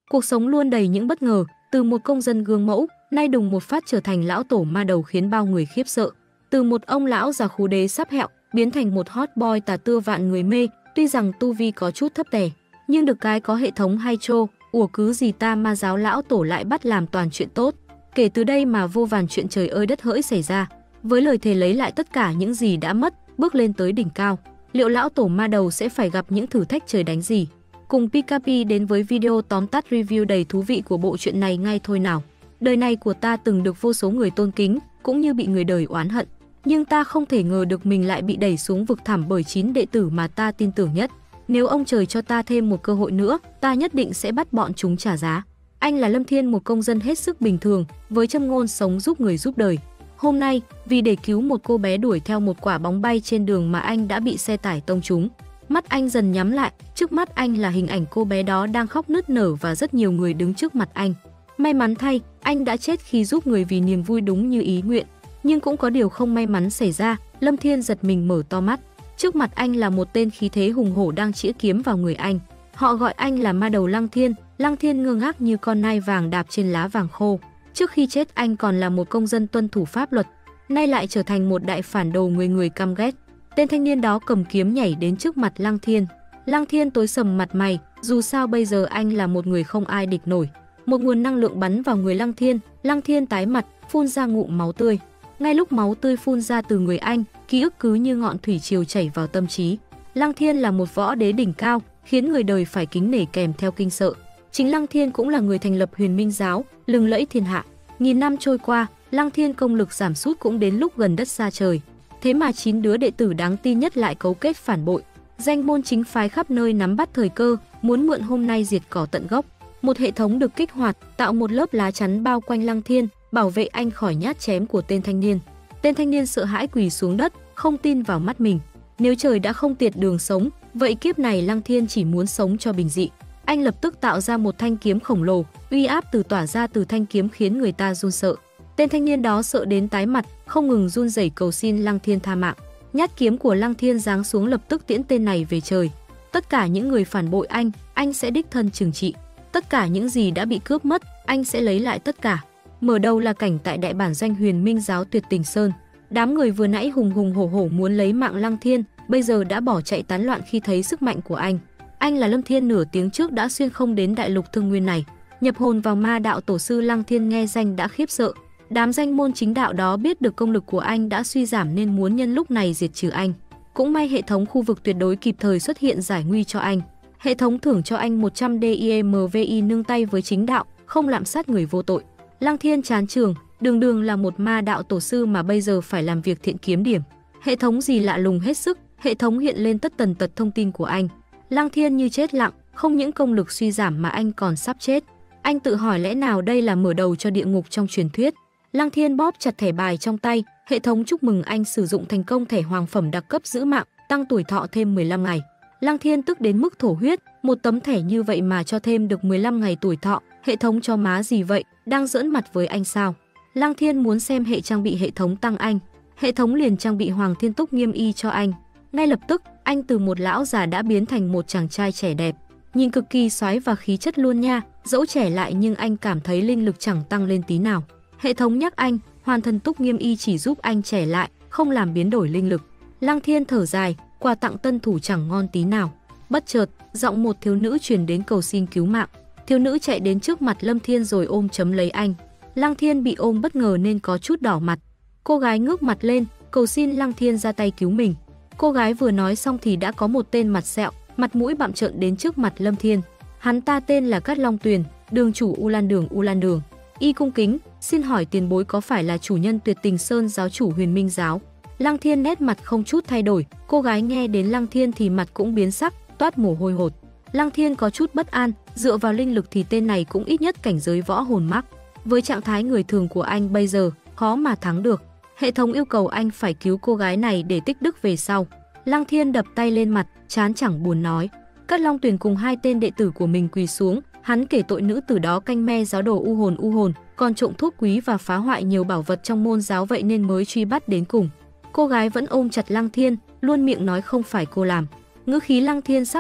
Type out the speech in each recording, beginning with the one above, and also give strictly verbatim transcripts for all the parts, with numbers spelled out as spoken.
Cuộc sống luôn đầy những bất ngờ, từ một công dân gương mẫu, nay đùng một phát trở thành lão tổ ma đầu khiến bao người khiếp sợ. Từ một ông lão già khú đế sắp hẹo, biến thành một hot boy tà tưa vạn người mê, tuy rằng tu vi có chút thấp tè, nhưng được cái có hệ thống hay trô, ủa cứ gì ta ma giáo lão tổ lại bắt làm toàn chuyện tốt. Kể từ đây mà vô vàn chuyện trời ơi đất hỡi xảy ra, với lời thề lấy lại tất cả những gì đã mất, bước lên tới đỉnh cao. Liệu lão tổ ma đầu sẽ phải gặp những thử thách trời đánh gì? Cùng Pikapi đến với video tóm tắt review đầy thú vị của bộ truyện này ngay thôi nào. Đời này của ta từng được vô số người tôn kính, cũng như bị người đời oán hận. Nhưng ta không thể ngờ được mình lại bị đẩy xuống vực thẳm bởi chín đệ tử mà ta tin tưởng nhất. Nếu ông trời cho ta thêm một cơ hội nữa, ta nhất định sẽ bắt bọn chúng trả giá. Anh là Lâm Thiên, một công dân hết sức bình thường, với châm ngôn sống giúp người giúp đời. Hôm nay, vì để cứu một cô bé đuổi theo một quả bóng bay trên đường mà anh đã bị xe tải tông trúng. Mắt anh dần nhắm lại, trước mắt anh là hình ảnh cô bé đó đang khóc nức nở và rất nhiều người đứng trước mặt anh. May mắn thay, anh đã chết khi giúp người vì niềm vui đúng như ý nguyện. Nhưng cũng có điều không may mắn xảy ra, Lâm Thiên giật mình mở to mắt. Trước mặt anh là một tên khí thế hùng hổ đang chĩa kiếm vào người anh. Họ gọi anh là ma đầu Lăng Thiên. Lăng Thiên ngơ ngác như con nai vàng đạp trên lá vàng khô. Trước khi chết anh còn là một công dân tuân thủ pháp luật, nay lại trở thành một đại phản đồ người người căm ghét. Tên thanh niên đó cầm kiếm nhảy đến trước mặt Lăng Thiên. Lăng Thiên tối sầm mặt mày, dù sao bây giờ anh là một người không ai địch nổi. Một nguồn năng lượng bắn vào người Lăng Thiên, Lăng Thiên tái mặt, phun ra ngụm máu tươi. Ngay lúc máu tươi phun ra từ người anh, ký ức cứ như ngọn thủy triều chảy vào tâm trí. Lăng Thiên là một võ đế đỉnh cao, khiến người đời phải kính nể kèm theo kinh sợ. Chính Lăng Thiên cũng là người thành lập Huyền Minh giáo, lừng lẫy thiên hạ. Nghìn năm trôi qua, Lăng Thiên công lực giảm sút cũng đến lúc gần đất xa trời. Thế mà chín đứa đệ tử đáng tin nhất lại cấu kết phản bội. Danh môn chính phái khắp nơi nắm bắt thời cơ, muốn mượn hôm nay diệt cỏ tận gốc. Một hệ thống được kích hoạt, tạo một lớp lá chắn bao quanh Lăng Thiên, bảo vệ anh khỏi nhát chém của tên thanh niên. Tên thanh niên sợ hãi quỳ xuống đất, không tin vào mắt mình. Nếu trời đã không tiệt đường sống, vậy kiếp này Lăng Thiên chỉ muốn sống cho bình dị. Anh lập tức tạo ra một thanh kiếm khổng lồ, uy áp từ tỏa ra từ thanh kiếm khiến người ta run sợ. Tên thanh niên đó sợ đến tái mặt, không ngừng run rẩy cầu xin Lăng Thiên tha mạng. Nhát kiếm của Lăng Thiên giáng xuống lập tức tiễn tên này về trời. Tất cả những người phản bội anh, anh sẽ đích thân trừng trị. Tất cả những gì đã bị cướp mất, anh sẽ lấy lại tất cả. Mở đầu là cảnh tại đại bản doanh Huyền Minh giáo Tuyệt Tình Sơn. Đám người vừa nãy hùng hùng hổ hổ muốn lấy mạng Lăng Thiên, bây giờ đã bỏ chạy tán loạn khi thấy sức mạnh của anh. Anh là Lâm Thiên, nửa tiếng trước đã xuyên không đến đại lục Thương Nguyên này. Nhập hồn vào ma đạo tổ sư Lăng Thiên nghe danh đã khiếp sợ. Đám danh môn chính đạo đó biết được công lực của anh đã suy giảm nên muốn nhân lúc này diệt trừ anh. Cũng may hệ thống khu vực tuyệt đối kịp thời xuất hiện giải nguy cho anh. Hệ thống thưởng cho anh một trăm DIMVI nương tay với chính đạo, không lạm sát người vô tội. Lăng Thiên chán trường, đường đường là một ma đạo tổ sư mà bây giờ phải làm việc thiện kiếm điểm. Hệ thống gì lạ lùng hết sức, hệ thống hiện lên tất tần tật thông tin của anh. Lăng Thiên như chết lặng, không những công lực suy giảm mà anh còn sắp chết. Anh tự hỏi lẽ nào đây là mở đầu cho địa ngục trong truyền thuyết. Lăng Thiên bóp chặt thẻ bài trong tay, hệ thống chúc mừng anh sử dụng thành công thẻ hoàng phẩm đặc cấp giữ mạng, tăng tuổi thọ thêm mười lăm ngày. Lăng Thiên tức đến mức thổ huyết, một tấm thẻ như vậy mà cho thêm được mười lăm ngày tuổi thọ, hệ thống cho má gì vậy, đang giỡn mặt với anh sao? Lăng Thiên muốn xem hệ trang bị hệ thống tăng anh, hệ thống liền trang bị Hoàng Thiên Túc Nghiêm Y cho anh. Ngay lập tức, anh từ một lão già đã biến thành một chàng trai trẻ đẹp, nhìn cực kỳ xoái và khí chất luôn nha, dẫu trẻ lại nhưng anh cảm thấy linh lực chẳng tăng lên tí nào. Hệ thống nhắc anh, Hoàn Thần Túc Nghiêm Y chỉ giúp anh trẻ lại, không làm biến đổi linh lực. Lăng Thiên thở dài, quà tặng tân thủ chẳng ngon tí nào. Bất chợt, giọng một thiếu nữ truyền đến cầu xin cứu mạng. Thiếu nữ chạy đến trước mặt Lâm Thiên rồi ôm chấm lấy anh. Lăng Thiên bị ôm bất ngờ nên có chút đỏ mặt. Cô gái ngước mặt lên, cầu xin Lăng Thiên ra tay cứu mình. Cô gái vừa nói xong thì đã có một tên mặt sẹo, mặt mũi bặm trợn đến trước mặt Lâm Thiên. Hắn ta tên là Cát Long Tuyền, đường chủ U Lan Đường U Lan Đường. Y cung kính, xin hỏi tiền bối có phải là chủ nhân Tuyệt Tình Sơn giáo chủ Huyền Minh giáo? Lăng Thiên nét mặt không chút thay đổi, cô gái nghe đến Lăng Thiên thì mặt cũng biến sắc, toát mồ hôi hột. Lăng Thiên có chút bất an, dựa vào linh lực thì tên này cũng ít nhất cảnh giới võ hồn mắc. Với trạng thái người thường của anh bây giờ, khó mà thắng được. Hệ thống yêu cầu anh phải cứu cô gái này để tích đức về sau. Lăng Thiên đập tay lên mặt, chán chẳng buồn nói. Cát Long Tuyền cùng hai tên đệ tử của mình quỳ xuống, hắn kể tội nữ tử đó canh me giáo đồ u hồn u hồn, còn trộm thuốc quý và phá hoại nhiều bảo vật trong môn giáo, vậy nên mới truy bắt đến cùng. Cô gái vẫn ôm chặt Lăng Thiên, luôn miệng nói không phải cô làm. Ngữ khí Lăng Thiên sắc lạnh,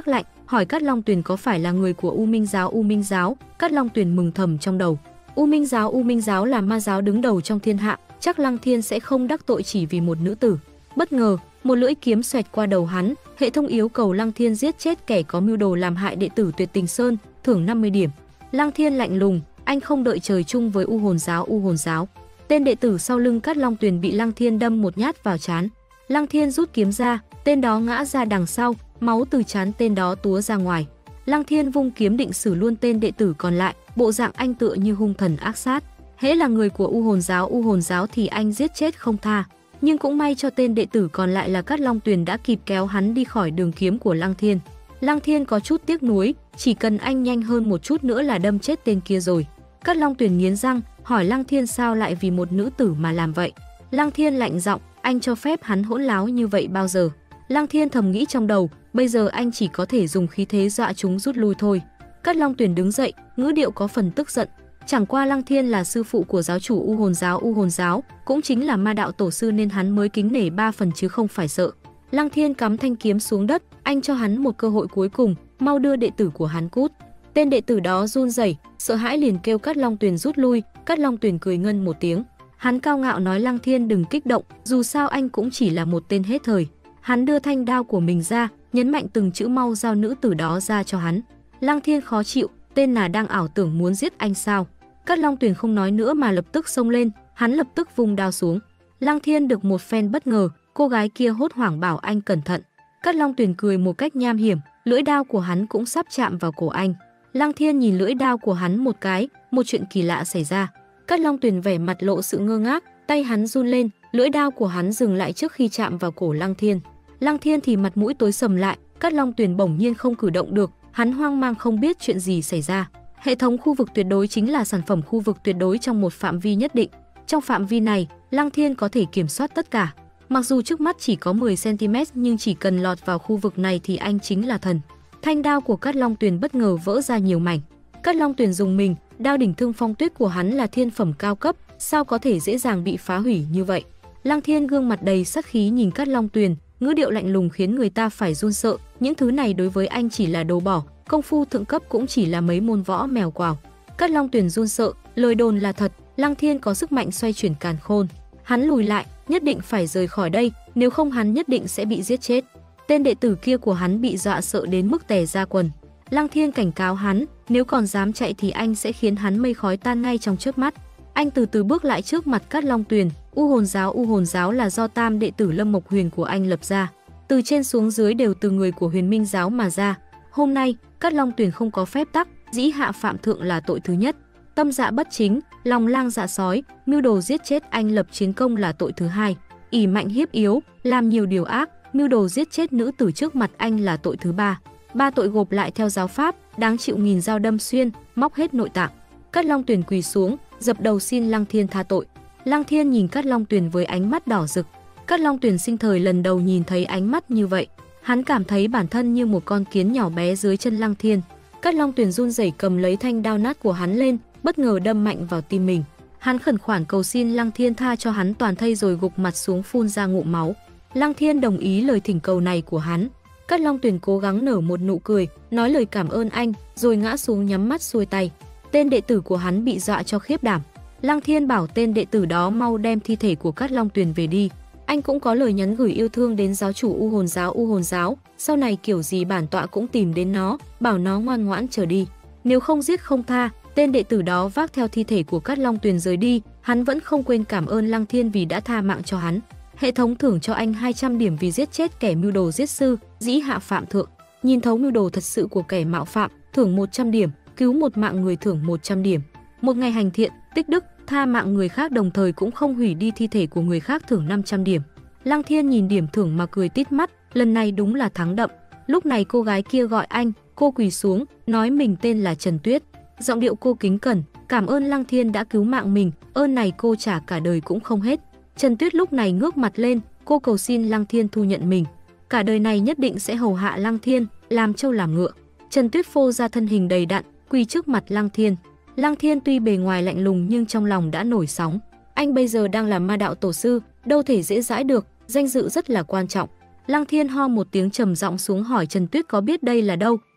hỏi Cát Long Tuyền có phải là người của U Minh giáo. U Minh giáo, Cát Long Tuyền mừng thầm trong đầu. U Minh giáo, U Minh giáo là ma giáo đứng đầu trong thiên hạ, chắc Lăng Thiên sẽ không đắc tội chỉ vì một nữ tử. Bất ngờ, một lưỡi kiếm xoẹt qua đầu hắn, hệ thống yêu cầu Lăng Thiên giết chết kẻ có mưu đồ làm hại đệ tử Tuyệt Tình Sơn, thưởng năm mươi điểm. Lăng Thiên lạnh lùng, anh không đợi trời chung với U Hồn giáo. U Hồn giáo, tên đệ tử sau lưng Cát Long Tuyền bị Lăng Thiên đâm một nhát vào trán. Lăng Thiên rút kiếm ra, tên đó ngã ra đằng sau, máu từ trán tên đó túa ra ngoài. Lăng Thiên vung kiếm định xử luôn tên đệ tử còn lại, bộ dạng anh tựa như hung thần ác sát. Hễ là người của U Hồn giáo, U Hồn giáo thì anh giết chết không tha. Nhưng cũng may cho tên đệ tử còn lại là Cát Long Tuyền đã kịp kéo hắn đi khỏi đường kiếm của Lăng Thiên. Lăng Thiên có chút tiếc nuối, chỉ cần anh nhanh hơn một chút nữa là đâm chết tên kia rồi. Cát Long Tuyền nghiến răng, hỏi Lăng Thiên sao lại vì một nữ tử mà làm vậy. Lăng Thiên lạnh giọng, anh cho phép hắn hỗn láo như vậy bao giờ? Lăng Thiên thầm nghĩ trong đầu, bây giờ anh chỉ có thể dùng khí thế dọa chúng rút lui thôi. Cát Long Tuyền đứng dậy, ngữ điệu có phần tức giận. Chẳng qua Lăng Thiên là sư phụ của giáo chủ U Hồn giáo, U Hồn giáo cũng chính là ma đạo tổ sư nên hắn mới kính nể ba phần chứ không phải sợ. Lăng Thiên cắm thanh kiếm xuống đất, anh cho hắn một cơ hội cuối cùng, mau đưa đệ tử của hắn cút. Tên đệ tử đó run rẩy, sợ hãi liền kêu Cát Long Tuyền rút lui. Cát Long Tuyền cười ngân một tiếng. Hắn cao ngạo nói Lăng Thiên đừng kích động, dù sao anh cũng chỉ là một tên hết thời. Hắn đưa thanh đao của mình ra, nhấn mạnh từng chữ mau giao nữ tử đó ra cho hắn. Lăng Thiên khó chịu, tên là đang ảo tưởng muốn giết anh sao? Cát Long Tuyền không nói nữa mà lập tức xông lên, hắn lập tức vung đao xuống. Lăng Thiên được một phen bất ngờ, cô gái kia hốt hoảng bảo anh cẩn thận. Cát Long Tuyền cười một cách nham hiểm, lưỡi đao của hắn cũng sắp chạm vào cổ anh. Lăng Thiên nhìn lưỡi đao của hắn một cái, một chuyện kỳ lạ xảy ra. Cát Long Tuyền vẻ mặt lộ sự ngơ ngác, tay hắn run lên, lưỡi đao của hắn dừng lại trước khi chạm vào cổ Lăng Thiên. Lăng Thiên thì mặt mũi tối sầm lại, Cát Long Tuyền bỗng nhiên không cử động được, hắn hoang mang không biết chuyện gì xảy ra. Hệ thống khu vực tuyệt đối chính là sản phẩm khu vực tuyệt đối trong một phạm vi nhất định. Trong phạm vi này, Lăng Thiên có thể kiểm soát tất cả. Mặc dù trước mắt chỉ có mười xăng ti mét nhưng chỉ cần lọt vào khu vực này thì anh chính là thần. Thanh đao của Cát Long Tuyền bất ngờ vỡ ra nhiều mảnh. Cát Long Tuyền dùng mình, đao đỉnh Thương Phong Tuyết của hắn là thiên phẩm cao cấp, sao có thể dễ dàng bị phá hủy như vậy. Lăng Thiên gương mặt đầy sát khí nhìn Cát Long Tuyền, ngữ điệu lạnh lùng khiến người ta phải run sợ. Những thứ này đối với anh chỉ là đồ bỏ, công phu thượng cấp cũng chỉ là mấy môn võ mèo quào. Cát Long Tuyền run sợ, lời đồn là thật, Lăng Thiên có sức mạnh xoay chuyển càn khôn. Hắn lùi lại, nhất định phải rời khỏi đây, nếu không hắn nhất định sẽ bị giết chết. Tên đệ tử kia của hắn bị dọa sợ đến mức tè ra quần. Lăng Thiên cảnh cáo hắn, nếu còn dám chạy thì anh sẽ khiến hắn mây khói tan ngay trong chớp mắt. Anh từ từ bước lại trước mặt Cát Long Tuyền. U Hồn giáo, U Hồn giáo là do tam đệ tử Lâm Mộc Huyền của anh lập ra, từ trên xuống dưới đều từ người của Huyền Minh giáo mà ra. Hôm nay, Cát Long Tuyền không có phép tắc, dĩ hạ phạm thượng là tội thứ nhất. Tâm dạ bất chính, lòng lang dạ sói, mưu đồ giết chết anh lập chiến công là tội thứ hai. Ỷ mạnh hiếp yếu, làm nhiều điều ác, mưu đồ giết chết nữ tử trước mặt anh là tội thứ ba. Ba tội gộp lại theo giáo pháp, đáng chịu nghìn dao đâm xuyên, móc hết nội tạng. Cát Long Tuyền quỳ xuống, dập đầu xin Lăng Thiên tha tội. Lăng Thiên nhìn Cát Long Tuyền với ánh mắt đỏ rực. Cát Long Tuyền sinh thời lần đầu nhìn thấy ánh mắt như vậy, hắn cảm thấy bản thân như một con kiến nhỏ bé dưới chân Lăng Thiên. Cát Long Tuyền run rẩy cầm lấy thanh đao nát của hắn lên, bất ngờ đâm mạnh vào tim mình. Hắn khẩn khoản cầu xin Lăng Thiên tha cho hắn toàn thây rồi gục mặt xuống phun ra ngụm máu. Lăng Thiên đồng ý lời thỉnh cầu này của hắn. Cát Long Tuyền cố gắng nở một nụ cười, nói lời cảm ơn anh, rồi ngã xuống nhắm mắt xuôi tay. Tên đệ tử của hắn bị dọa cho khiếp đảm. Lăng Thiên bảo tên đệ tử đó mau đem thi thể của Cát Long Tuyền về đi. Anh cũng có lời nhắn gửi yêu thương đến giáo chủ U Hồn giáo. U Hồn giáo, sau này kiểu gì bản tọa cũng tìm đến nó, bảo nó ngoan ngoãn trở đi. Nếu không giết không tha. Tên đệ tử đó vác theo thi thể của Cát Long Tuyền rời đi, hắn vẫn không quên cảm ơn Lăng Thiên vì đã tha mạng cho hắn. Hệ thống thưởng cho anh hai trăm điểm vì giết chết kẻ mưu đồ giết sư, dĩ hạ phạm thượng. Nhìn thấu mưu đồ thật sự của kẻ mạo phạm, thưởng một trăm điểm, cứu một mạng người thưởng một trăm điểm. Một ngày hành thiện, tích đức, tha mạng người khác đồng thời cũng không hủy đi thi thể của người khác thưởng năm trăm điểm. Lăng Thiên nhìn điểm thưởng mà cười tít mắt, lần này đúng là thắng đậm. Lúc này cô gái kia gọi anh, cô quỳ xuống, nói mình tên là Trần Tuyết. Giọng điệu cô kính cẩn, cảm ơn Lăng Thiên đã cứu mạng mình, ơn này cô trả cả đời cũng không hết. Trần Tuyết lúc này ngước mặt lên, cô cầu xin Lăng Thiên thu nhận mình. Cả đời này nhất định sẽ hầu hạ Lăng Thiên, làm trâu làm ngựa. Trần Tuyết phô ra thân hình đầy đặn, quỳ trước mặt Lăng Thiên. Lăng Thiên tuy bề ngoài lạnh lùng nhưng trong lòng đã nổi sóng. Anh bây giờ đang là ma đạo tổ sư, đâu thể dễ dãi được, danh dự rất là quan trọng. Lăng Thiên ho một tiếng trầm giọng xuống hỏi Trần Tuyết có biết đây là đâu.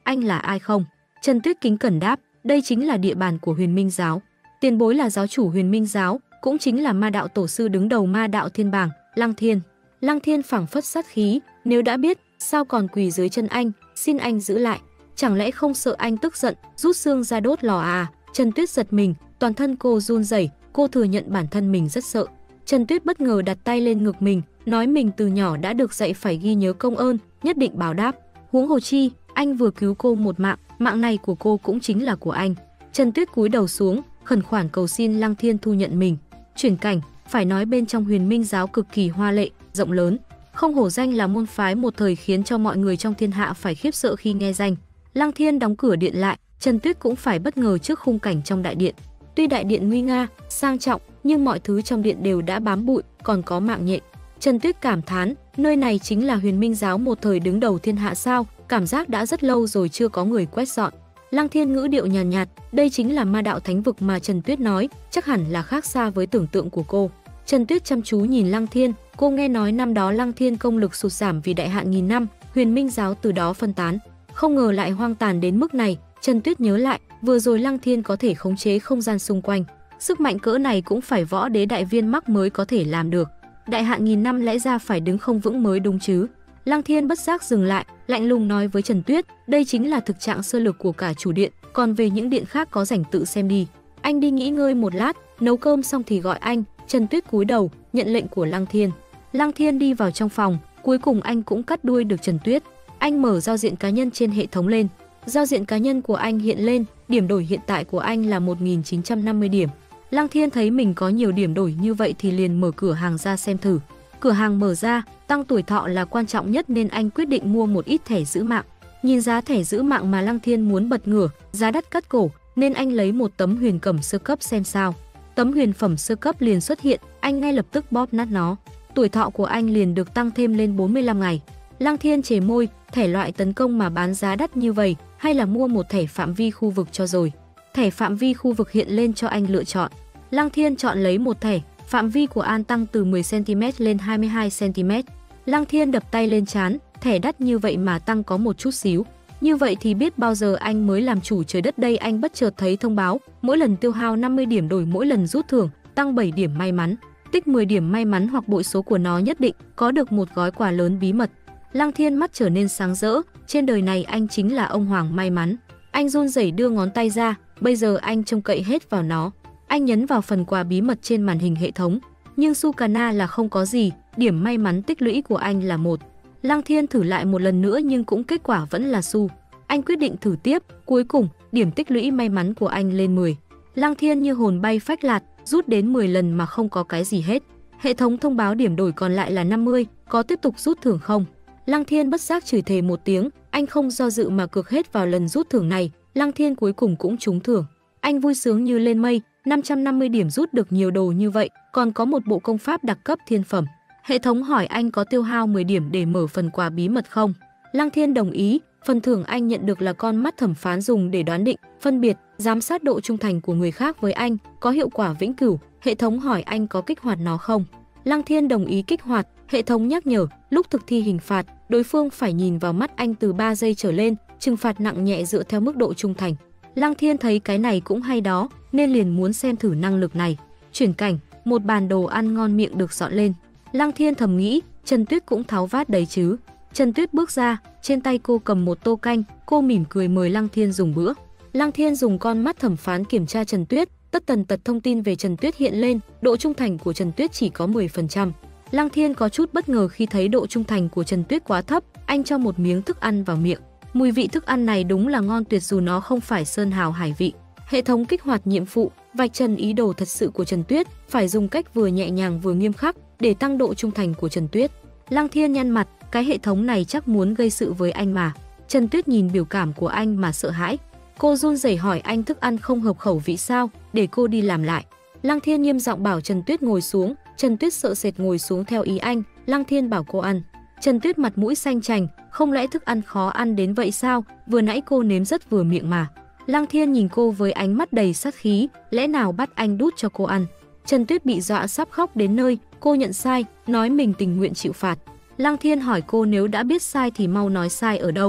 anh là ai không? Trần Tuyết kính cẩn đáp, đây chính là địa bàn của Huyền Minh giáo. Tiền bối là giáo chủ Huyền Minh giáo, cũng chính là ma đạo tổ sư đứng đầu ma đạo thiên bảng, Lăng Thiên. Lăng Thiên phảng phất sát khí, nếu đã biết, sao còn quỳ dưới chân anh, xin anh giữ lại. Chẳng lẽ không sợ anh tức giận, rút xương ra đốt lò à? Trần Tuyết giật mình, toàn thân cô run rẩy, cô thừa nhận bản thân mình rất sợ. Trần Tuyết bất ngờ đặt tay lên ngực mình, nói mình từ nhỏ đã được dạy phải ghi nhớ công ơn, nhất định báo đáp. Huống hồ chi, anh vừa cứu cô một mạng, mạng này của cô cũng chính là của anh. Trần Tuyết cúi đầu xuống, khẩn khoản cầu xin Lăng Thiên thu nhận mình. Chuyển cảnh, phải nói bên trong Huyền Minh giáo cực kỳ hoa lệ, rộng lớn, không hổ danh là môn phái một thời khiến cho mọi người trong thiên hạ phải khiếp sợ khi nghe danh. Lăng Thiên đóng cửa điện lại, Trần Tuyết cũng phải bất ngờ trước khung cảnh trong đại điện. Tuy đại điện nguy nga, sang trọng, nhưng mọi thứ trong điện đều đã bám bụi, còn có mạng nhện. Trần Tuyết cảm thán, nơi này chính là Huyền Minh giáo một thời đứng đầu thiên hạ sao? Cảm giác đã rất lâu rồi chưa có người quét dọn. Lăng Thiên ngữ điệu nhàn nhạt, nhạt, đây chính là ma đạo thánh vực mà Trần Tuyết nói, chắc hẳn là khác xa với tưởng tượng của cô. Trần Tuyết chăm chú nhìn Lăng Thiên, cô nghe nói năm đó Lăng Thiên công lực sụt giảm vì đại hạn nghìn năm, Huyền Minh giáo từ đó phân tán. Không ngờ lại hoang tàn đến mức này. Trần Tuyết nhớ lại, vừa rồi Lăng Thiên có thể khống chế không gian xung quanh. Sức mạnh cỡ này cũng phải võ đế đại viên mắc mới có thể làm được. Đại hạn nghìn năm lẽ ra phải đứng không vững mới đúng chứ. Lăng Thiên bất giác dừng lại, lạnh lùng nói với Trần Tuyết, đây chính là thực trạng sơ lược của cả chủ điện, còn về những điện khác có rảnh tự xem đi. Anh đi nghỉ ngơi một lát, nấu cơm xong thì gọi anh. Trần Tuyết cúi đầu, nhận lệnh của Lăng Thiên. Lăng Thiên đi vào trong phòng, cuối cùng anh cũng cắt đuôi được Trần Tuyết. Anh mở giao diện cá nhân trên hệ thống lên. Giao diện cá nhân của anh hiện lên, điểm đổi hiện tại của anh là một nghìn chín trăm năm mươi điểm. Lăng Thiên thấy mình có nhiều điểm đổi như vậy thì liền mở cửa hàng ra xem thử. Cửa hàng mở ra, tăng tuổi thọ là quan trọng nhất nên anh quyết định mua một ít thẻ giữ mạng. Nhìn giá thẻ giữ mạng mà Lăng Thiên muốn bật ngửa, giá đắt cắt cổ, nên anh lấy một tấm huyền cẩm sơ cấp xem sao. Tấm huyền phẩm sơ cấp liền xuất hiện, anh ngay lập tức bóp nát nó. Tuổi thọ của anh liền được tăng thêm lên bốn mươi lăm ngày. Lăng Thiên chề môi, thẻ loại tấn công mà bán giá đắt như vậy, hay là mua một thẻ phạm vi khu vực cho rồi. Thẻ phạm vi khu vực hiện lên cho anh lựa chọn. Lăng Thiên chọn lấy một thẻ, phạm vi của An tăng từ mười xăng ti mét lên hai mươi hai xăng ti mét. Lăng Thiên đập tay lên trán, thẻ đắt như vậy mà tăng có một chút xíu. Như vậy thì biết bao giờ anh mới làm chủ trời đất đây. Anh bất chợt thấy thông báo, mỗi lần tiêu hao năm mươi điểm đổi mỗi lần rút thưởng, tăng bảy điểm may mắn, tích mười điểm may mắn hoặc bội số của nó nhất định, có được một gói quà lớn bí mật. Lăng Thiên mắt trở nên sáng rỡ, trên đời này anh chính là ông hoàng may mắn. Anh run rẩy đưa ngón tay ra, bây giờ anh trông cậy hết vào nó. Anh nhấn vào phần quà bí mật trên màn hình hệ thống, nhưng Sukana là không có gì, điểm may mắn tích lũy của anh là một. Lăng Thiên thử lại một lần nữa nhưng cũng kết quả vẫn là Su. Anh quyết định thử tiếp, cuối cùng điểm tích lũy may mắn của anh lên mười. Lăng Thiên như hồn bay phách lạc, rút đến mười lần mà không có cái gì hết. Hệ thống thông báo điểm đổi còn lại là năm mươi, có tiếp tục rút thưởng không? Lăng Thiên bất giác chửi thề một tiếng, anh không do dự mà cược hết vào lần rút thưởng này. Lăng Thiên cuối cùng cũng trúng thưởng. Anh vui sướng như lên mây, năm trăm năm mươi điểm rút được nhiều đồ như vậy, còn có một bộ công pháp đặc cấp thiên phẩm. Hệ thống hỏi anh có tiêu hao mười điểm để mở phần quà bí mật không? Lăng Thiên đồng ý, phần thưởng anh nhận được là con mắt thẩm phán dùng để đoán định, phân biệt, giám sát độ trung thành của người khác với anh, có hiệu quả vĩnh cửu. Hệ thống hỏi anh có kích hoạt nó không? Lăng Thiên đồng ý kích hoạt. Hệ thống nhắc nhở, lúc thực thi hình phạt, đối phương phải nhìn vào mắt anh từ ba giây trở lên, trừng phạt nặng nhẹ dựa theo mức độ trung thành. Lăng Thiên thấy cái này cũng hay đó, nên liền muốn xem thử năng lực này. Chuyển cảnh, một bàn đồ ăn ngon miệng được dọn lên. Lăng Thiên thầm nghĩ, Trần Tuyết cũng tháo vát đấy chứ. Trần Tuyết bước ra, trên tay cô cầm một tô canh, cô mỉm cười mời Lăng Thiên dùng bữa. Lăng Thiên dùng con mắt thẩm phán kiểm tra Trần Tuyết, tất tần tật thông tin về Trần Tuyết hiện lên, độ trung thành của Trần Tuyết chỉ có mười phần trăm. Lăng Thiên có chút bất ngờ khi thấy độ trung thành của Trần Tuyết quá thấp, anh cho một miếng thức ăn vào miệng. Mùi vị thức ăn này đúng là ngon tuyệt dù nó không phải sơn hào hải vị. Hệ thống kích hoạt nhiệm vụ, vạch trần ý đồ thật sự của Trần Tuyết, phải dùng cách vừa nhẹ nhàng vừa nghiêm khắc để tăng độ trung thành của Trần Tuyết. Lăng Thiên nhăn mặt, cái hệ thống này chắc muốn gây sự với anh mà. Trần Tuyết nhìn biểu cảm của anh mà sợ hãi. Cô run rẩy hỏi anh thức ăn không hợp khẩu vị sao, để cô đi làm lại. Lăng Thiên nghiêm giọng bảo Trần Tuyết ngồi xuống. Trần Tuyết sợ sệt ngồi xuống theo ý anh. Lăng Thiên bảo cô ăn. Trần Tuyết mặt mũi xanh chành, không lẽ thức ăn khó ăn đến vậy sao, vừa nãy cô nếm rất vừa miệng mà. Lăng Thiên nhìn cô với ánh mắt đầy sát khí, lẽ nào bắt anh đút cho cô ăn. Trần Tuyết bị dọa sắp khóc đến nơi, cô nhận sai, nói mình tình nguyện chịu phạt. Lăng Thiên hỏi cô nếu đã biết sai thì mau nói sai ở đâu.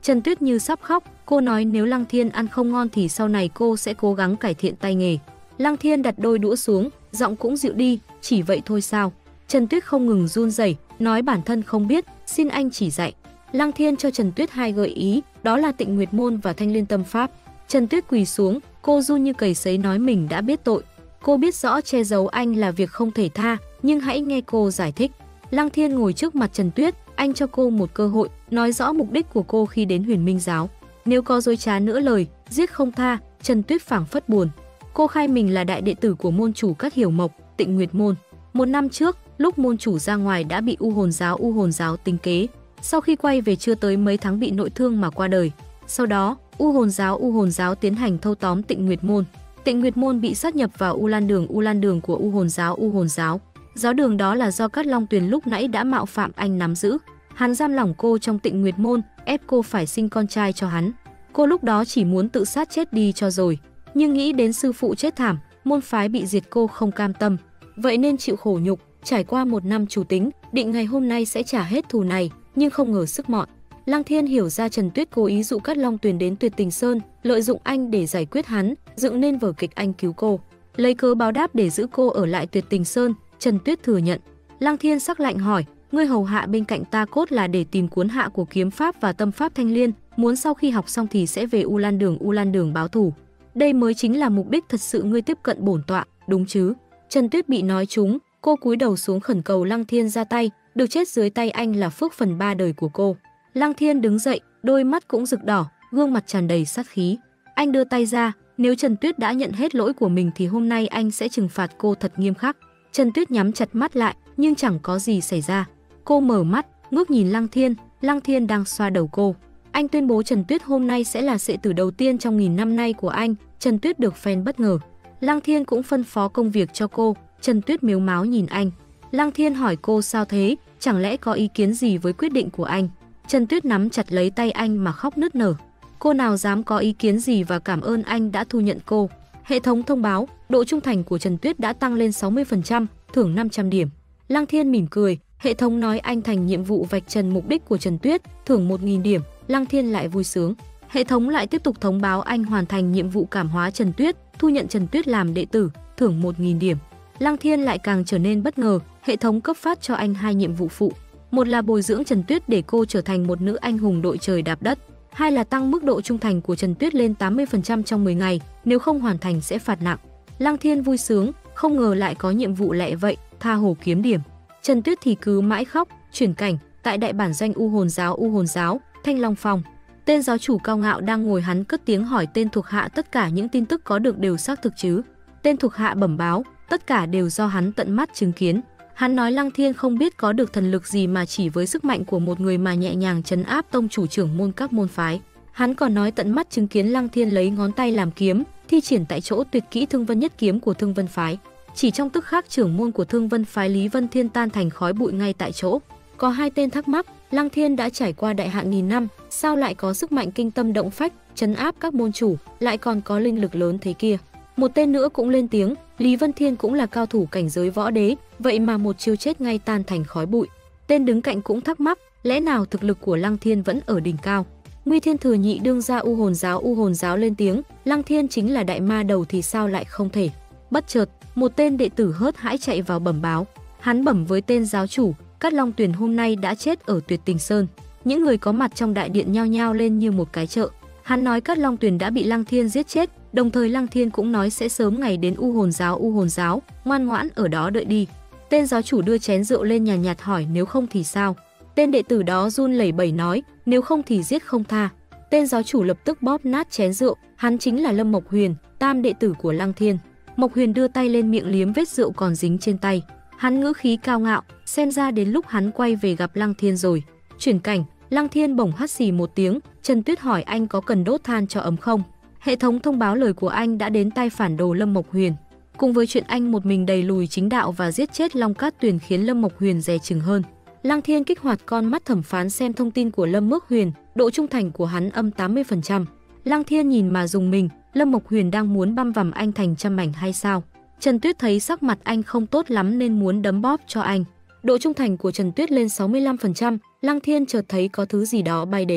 Trần Tuyết như sắp khóc, cô nói nếu Lăng Thiên ăn không ngon thì sau này cô sẽ cố gắng cải thiện tay nghề. Lăng Thiên đặt đôi đũa xuống, giọng cũng dịu đi, chỉ vậy thôi sao? Trần Tuyết không ngừng run rẩy, nói bản thân không biết, xin anh chỉ dạy. Lăng Thiên cho Trần Tuyết hai gợi ý, đó là Tịnh Nguyệt Môn và Thanh Liên Tâm Pháp. Trần Tuyết quỳ xuống, cô run như cầy sấy nói mình đã biết tội. Cô biết rõ che giấu anh là việc không thể tha, nhưng hãy nghe cô giải thích. Lăng Thiên ngồi trước mặt Trần Tuyết, anh cho cô một cơ hội, nói rõ mục đích của cô khi đến Huyền Minh Giáo. Nếu có dối trá nữa lời, giết không tha. Trần Tuyết phảng phất buồn. Cô khai mình là đại đệ tử của môn chủ Cát Hiểu Mộc, Tịnh Nguyệt Môn. Một năm trước, lúc môn chủ ra ngoài đã bị U Hồn Giáo U Hồn Giáo tính kế. Sau khi quay về chưa tới mấy tháng bị nội thương mà qua đời. Sau đó, U Hồn Giáo U Hồn Giáo tiến hành thâu tóm Tịnh Nguyệt Môn. Tịnh Nguyệt Môn bị sát nhập vào U Lan Đường, U Lan Đường của U Hồn Giáo U Hồn Giáo. Giáo đường đó là do Cát Long Tuyền lúc nãy đã mạo phạm anh nắm giữ. Hắn giam lỏng cô trong Tịnh Nguyệt Môn, ép cô phải sinh con trai cho hắn. Cô lúc đó chỉ muốn tự sát chết đi cho rồi, nhưng nghĩ đến sư phụ chết thảm, môn phái bị diệt cô không cam tâm. Vậy nên chịu khổ nhục, trải qua một năm chủ tính, định ngày hôm nay sẽ trả hết thù này, nhưng không ngờ sức mọn. Lăng Thiên hiểu ra Trần Tuyết cố ý dụ Cát Long Tuyền đến Tuyệt Tình Sơn, lợi dụng anh để giải quyết hắn, dựng nên vở kịch anh cứu cô. Lấy cớ báo đáp để giữ cô ở lại Tuyệt Tình Sơn, Trần Tuyết thừa nhận. Lăng Thiên sắc lạnh hỏi, ngươi hầu hạ bên cạnh ta cốt là để tìm cuốn hạ của kiếm pháp và tâm pháp Thanh Liên, muốn sau khi học xong thì sẽ về U Lan Đường U Lan Đường báo thù. Đây mới chính là mục đích thật sự ngươi tiếp cận bổn tọa, đúng chứ? Trần Tuyết bị nói trúng, cô cúi đầu xuống khẩn cầu Lăng Thiên ra tay, được chết dưới tay anh là phước phần ba đời của cô. Lăng Thiên đứng dậy, đôi mắt cũng rực đỏ, gương mặt tràn đầy sát khí. Anh đưa tay ra, nếu Trần Tuyết đã nhận hết lỗi của mình thì hôm nay anh sẽ trừng phạt cô thật nghiêm khắc. Trần Tuyết nhắm chặt mắt lại, nhưng chẳng có gì xảy ra. Cô mở mắt, ngước nhìn Lăng Thiên, Lăng Thiên đang xoa đầu cô. Anh tuyên bố Trần Tuyết hôm nay sẽ là xệ tử đầu tiên trong nghìn năm nay của anh. Trần Tuyết được phen bất ngờ. Lăng Thiên cũng phân phó công việc cho cô. Trần Tuyết mếu máo nhìn anh. Lăng Thiên hỏi cô sao thế, chẳng lẽ có ý kiến gì với quyết định của anh? Trần Tuyết nắm chặt lấy tay anh mà khóc nức nở. Cô nào dám có ý kiến gì và cảm ơn anh đã thu nhận cô. Hệ thống thông báo, độ trung thành của Trần Tuyết đã tăng lên sáu mươi phần trăm, thưởng năm trăm điểm. Lăng Thiên mỉm cười, hệ thống nói anh thành nhiệm vụ vạch trần mục đích của Trần Tuyết, thưởng một nghìn điểm. Lăng Thiên lại vui sướng. Hệ thống lại tiếp tục thông báo anh hoàn thành nhiệm vụ cảm hóa Trần Tuyết, thu nhận Trần Tuyết làm đệ tử, thưởng một nghìn điểm. Lăng Thiên lại càng trở nên bất ngờ, hệ thống cấp phát cho anh hai nhiệm vụ phụ. Một là bồi dưỡng Trần Tuyết để cô trở thành một nữ anh hùng đội trời đạp đất. Hai là tăng mức độ trung thành của Trần Tuyết lên tám mươi phần trăm trong mười ngày, nếu không hoàn thành sẽ phạt nặng. Lăng Thiên vui sướng, không ngờ lại có nhiệm vụ lẹ vậy, tha hồ kiếm điểm. Trần Tuyết thì cứ mãi khóc. Chuyển cảnh, tại đại bản doanh U Hồn Giáo U Hồn Giáo, Thanh Long Phòng. Tên giáo chủ cao ngạo đang ngồi, hắn cất tiếng hỏi tên thuộc hạ tất cả những tin tức có được đều xác thực chứ. Tên thuộc hạ bẩm báo, tất cả đều do hắn tận mắt chứng kiến. Hắn nói Lăng Thiên không biết có được thần lực gì mà chỉ với sức mạnh của một người mà nhẹ nhàng trấn áp tông chủ trưởng môn các môn phái. Hắn còn nói tận mắt chứng kiến Lăng Thiên lấy ngón tay làm kiếm, thi triển tại chỗ tuyệt kỹ Thương Vân Nhất Kiếm của Thương Vân phái. Chỉ trong tức khắc trưởng môn của Thương Vân phái Lý Vân Thiên tan thành khói bụi ngay tại chỗ. Có hai tên thắc mắc, Lăng Thiên đã trải qua đại hạn nghìn năm, sao lại có sức mạnh kinh tâm động phách, trấn áp các môn chủ, lại còn có linh lực lớn thế kia. Một tên nữa cũng lên tiếng, Lý Vân Thiên cũng là cao thủ cảnh giới võ đế, vậy mà một chiêu chết ngay tan thành khói bụi. Tên đứng cạnh cũng thắc mắc, lẽ nào thực lực của Lăng Thiên vẫn ở đỉnh cao. Nguy Thiên Thừa Nhị đương gia U Hồn Giáo U Hồn Giáo lên tiếng, Lăng Thiên chính là đại ma đầu thì sao lại không thể. Bất chợt, một tên đệ tử hớt hãi chạy vào bẩm báo. Hắn bẩm với tên giáo chủ, Cát Long Tuyền hôm nay đã chết ở Tuyệt Tình Sơn. Những người có mặt trong đại điện nhao nhao lên như một cái chợ. Hắn nói Cát Long Tuyền đã bị Lăng Thiên giết chết, đồng thời Lăng Thiên cũng nói sẽ sớm ngày đến U Hồn Giáo U Hồn Giáo, ngoan ngoãn ở đó đợi đi. Tên giáo chủ đưa chén rượu lên nhàn nhạt hỏi nếu không thì sao. Tên đệ tử đó run lẩy bẩy nói, nếu không thì giết không tha. Tên giáo chủ lập tức bóp nát chén rượu, hắn chính là Lâm Mộc Huyền, tam đệ tử của Lăng Thiên. Mộc Huyền đưa tay lên miệng liếm vết rượu còn dính trên tay. Hắn ngữ khí cao ngạo, xem ra đến lúc hắn quay về gặp Lăng Thiên rồi. Chuyển cảnh, Lăng Thiên bỗng hắt xì một tiếng, Trần Tuyết hỏi anh có cần đốt than cho ấm không. Hệ thống thông báo lời của anh đã đến tay phản đồ Lâm Mộc Huyền. Cùng với chuyện anh một mình đầy lùi chính đạo và giết chết Long Cát Tuyền khiến Lâm Mộc Huyền dè chừng hơn. Lăng Thiên kích hoạt con mắt thẩm phán xem thông tin của Lâm Mộc Huyền, độ trung thành của hắn âm tám mươi phần trăm. Lăng Thiên nhìn mà dùng mình, Lâm Mộc Huyền đang muốn băm vằm anh thành trăm mảnh hay sao? Trần Tuyết thấy sắc mặt anh không tốt lắm nên muốn đấm bóp cho anh. Độ trung thành của Trần Tuyết lên sáu mươi lăm phần trăm, Lăng Thiên chợt thấy có thứ gì đó bay đến.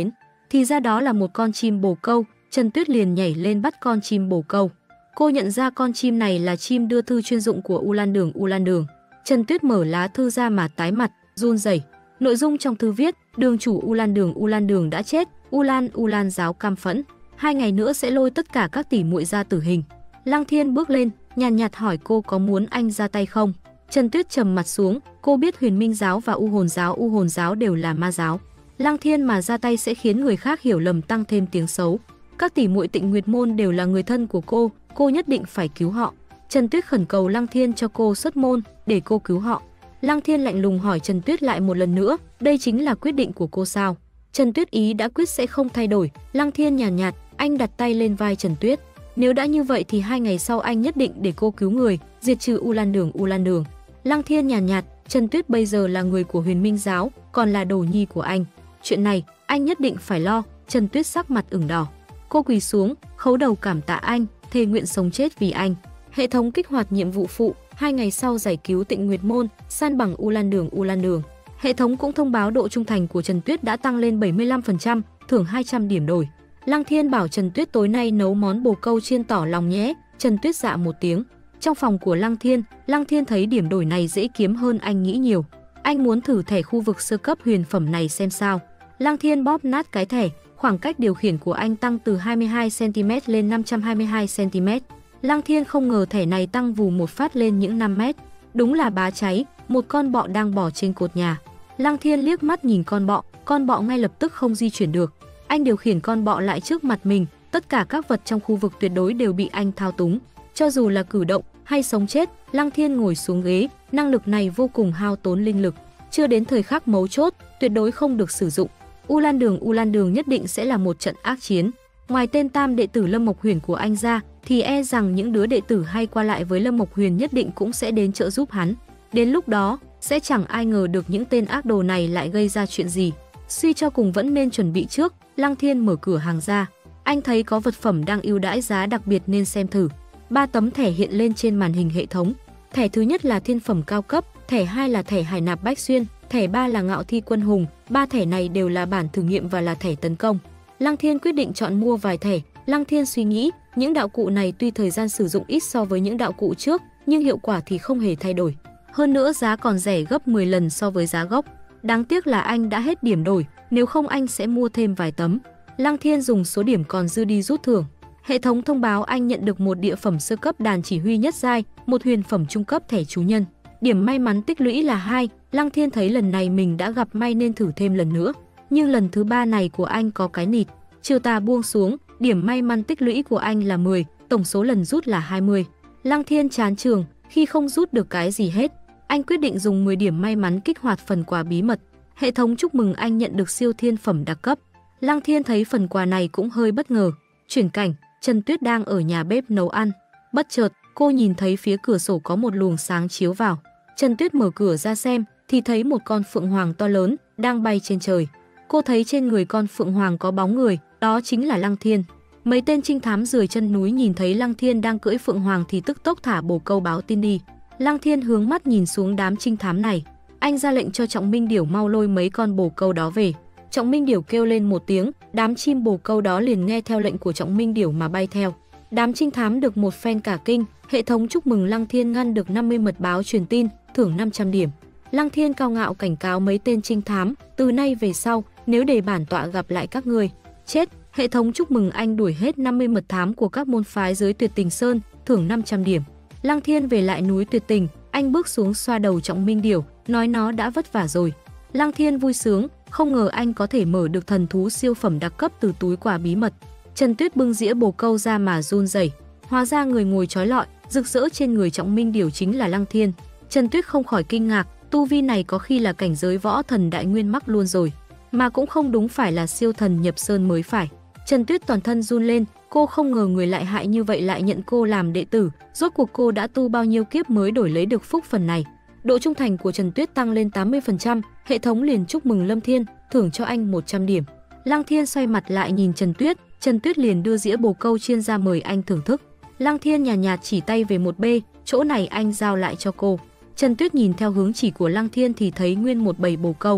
Thì ra đó là một con chim bồ câu. Trần Tuyết liền nhảy lên bắt con chim bồ câu. Cô nhận ra con chim này là chim đưa thư chuyên dụng của U Lan Đường. U Lan Đường. Trần Tuyết mở lá thư ra mà tái mặt, run rẩy. Nội dung trong thư viết: đường chủ U Lan Đường. U Lan Đường đã chết. U Lan U Lan giáo cam phẫn. Hai ngày nữa sẽ lôi tất cả các tỷ muội ra tử hình. Lăng Thiên bước lên, nhàn nhạt hỏi cô có muốn anh ra tay không. Trần Tuyết trầm mặt xuống. Cô biết Huyền Minh giáo và U Hồn giáo U Hồn giáo đều là ma giáo. Lăng Thiên mà ra tay sẽ khiến người khác hiểu lầm, tăng thêm tiếng xấu. Các tỷ muội Tịnh Nguyệt môn đều là người thân của cô, cô nhất định phải cứu họ. Trần Tuyết khẩn cầu Lăng Thiên cho cô xuất môn để cô cứu họ. Lăng Thiên lạnh lùng hỏi Trần Tuyết lại một lần nữa, đây chính là quyết định của cô sao? Trần Tuyết ý đã quyết sẽ không thay đổi. Lăng Thiên nhàn nhạt, nhạt, anh đặt tay lên vai Trần Tuyết. Nếu đã như vậy thì hai ngày sau anh nhất định để cô cứu người, diệt trừ U Lan Đường. U Lan Đường. Lăng Thiên nhàn nhạt, nhạt, Trần Tuyết bây giờ là người của Huyền Minh giáo, còn là đồ nhi của anh. Chuyện này anh nhất định phải lo. Trần Tuyết sắc mặt ửng đỏ. Cô quỳ xuống, khấu đầu cảm tạ anh, thề nguyện sống chết vì anh. Hệ thống kích hoạt nhiệm vụ phụ, hai ngày sau giải cứu Tịnh Nguyệt môn, san bằng U Lan Đường. U Lan Đường. Hệ thống cũng thông báo độ trung thành của Trần Tuyết đã tăng lên bảy mươi lăm phần trăm, thưởng hai trăm điểm đổi. Lăng Thiên bảo Trần Tuyết tối nay nấu món bồ câu chiên tỏ lòng nhé. Trần Tuyết dạ một tiếng. Trong phòng của Lăng Thiên, Lăng Thiên thấy điểm đổi này dễ kiếm hơn anh nghĩ nhiều. Anh muốn thử thẻ khu vực sơ cấp huyền phẩm này xem sao. Lăng Thiên bóp nát cái thẻ, khoảng cách điều khiển của anh tăng từ hai mươi hai xăng ti mét lên năm trăm hai mươi hai xăng ti mét. Lăng Thiên không ngờ thẻ này tăng vù một phát lên những năm mét. Đúng là bá cháy, một con bọ đang bò trên cột nhà. Lăng Thiên liếc mắt nhìn con bọ, con bọ ngay lập tức không di chuyển được. Anh điều khiển con bọ lại trước mặt mình, tất cả các vật trong khu vực tuyệt đối đều bị anh thao túng. Cho dù là cử động hay sống chết, Lăng Thiên ngồi xuống ghế, năng lực này vô cùng hao tốn linh lực. Chưa đến thời khắc mấu chốt, tuyệt đối không được sử dụng. U Lan Đường. U Lan Đường nhất định sẽ là một trận ác chiến. Ngoài tên tam đệ tử Lâm Mộc Huyền của anh ra, thì e rằng những đứa đệ tử hay qua lại với Lâm Mộc Huyền nhất định cũng sẽ đến trợ giúp hắn. Đến lúc đó, sẽ chẳng ai ngờ được những tên ác đồ này lại gây ra chuyện gì. Suy cho cùng vẫn nên chuẩn bị trước. Lăng Thiên mở cửa hàng ra. Anh thấy có vật phẩm đang ưu đãi giá đặc biệt nên xem thử. Ba tấm thẻ hiện lên trên màn hình hệ thống. Thẻ thứ nhất là thiên phẩm cao cấp, thẻ hai là thẻ hải nạp bách xuyên, thẻ ba là ngạo thi quân hùng. Ba thẻ này đều là bản thử nghiệm và là thẻ tấn công. Lăng Thiên quyết định chọn mua vài thẻ. Lăng Thiên suy nghĩ, những đạo cụ này tuy thời gian sử dụng ít so với những đạo cụ trước, nhưng hiệu quả thì không hề thay đổi. Hơn nữa giá còn rẻ gấp mười lần so với giá gốc. Đáng tiếc là anh đã hết điểm đổi, nếu không anh sẽ mua thêm vài tấm. Lăng Thiên dùng số điểm còn dư đi rút thưởng. Hệ thống thông báo anh nhận được một địa phẩm sơ cấp đàn chỉ huy nhất giai, một huyền phẩm trung cấp thẻ chú nhân. Điểm may mắn tích lũy là hai. Lăng Thiên thấy lần này mình đã gặp may nên thử thêm lần nữa. Nhưng lần thứ ba này của anh có cái nịt. Chiều tà buông xuống, điểm may mắn tích lũy của anh là mười, tổng số lần rút là hai mươi. Lăng Thiên chán trường, khi không rút được cái gì hết, anh quyết định dùng mười điểm may mắn kích hoạt phần quà bí mật. Hệ thống chúc mừng anh nhận được siêu thiên phẩm đặc cấp. Lăng Thiên thấy phần quà này cũng hơi bất ngờ. Chuyển cảnh, Trần Tuyết đang ở nhà bếp nấu ăn. Bất chợt, cô nhìn thấy phía cửa sổ có một luồng sáng chiếu vào. Trần Tuyết mở cửa ra xem, thì thấy một con phượng hoàng to lớn đang bay trên trời. Cô thấy trên người con phượng hoàng có bóng người, đó chính là Lăng Thiên. Mấy tên trinh thám rời chân núi nhìn thấy Lăng Thiên đang cưỡi phượng hoàng thì tức tốc thả bồ câu báo tin đi. Lăng Thiên hướng mắt nhìn xuống đám trinh thám này. Anh ra lệnh cho Trọng Minh Điểu mau lôi mấy con bồ câu đó về. Trọng Minh Điểu kêu lên một tiếng, đám chim bồ câu đó liền nghe theo lệnh của Trọng Minh Điểu mà bay theo. Đám trinh thám được một phen cả kinh, hệ thống chúc mừng Lăng Thiên ngăn được năm mươi mật báo truyền tin, thưởng năm trăm điểm. Lăng Thiên cao ngạo cảnh cáo mấy tên trinh thám, từ nay về sau, nếu để bản tọa gặp lại các ngươi, chết. Hệ thống chúc mừng anh đuổi hết năm mươi mật thám của các môn phái dưới Tuyệt Tình Sơn, thưởng năm trăm điểm. Lăng Thiên về lại núi Tuyệt Tình, anh bước xuống xoa đầu Trọng Minh Điểu, nói nó đã vất vả rồi. Lăng Thiên vui sướng, không ngờ anh có thể mở được thần thú siêu phẩm đặc cấp từ túi quà bí mật. Trần Tuyết bưng dĩa bồ câu ra mà run rẩy. Hóa ra người ngồi trói lọi, rực rỡ trên người Trọng Minh Điểu chính là Lăng Thiên. Trần Tuyết không khỏi kinh ngạc, tu vi này có khi là cảnh giới võ thần đại nguyên mắc luôn rồi, mà cũng không đúng phải là siêu thần nhập sơn mới phải. Trần Tuyết toàn thân run lên, cô không ngờ người lại hại như vậy lại nhận cô làm đệ tử, rốt cuộc cô đã tu bao nhiêu kiếp mới đổi lấy được phúc phần này. Độ trung thành của Trần Tuyết tăng lên tám mươi phần trăm, hệ thống liền chúc mừng Lâm Thiên, thưởng cho anh một trăm điểm. Lăng Thiên xoay mặt lại nhìn Trần Tuyết, Trần Tuyết liền đưa dĩa bồ câu chiên ra mời anh thưởng thức. Lăng Thiên nhàn nhạt, nhạt chỉ tay về một bê, chỗ này anh giao lại cho cô. Trần Tuyết nhìn theo hướng chỉ của Lăng Thiên thì thấy nguyên một bầy bồ câu.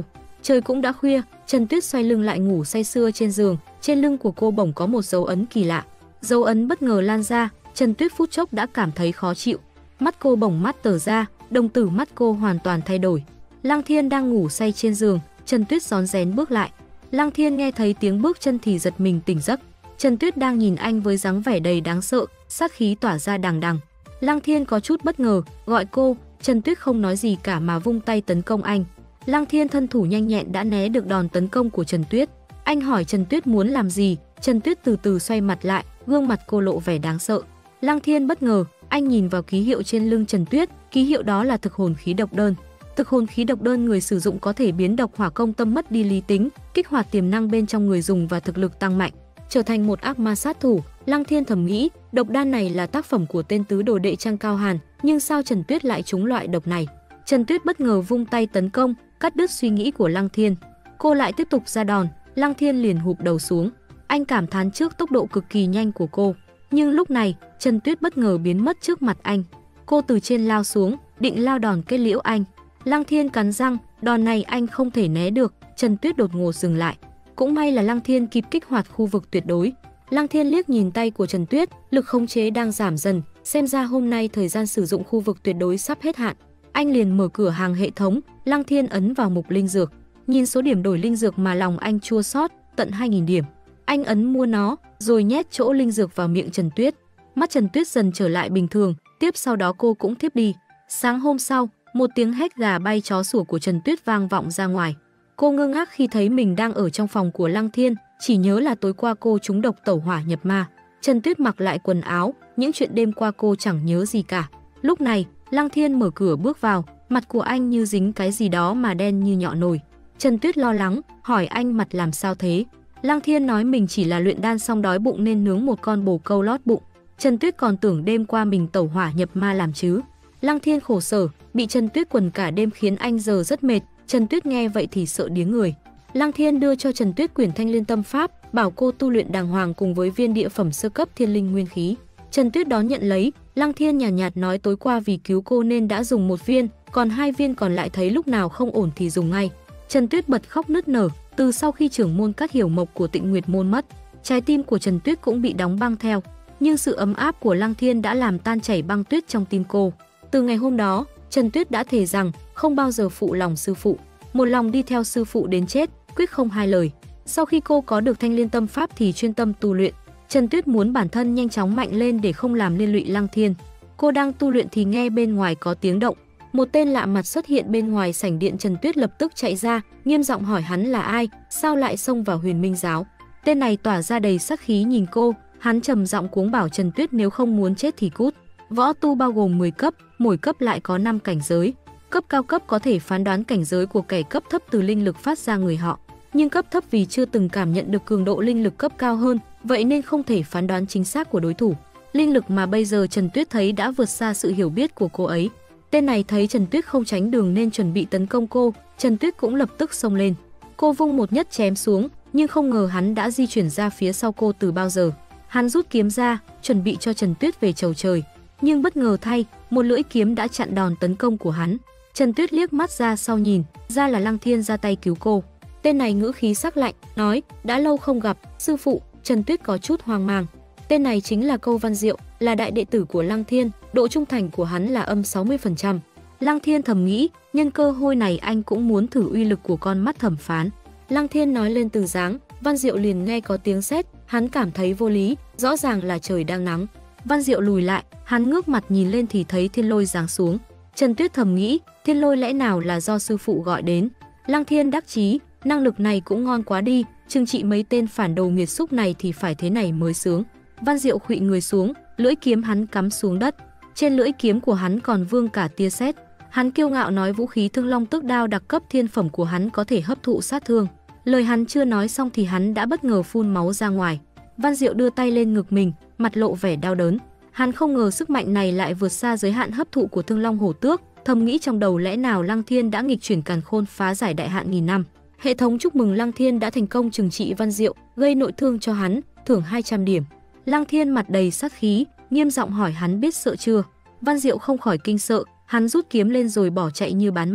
Trời cũng đã khuya, Trần Tuyết xoay lưng lại ngủ say sưa trên giường, trên lưng của cô bỗng có một dấu ấn kỳ lạ. Dấu ấn bất ngờ lan ra, Trần Tuyết phút chốc đã cảm thấy khó chịu. Mắt cô bỗng mắt tở ra, đồng tử mắt cô hoàn toàn thay đổi. Lăng Thiên đang ngủ say trên giường, Trần Tuyết rón rén bước lại. Lăng Thiên nghe thấy tiếng bước chân thì giật mình tỉnh giấc. Trần Tuyết đang nhìn anh với dáng vẻ đầy đáng sợ, sát khí tỏa ra đằng đằng. Lăng Thiên có chút bất ngờ, gọi cô, Trần Tuyết không nói gì cả mà vung tay tấn công anh. Lăng Thiên thân thủ nhanh nhẹn đã né được đòn tấn công của Trần Tuyết. Anh hỏi Trần Tuyết muốn làm gì, Trần Tuyết từ từ xoay mặt lại, gương mặt cô lộ vẻ đáng sợ. Lăng Thiên bất ngờ, anh nhìn vào ký hiệu trên lưng Trần Tuyết, ký hiệu đó là thực hồn khí độc đơn. Thực hồn khí độc đơn người sử dụng có thể biến độc hỏa công tâm mất đi lý tính, kích hoạt tiềm năng bên trong người dùng và thực lực tăng mạnh, trở thành một ác ma sát thủ. Lăng Thiên thầm nghĩ, độc đan này là tác phẩm của tên tứ đồ đệ Trang Cao Hàn, nhưng sao Trần Tuyết lại trúng loại độc này? Trần Tuyết bất ngờ vung tay tấn công, cắt đứt suy nghĩ của Lăng Thiên. Cô lại tiếp tục ra đòn, Lăng Thiên liền hụp đầu xuống. Anh cảm thán trước tốc độ cực kỳ nhanh của cô. Nhưng lúc này, Trần Tuyết bất ngờ biến mất trước mặt anh. Cô từ trên lao xuống, định lao đòn kết liễu anh. Lăng Thiên cắn răng, đòn này anh không thể né được. Trần Tuyết đột ngột dừng lại. Cũng may là Lăng Thiên kịp kích hoạt khu vực tuyệt đối. Lăng Thiên liếc nhìn tay của Trần Tuyết, lực khống chế đang giảm dần, xem ra hôm nay thời gian sử dụng khu vực tuyệt đối sắp hết hạn. Anh liền mở cửa hàng hệ thống, Lăng Thiên ấn vào mục linh dược. Nhìn số điểm đổi linh dược mà lòng anh chua xót, tận hai nghìn điểm. Anh ấn mua nó, rồi nhét chỗ linh dược vào miệng Trần Tuyết. Mắt Trần Tuyết dần trở lại bình thường, tiếp sau đó cô cũng thiếp đi. Sáng hôm sau, một tiếng hét gà bay chó sủa của Trần Tuyết vang vọng ra ngoài. Cô ngơ ngác khi thấy mình đang ở trong phòng của Lăng Thiên, chỉ nhớ là tối qua cô trúng độc tẩu hỏa nhập ma. Trần Tuyết mặc lại quần áo, những chuyện đêm qua cô chẳng nhớ gì cả. Lúc này, Lăng Thiên mở cửa bước vào, mặt của anh như dính cái gì đó mà đen như nhọ nồi. Trần Tuyết lo lắng, hỏi anh mặt làm sao thế? Lăng Thiên nói mình chỉ là luyện đan xong đói bụng nên nướng một con bồ câu lót bụng. Trần Tuyết còn tưởng đêm qua mình tẩu hỏa nhập ma làm chứ. Lăng Thiên khổ sở, bị Trần Tuyết quần cả đêm khiến anh giờ rất mệt. Trần Tuyết nghe vậy thì sợ điếng người. Lăng Thiên đưa cho Trần Tuyết quyển Thanh Liên Tâm Pháp, bảo cô tu luyện đàng hoàng cùng với viên địa phẩm sơ cấp Thiên Linh Nguyên Khí. Trần Tuyết đón nhận lấy, Lăng Thiên nhàn nhạt, nhạt nói tối qua vì cứu cô nên đã dùng một viên, còn hai viên còn lại thấy lúc nào không ổn thì dùng ngay. Trần Tuyết bật khóc nức nở, từ sau khi trưởng môn Cát Hiểu Mộc của Tịnh Nguyệt môn mất, trái tim của Trần Tuyết cũng bị đóng băng theo, nhưng sự ấm áp của Lăng Thiên đã làm tan chảy băng tuyết trong tim cô. Từ ngày hôm đó, Trần Tuyết đã thề rằng không bao giờ phụ lòng sư phụ, một lòng đi theo sư phụ đến chết, quyết không hai lời. Sau khi cô có được Thanh Liên Tâm Pháp thì chuyên tâm tu luyện. Trần Tuyết muốn bản thân nhanh chóng mạnh lên để không làm liên lụy Lăng Thiên. Cô đang tu luyện thì nghe bên ngoài có tiếng động. Một tên lạ mặt xuất hiện bên ngoài sảnh điện. Trần Tuyết lập tức chạy ra, nghiêm giọng hỏi hắn là ai, sao lại xông vào Huyền Minh giáo. Tên này tỏa ra đầy sát khí nhìn cô, hắn trầm giọng cuống bảo Trần Tuyết nếu không muốn chết thì cút. Võ tu bao gồm mười cấp, mỗi cấp lại có năm cảnh giới. Cấp cao cấp có thể phán đoán cảnh giới của kẻ cấp thấp từ linh lực phát ra người họ, nhưng cấp thấp vì chưa từng cảm nhận được cường độ linh lực cấp cao hơn, vậy nên không thể phán đoán chính xác của đối thủ. Linh lực mà bây giờ Trần Tuyết thấy đã vượt xa sự hiểu biết của cô ấy. Tên này thấy Trần Tuyết không tránh đường nên chuẩn bị tấn công cô, Trần Tuyết cũng lập tức xông lên. Cô vung một nhát chém xuống, nhưng không ngờ hắn đã di chuyển ra phía sau cô từ bao giờ. Hắn rút kiếm ra, chuẩn bị cho Trần Tuyết về chầu trời, nhưng bất ngờ thay, một lưỡi kiếm đã chặn đòn tấn công của hắn. Trần Tuyết liếc mắt ra sau nhìn, ra là Lăng Thiên ra tay cứu cô. Tên này ngữ khí sắc lạnh, nói, đã lâu không gặp, sư phụ. Trần Tuyết có chút hoang mang. Tên này chính là Câu Văn Diệu, là đại đệ tử của Lăng Thiên, độ trung thành của hắn là âm sáu mươi phần trăm. Lăng Thiên thầm nghĩ, nhân cơ hội này anh cũng muốn thử uy lực của con mắt thẩm phán. Lăng Thiên nói lên từ dáng, Văn Diệu liền nghe có tiếng sét, hắn cảm thấy vô lý, rõ ràng là trời đang nắng. Văn Diệu lùi lại, hắn ngước mặt nhìn lên thì thấy thiên lôi giáng xuống. Trần Tuyết thầm nghĩ, thiên lôi lẽ nào là do sư phụ gọi đến. Lăng Thiên đắc chí, năng lực này cũng ngon quá đi, trừng trị mấy tên phản đồ nghiệt xúc này thì phải thế này mới sướng. Văn Diệu khuỵu người xuống, lưỡi kiếm hắn cắm xuống đất. Trên lưỡi kiếm của hắn còn vương cả tia sét. Hắn kiêu ngạo nói vũ khí Thương Long Tước Đao đặc cấp thiên phẩm của hắn có thể hấp thụ sát thương. Lời hắn chưa nói xong thì hắn đã bất ngờ phun máu ra ngoài. Văn Diệu đưa tay lên ngực mình, mặt lộ vẻ đau đớn. Hắn không ngờ sức mạnh này lại vượt xa giới hạn hấp thụ của Thương Long Hổ Tước, thầm nghĩ trong đầu lẽ nào Lăng Thiên đã nghịch chuyển càn khôn phá giải đại hạn nghìn năm. Hệ thống chúc mừng Lăng Thiên đã thành công trừng trị Văn Diệu, gây nội thương cho hắn, thưởng hai trăm điểm. Lăng Thiên mặt đầy sát khí, nghiêm giọng hỏi hắn biết sợ chưa. Văn Diệu không khỏi kinh sợ, hắn rút kiếm lên rồi bỏ chạy như bán mạng.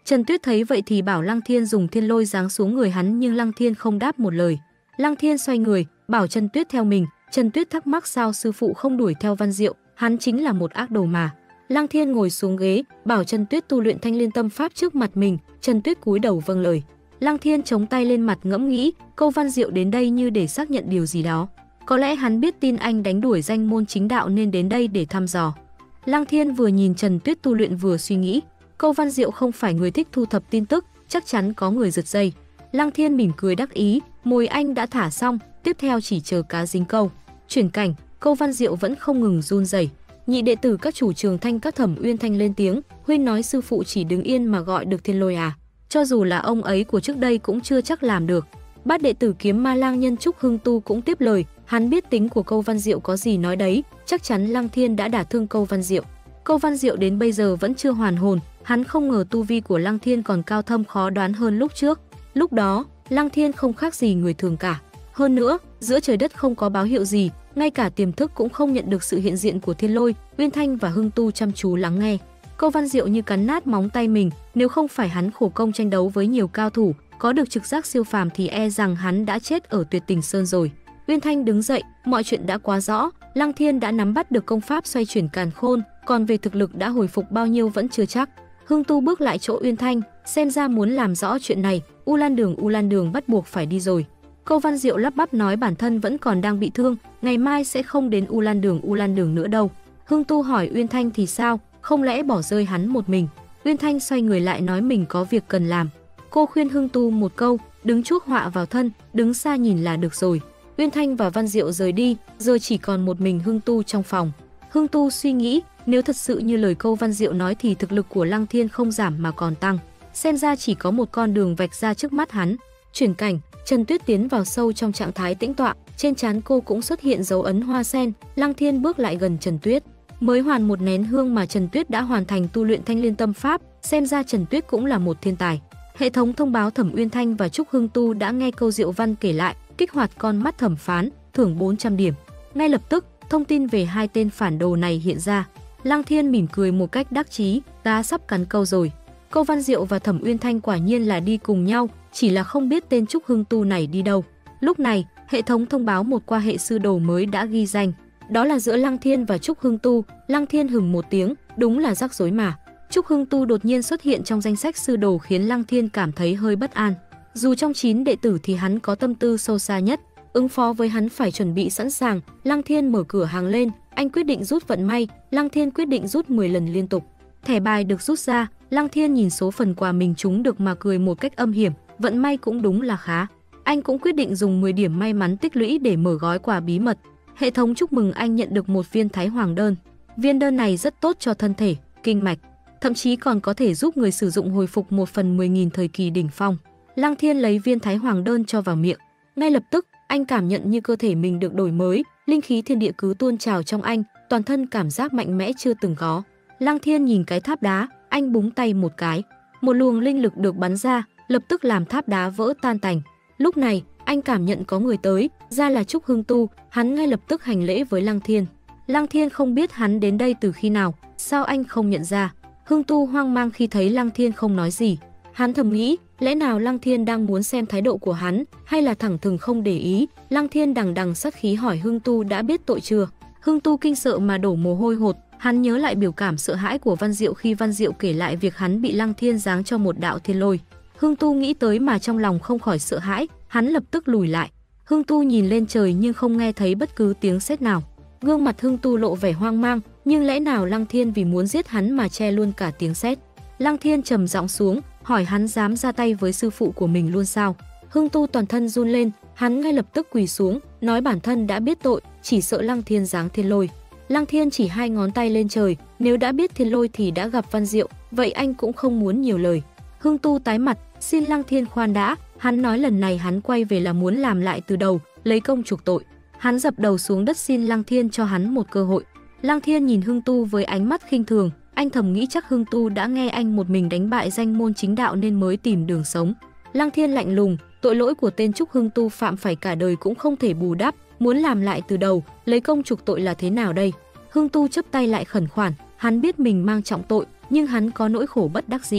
Trần Tuyết thấy vậy thì bảo Lăng Thiên dùng thiên lôi giáng xuống người hắn, nhưng Lăng Thiên không đáp một lời. Lăng Thiên xoay người, bảo Trần Tuyết theo mình. Trần Tuyết thắc mắc sao sư phụ không đuổi theo Văn Diệu, hắn chính là một ác đồ mà. Lăng Thiên ngồi xuống ghế, bảo Trần Tuyết tu luyện Thanh Liên Tâm Pháp trước mặt mình. Trần Tuyết cúi đầu vâng lời. Lăng Thiên chống tay lên mặt ngẫm nghĩ, câu Văn Diệu đến đây như để xác nhận điều gì đó. Có lẽ hắn biết tin anh đánh đuổi danh môn chính đạo nên đến đây để thăm dò. Lăng Thiên vừa nhìn Trần Tuyết tu luyện vừa suy nghĩ, câu Văn Diệu không phải người thích thu thập tin tức, chắc chắn có người giật dây. Lăng Thiên mỉm cười đắc ý, mồi anh đã thả xong, tiếp theo chỉ chờ cá dính câu. Chuyển cảnh, câu Văn Diệu vẫn không ngừng run rẩy. Nhị đệ tử các chủ trường Thanh các Thẩm Uyên Thanh lên tiếng, huynh nói sư phụ chỉ đứng yên mà gọi được thiên lôi à? Cho dù là ông ấy của trước đây cũng chưa chắc làm được. Bát đệ tử Kiếm Ma Lang nhân Trúc Hưng Tu cũng tiếp lời, hắn biết tính của câu Văn Diệu có gì nói đấy, chắc chắn Lăng Thiên đã đả thương câu Văn Diệu. Câu Văn Diệu đến bây giờ vẫn chưa hoàn hồn, hắn không ngờ tu vi của Lăng Thiên còn cao thâm khó đoán hơn lúc trước. Lúc đó, Lăng Thiên không khác gì người thường cả. Hơn nữa, giữa trời đất không có báo hiệu gì, ngay cả tiềm thức cũng không nhận được sự hiện diện của thiên lôi. Uyên Thanh và Hưng Tu chăm chú lắng nghe. Câu Văn Diệu như cắn nát móng tay mình, nếu không phải hắn khổ công tranh đấu với nhiều cao thủ, có được trực giác siêu phàm thì e rằng hắn đã chết ở Tuyệt Tình Sơn rồi. Uyên Thanh đứng dậy, mọi chuyện đã quá rõ, Lăng Thiên đã nắm bắt được công pháp xoay chuyển càn khôn, còn về thực lực đã hồi phục bao nhiêu vẫn chưa chắc. Hưng Tu bước lại chỗ Uyên Thanh, xem ra muốn làm rõ chuyện này, U Lan Đường U Lan Đường bắt buộc phải đi rồi. Câu Văn Diệu lắp bắp nói bản thân vẫn còn đang bị thương, ngày mai sẽ không đến U Lan Đường U Lan Đường nữa đâu. Hưng Tu hỏi Uyên Thanh thì sao, không lẽ bỏ rơi hắn một mình? Uyên Thanh xoay người lại nói mình có việc cần làm. Cô khuyên Hưng Tu một câu, đứng chuốc họa vào thân, đứng xa nhìn là được rồi. Uyên Thanh và Văn Diệu rời đi, giờ chỉ còn một mình Hưng Tu trong phòng. Hưng Tu suy nghĩ, nếu thật sự như lời câu Văn Diệu nói thì thực lực của Lăng Thiên không giảm mà còn tăng. Xem ra chỉ có một con đường vạch ra trước mắt hắn. Chuyển cảnh, Trần Tuyết tiến vào sâu trong trạng thái tĩnh tọa, trên trán cô cũng xuất hiện dấu ấn hoa sen. Lăng Thiên bước lại gần Trần Tuyết. Mới hoàn một nén hương mà Trần Tuyết đã hoàn thành tu luyện Thanh Liên Tâm Pháp, xem ra Trần Tuyết cũng là một thiên tài. Hệ thống thông báo Thẩm Uyên Thanh và Trúc Hưng Tu đã nghe câu Diệu Văn kể lại, kích hoạt con mắt thẩm phán, thưởng bốn trăm điểm. Ngay lập tức, thông tin về hai tên phản đồ này hiện ra. Lăng Thiên mỉm cười một cách đắc chí, gá sắp cắn câu rồi. Câu Văn Diệu và Thẩm Uyên Thanh quả nhiên là đi cùng nhau, chỉ là không biết tên Trúc Hưng Tu này đi đâu. Lúc này, hệ thống thông báo một qua hệ sư đồ mới đã ghi danh. Đó là giữa Lăng Thiên và Trúc Hưng Tu. Lăng Thiên hừng một tiếng, đúng là rắc rối mà. Trúc Hưng Tu đột nhiên xuất hiện trong danh sách sư đồ khiến Lăng Thiên cảm thấy hơi bất an. Dù trong chín đệ tử thì hắn có tâm tư sâu xa nhất, ứng phó với hắn phải chuẩn bị sẵn sàng. Lăng Thiên mở cửa hàng lên, anh quyết định rút vận may. Lăng Thiên quyết định rút mười lần liên tục. Thẻ bài được rút ra, Lăng Thiên nhìn số phần quà mình trúng được mà cười một cách âm hiểm, vận may cũng đúng là khá. Anh cũng quyết định dùng mười điểm may mắn tích lũy để mở gói quà bí mật. Hệ thống chúc mừng anh nhận được một viên Thái Hoàng đơn. Viên đơn này rất tốt cho thân thể, kinh mạch, thậm chí còn có thể giúp người sử dụng hồi phục một phần mười nghìn thời kỳ đỉnh phong. Lăng Thiên lấy viên Thái Hoàng đơn cho vào miệng. Ngay lập tức, anh cảm nhận như cơ thể mình được đổi mới, linh khí thiên địa cứ tuôn trào trong anh, toàn thân cảm giác mạnh mẽ chưa từng có. Lăng Thiên nhìn cái tháp đá, anh búng tay một cái, một luồng linh lực được bắn ra, lập tức làm tháp đá vỡ tan tành. Lúc này, anh cảm nhận có người tới, ra là Trúc Hưng Tu, hắn ngay lập tức hành lễ với Lăng Thiên. Lăng Thiên không biết hắn đến đây từ khi nào, sao anh không nhận ra? Hưng Tu hoang mang khi thấy Lăng Thiên không nói gì. Hắn thầm nghĩ, lẽ nào Lăng Thiên đang muốn xem thái độ của hắn, hay là thẳng thừng không để ý? Lăng Thiên đằng đằng sát khí hỏi Hưng Tu đã biết tội chưa? Hưng Tu kinh sợ mà đổ mồ hôi hột, hắn nhớ lại biểu cảm sợ hãi của Văn Diệu khi Văn Diệu kể lại việc hắn bị Lăng Thiên giáng cho một đạo thiên lôi. Hưng Tu nghĩ tới mà trong lòng không khỏi sợ hãi, hắn lập tức lùi lại. Hưng Tu nhìn lên trời nhưng không nghe thấy bất cứ tiếng sét nào. Gương mặt Hưng Tu lộ vẻ hoang mang, nhưng lẽ nào Lăng Thiên vì muốn giết hắn mà che luôn cả tiếng sét? Lăng Thiên trầm giọng xuống, hỏi hắn dám ra tay với sư phụ của mình luôn sao? Hưng Tu toàn thân run lên, hắn ngay lập tức quỳ xuống, nói bản thân đã biết tội, chỉ sợ Lăng Thiên giáng thiên lôi. Lăng Thiên chỉ hai ngón tay lên trời, nếu đã biết thiên lôi thì đã gặp Văn Diệu, vậy anh cũng không muốn nhiều lời. Hưng Tu tái mặt, xin Lăng Thiên khoan đã, hắn nói lần này hắn quay về là muốn làm lại từ đầu, lấy công chuộc tội. Hắn dập đầu xuống đất xin Lăng Thiên cho hắn một cơ hội. Lăng Thiên nhìn Hưng Tu với ánh mắt khinh thường, anh thầm nghĩ chắc Hưng Tu đã nghe anh một mình đánh bại danh môn chính đạo nên mới tìm đường sống. Lăng Thiên lạnh lùng, tội lỗi của tên Trúc Hưng Tu phạm phải cả đời cũng không thể bù đắp, muốn làm lại từ đầu, lấy công chuộc tội là thế nào đây? Hưng Tu chắp tay lại khẩn khoản, hắn biết mình mang trọng tội, nhưng hắn có nỗi khổ bất đắc dĩ.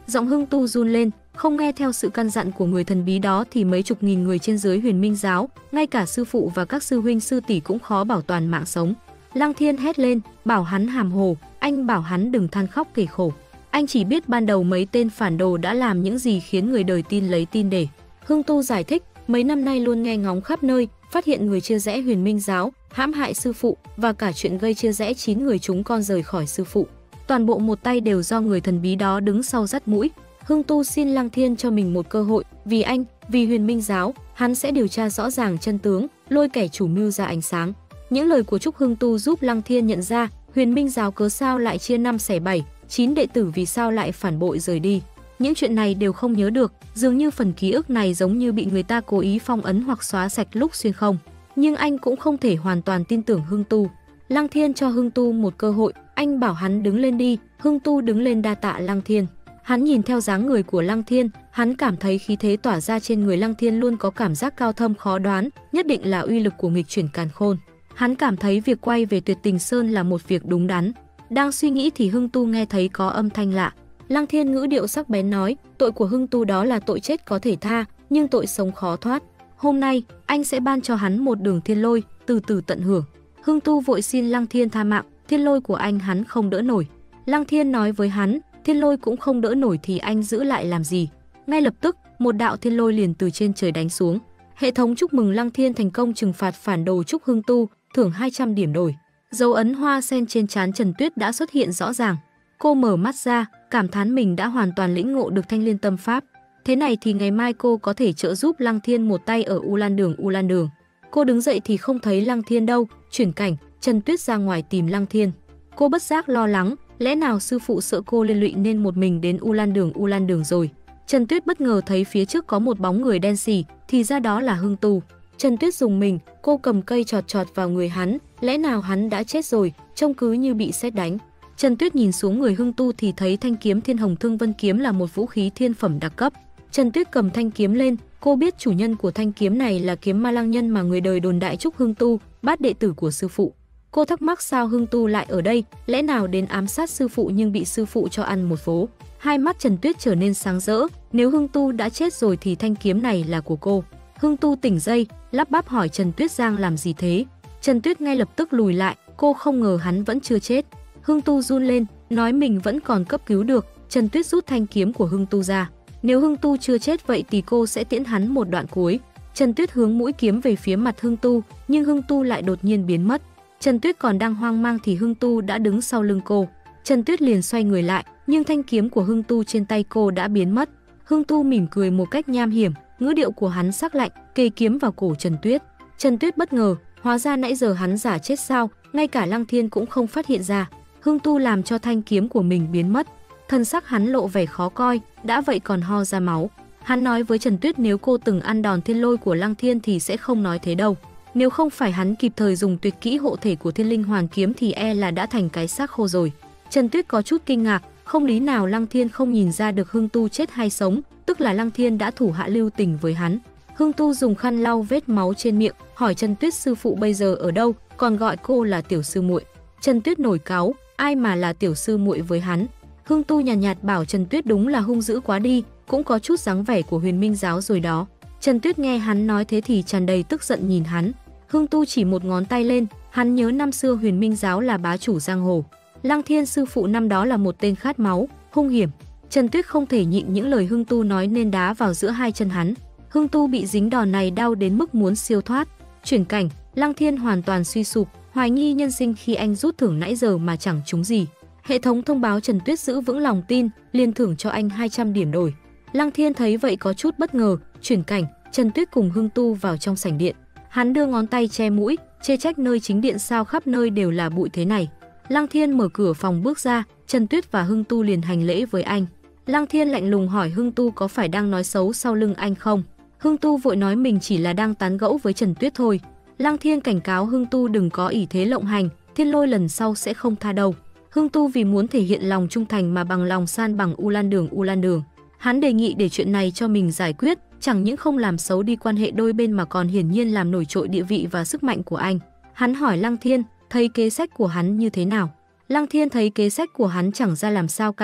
Giọng Hưng Tu run lên, không nghe theo sự căn dặn của người thần bí đó thì mấy chục nghìn người trên dưới Huyền Minh giáo, ngay cả sư phụ và các sư huynh sư tỷ cũng khó bảo toàn mạng sống. Lăng Thiên hét lên, bảo hắn hàm hồ, anh bảo hắn đừng than khóc kể khổ. Anh chỉ biết ban đầu mấy tên phản đồ đã làm những gì khiến người đời tin lấy tin để. Hưng Tu giải thích, mấy năm nay luôn nghe ngóng khắp nơi, phát hiện người chia rẽ Huyền Minh giáo, hãm hại sư phụ và cả chuyện gây chia rẽ chín người chúng con rời khỏi sư phụ. Toàn bộ một tay đều do người thần bí đó đứng sau dắt mũi. Hưng Tu xin Lăng Thiên cho mình một cơ hội, vì anh, vì Huyền Minh giáo, hắn sẽ điều tra rõ ràng chân tướng, lôi kẻ chủ mưu ra ánh sáng. Những lời của Trúc Hưng Tu giúp Lăng Thiên nhận ra, Huyền Minh giáo cớ sao lại chia năm xẻ bảy, chín đệ tử vì sao lại phản bội rời đi. Những chuyện này đều không nhớ được, dường như phần ký ức này giống như bị người ta cố ý phong ấn hoặc xóa sạch lúc xuyên không. Nhưng anh cũng không thể hoàn toàn tin tưởng Hưng Tu. Lăng Thiên cho Hưng Tu một cơ hội, anh bảo hắn đứng lên đi. Hưng Tu đứng lên đa tạ Lăng Thiên. Hắn nhìn theo dáng người của Lăng Thiên, hắn cảm thấy khí thế tỏa ra trên người Lăng Thiên luôn có cảm giác cao thâm khó đoán, nhất định là uy lực của nghịch chuyển càn khôn. Hắn cảm thấy việc quay về Tuyệt Tình Sơn là một việc đúng đắn. Đang suy nghĩ thì Hưng Tu nghe thấy có âm thanh lạ. Lăng Thiên ngữ điệu sắc bén nói, tội của Hưng Tu đó là tội chết có thể tha, nhưng tội sống khó thoát. Hôm nay, anh sẽ ban cho hắn một đường thiên lôi, từ từ tận hưởng. Hưng Tu vội xin Lăng Thiên tha mạng, thiên lôi của anh hắn không đỡ nổi. Lăng Thiên nói với hắn, thiên lôi cũng không đỡ nổi thì anh giữ lại làm gì. Ngay lập tức, một đạo thiên lôi liền từ trên trời đánh xuống. Hệ thống chúc mừng Lăng Thiên thành công trừng phạt phản đồ Trúc Hưng Tu, thưởng hai trăm điểm đổi. Dấu ấn hoa sen trên trán Trần Tuyết đã xuất hiện rõ ràng. Cô mở mắt ra, cảm thán mình đã hoàn toàn lĩnh ngộ được Thanh Liên Tâm Pháp. Thế này thì ngày mai cô có thể trợ giúp Lăng Thiên một tay ở U Lan Đường U Lan Đường. Cô đứng dậy thì không thấy Lăng Thiên đâu, chuyển cảnh, Trần Tuyết ra ngoài tìm Lăng Thiên. Cô bất giác lo lắng, lẽ nào sư phụ sợ cô liên lụy nên một mình đến U Lan Đường U Lan Đường rồi. Trần Tuyết bất ngờ thấy phía trước có một bóng người đen xì, thì ra đó là Hưng Tu. Trần Tuyết dùng mình, cô cầm cây chọt chọt vào người hắn, lẽ nào hắn đã chết rồi, trông cứ như bị sét đánh. Trần Tuyết nhìn xuống người Hưng Tu thì thấy thanh kiếm Thiên Hồng Thương Vân kiếm là một vũ khí thiên phẩm đặc cấp. Trần Tuyết cầm thanh kiếm lên, cô biết chủ nhân của thanh kiếm này là kiếm ma lang nhân mà người đời đồn đại Trúc Hưng Tu, bát đệ tử của sư phụ. Cô thắc mắc sao Hưng Tu lại ở đây, lẽ nào đến ám sát sư phụ nhưng bị sư phụ cho ăn một vố. Hai mắt Trần Tuyết trở nên sáng rỡ, nếu Hưng Tu đã chết rồi thì thanh kiếm này là của cô. Hưng Tu tỉnh dậy, lắp bắp hỏi Trần Tuyết Giang làm gì thế. Trần Tuyết ngay lập tức lùi lại, cô không ngờ hắn vẫn chưa chết. Hưng Tu run lên, nói mình vẫn còn cấp cứu được. Trần Tuyết rút thanh kiếm của Hưng Tu ra. Nếu Hưng Tu chưa chết vậy thì cô sẽ tiễn hắn một đoạn cuối. Trần Tuyết hướng mũi kiếm về phía mặt Hưng Tu, nhưng Hưng Tu lại đột nhiên biến mất. Trần Tuyết còn đang hoang mang thì Hưng Tu đã đứng sau lưng cô. Trần Tuyết liền xoay người lại, nhưng thanh kiếm của Hưng Tu trên tay cô đã biến mất. Hưng Tu mỉm cười một cách nham hiểm, ngữ điệu của hắn sắc lạnh, kề kiếm vào cổ Trần Tuyết. Trần Tuyết bất ngờ, hóa ra nãy giờ hắn giả chết sao, ngay cả Lăng Thiên cũng không phát hiện ra. Hưng Tu làm cho thanh kiếm của mình biến mất. Thân sắc hắn lộ vẻ khó coi, đã vậy còn ho ra máu. Hắn nói với Trần Tuyết nếu cô từng ăn đòn thiên lôi của Lăng Thiên thì sẽ không nói thế đâu. Nếu không phải hắn kịp thời dùng tuyệt kỹ hộ thể của Thiên Linh Hoàn kiếm thì e là đã thành cái xác khô rồi. Trần Tuyết có chút kinh ngạc, không lý nào Lăng Thiên không nhìn ra được Hưng Tu chết hay sống, tức là Lăng Thiên đã thủ hạ lưu tình với hắn. Hưng Tu dùng khăn lau vết máu trên miệng, hỏi Trần Tuyết sư phụ bây giờ ở đâu, còn gọi cô là tiểu sư muội. Trần Tuyết nổi cáu, ai mà là tiểu sư muội với hắn. Hưng Tu nhàn nhạt, nhạt bảo Trần Tuyết đúng là hung dữ quá đi, cũng có chút dáng vẻ của Huyền Minh giáo rồi đó. Trần Tuyết nghe hắn nói thế thì tràn đầy tức giận nhìn hắn. Hưng Tu chỉ một ngón tay lên, hắn nhớ năm xưa Huyền Minh giáo là bá chủ giang hồ. Lăng Thiên sư phụ năm đó là một tên khát máu, hung hiểm. Trần Tuyết không thể nhịn những lời Hưng Tu nói nên đá vào giữa hai chân hắn. Hưng Tu bị dính đòn này đau đến mức muốn siêu thoát. Chuyển cảnh, Lăng Thiên hoàn toàn suy sụp, hoài nghi nhân sinh khi anh rút thưởng nãy giờ mà chẳng trúng gì. Hệ thống thông báo Trần Tuyết giữ vững lòng tin, liền thưởng cho anh hai trăm điểm đổi. Lăng Thiên thấy vậy có chút bất ngờ, chuyển cảnh, Trần Tuyết cùng Hưng Tu vào trong sảnh điện. Hắn đưa ngón tay che mũi, chê trách nơi chính điện sao khắp nơi đều là bụi thế này. Lăng Thiên mở cửa phòng bước ra, Trần Tuyết và Hưng Tu liền hành lễ với anh. Lăng Thiên lạnh lùng hỏi Hưng Tu có phải đang nói xấu sau lưng anh không? Hưng Tu vội nói mình chỉ là đang tán gẫu với Trần Tuyết thôi. Lăng Thiên cảnh cáo Hưng Tu đừng có ỷ thế lộng hành, thiên lôi lần sau sẽ không tha đâu. Hưng Tu vì muốn thể hiện lòng trung thành mà bằng lòng san bằng U Lan Đường U Lan Đường. Hắn đề nghị để chuyện này cho mình giải quyết, chẳng những không làm xấu đi quan hệ đôi bên mà còn hiển nhiên làm nổi trội địa vị và sức mạnh của anh. Hắn hỏi Lăng Thiên, thấy kế sách của hắn như thế nào? Lăng Thiên thấy kế sách của hắn chẳng ra làm sao cả.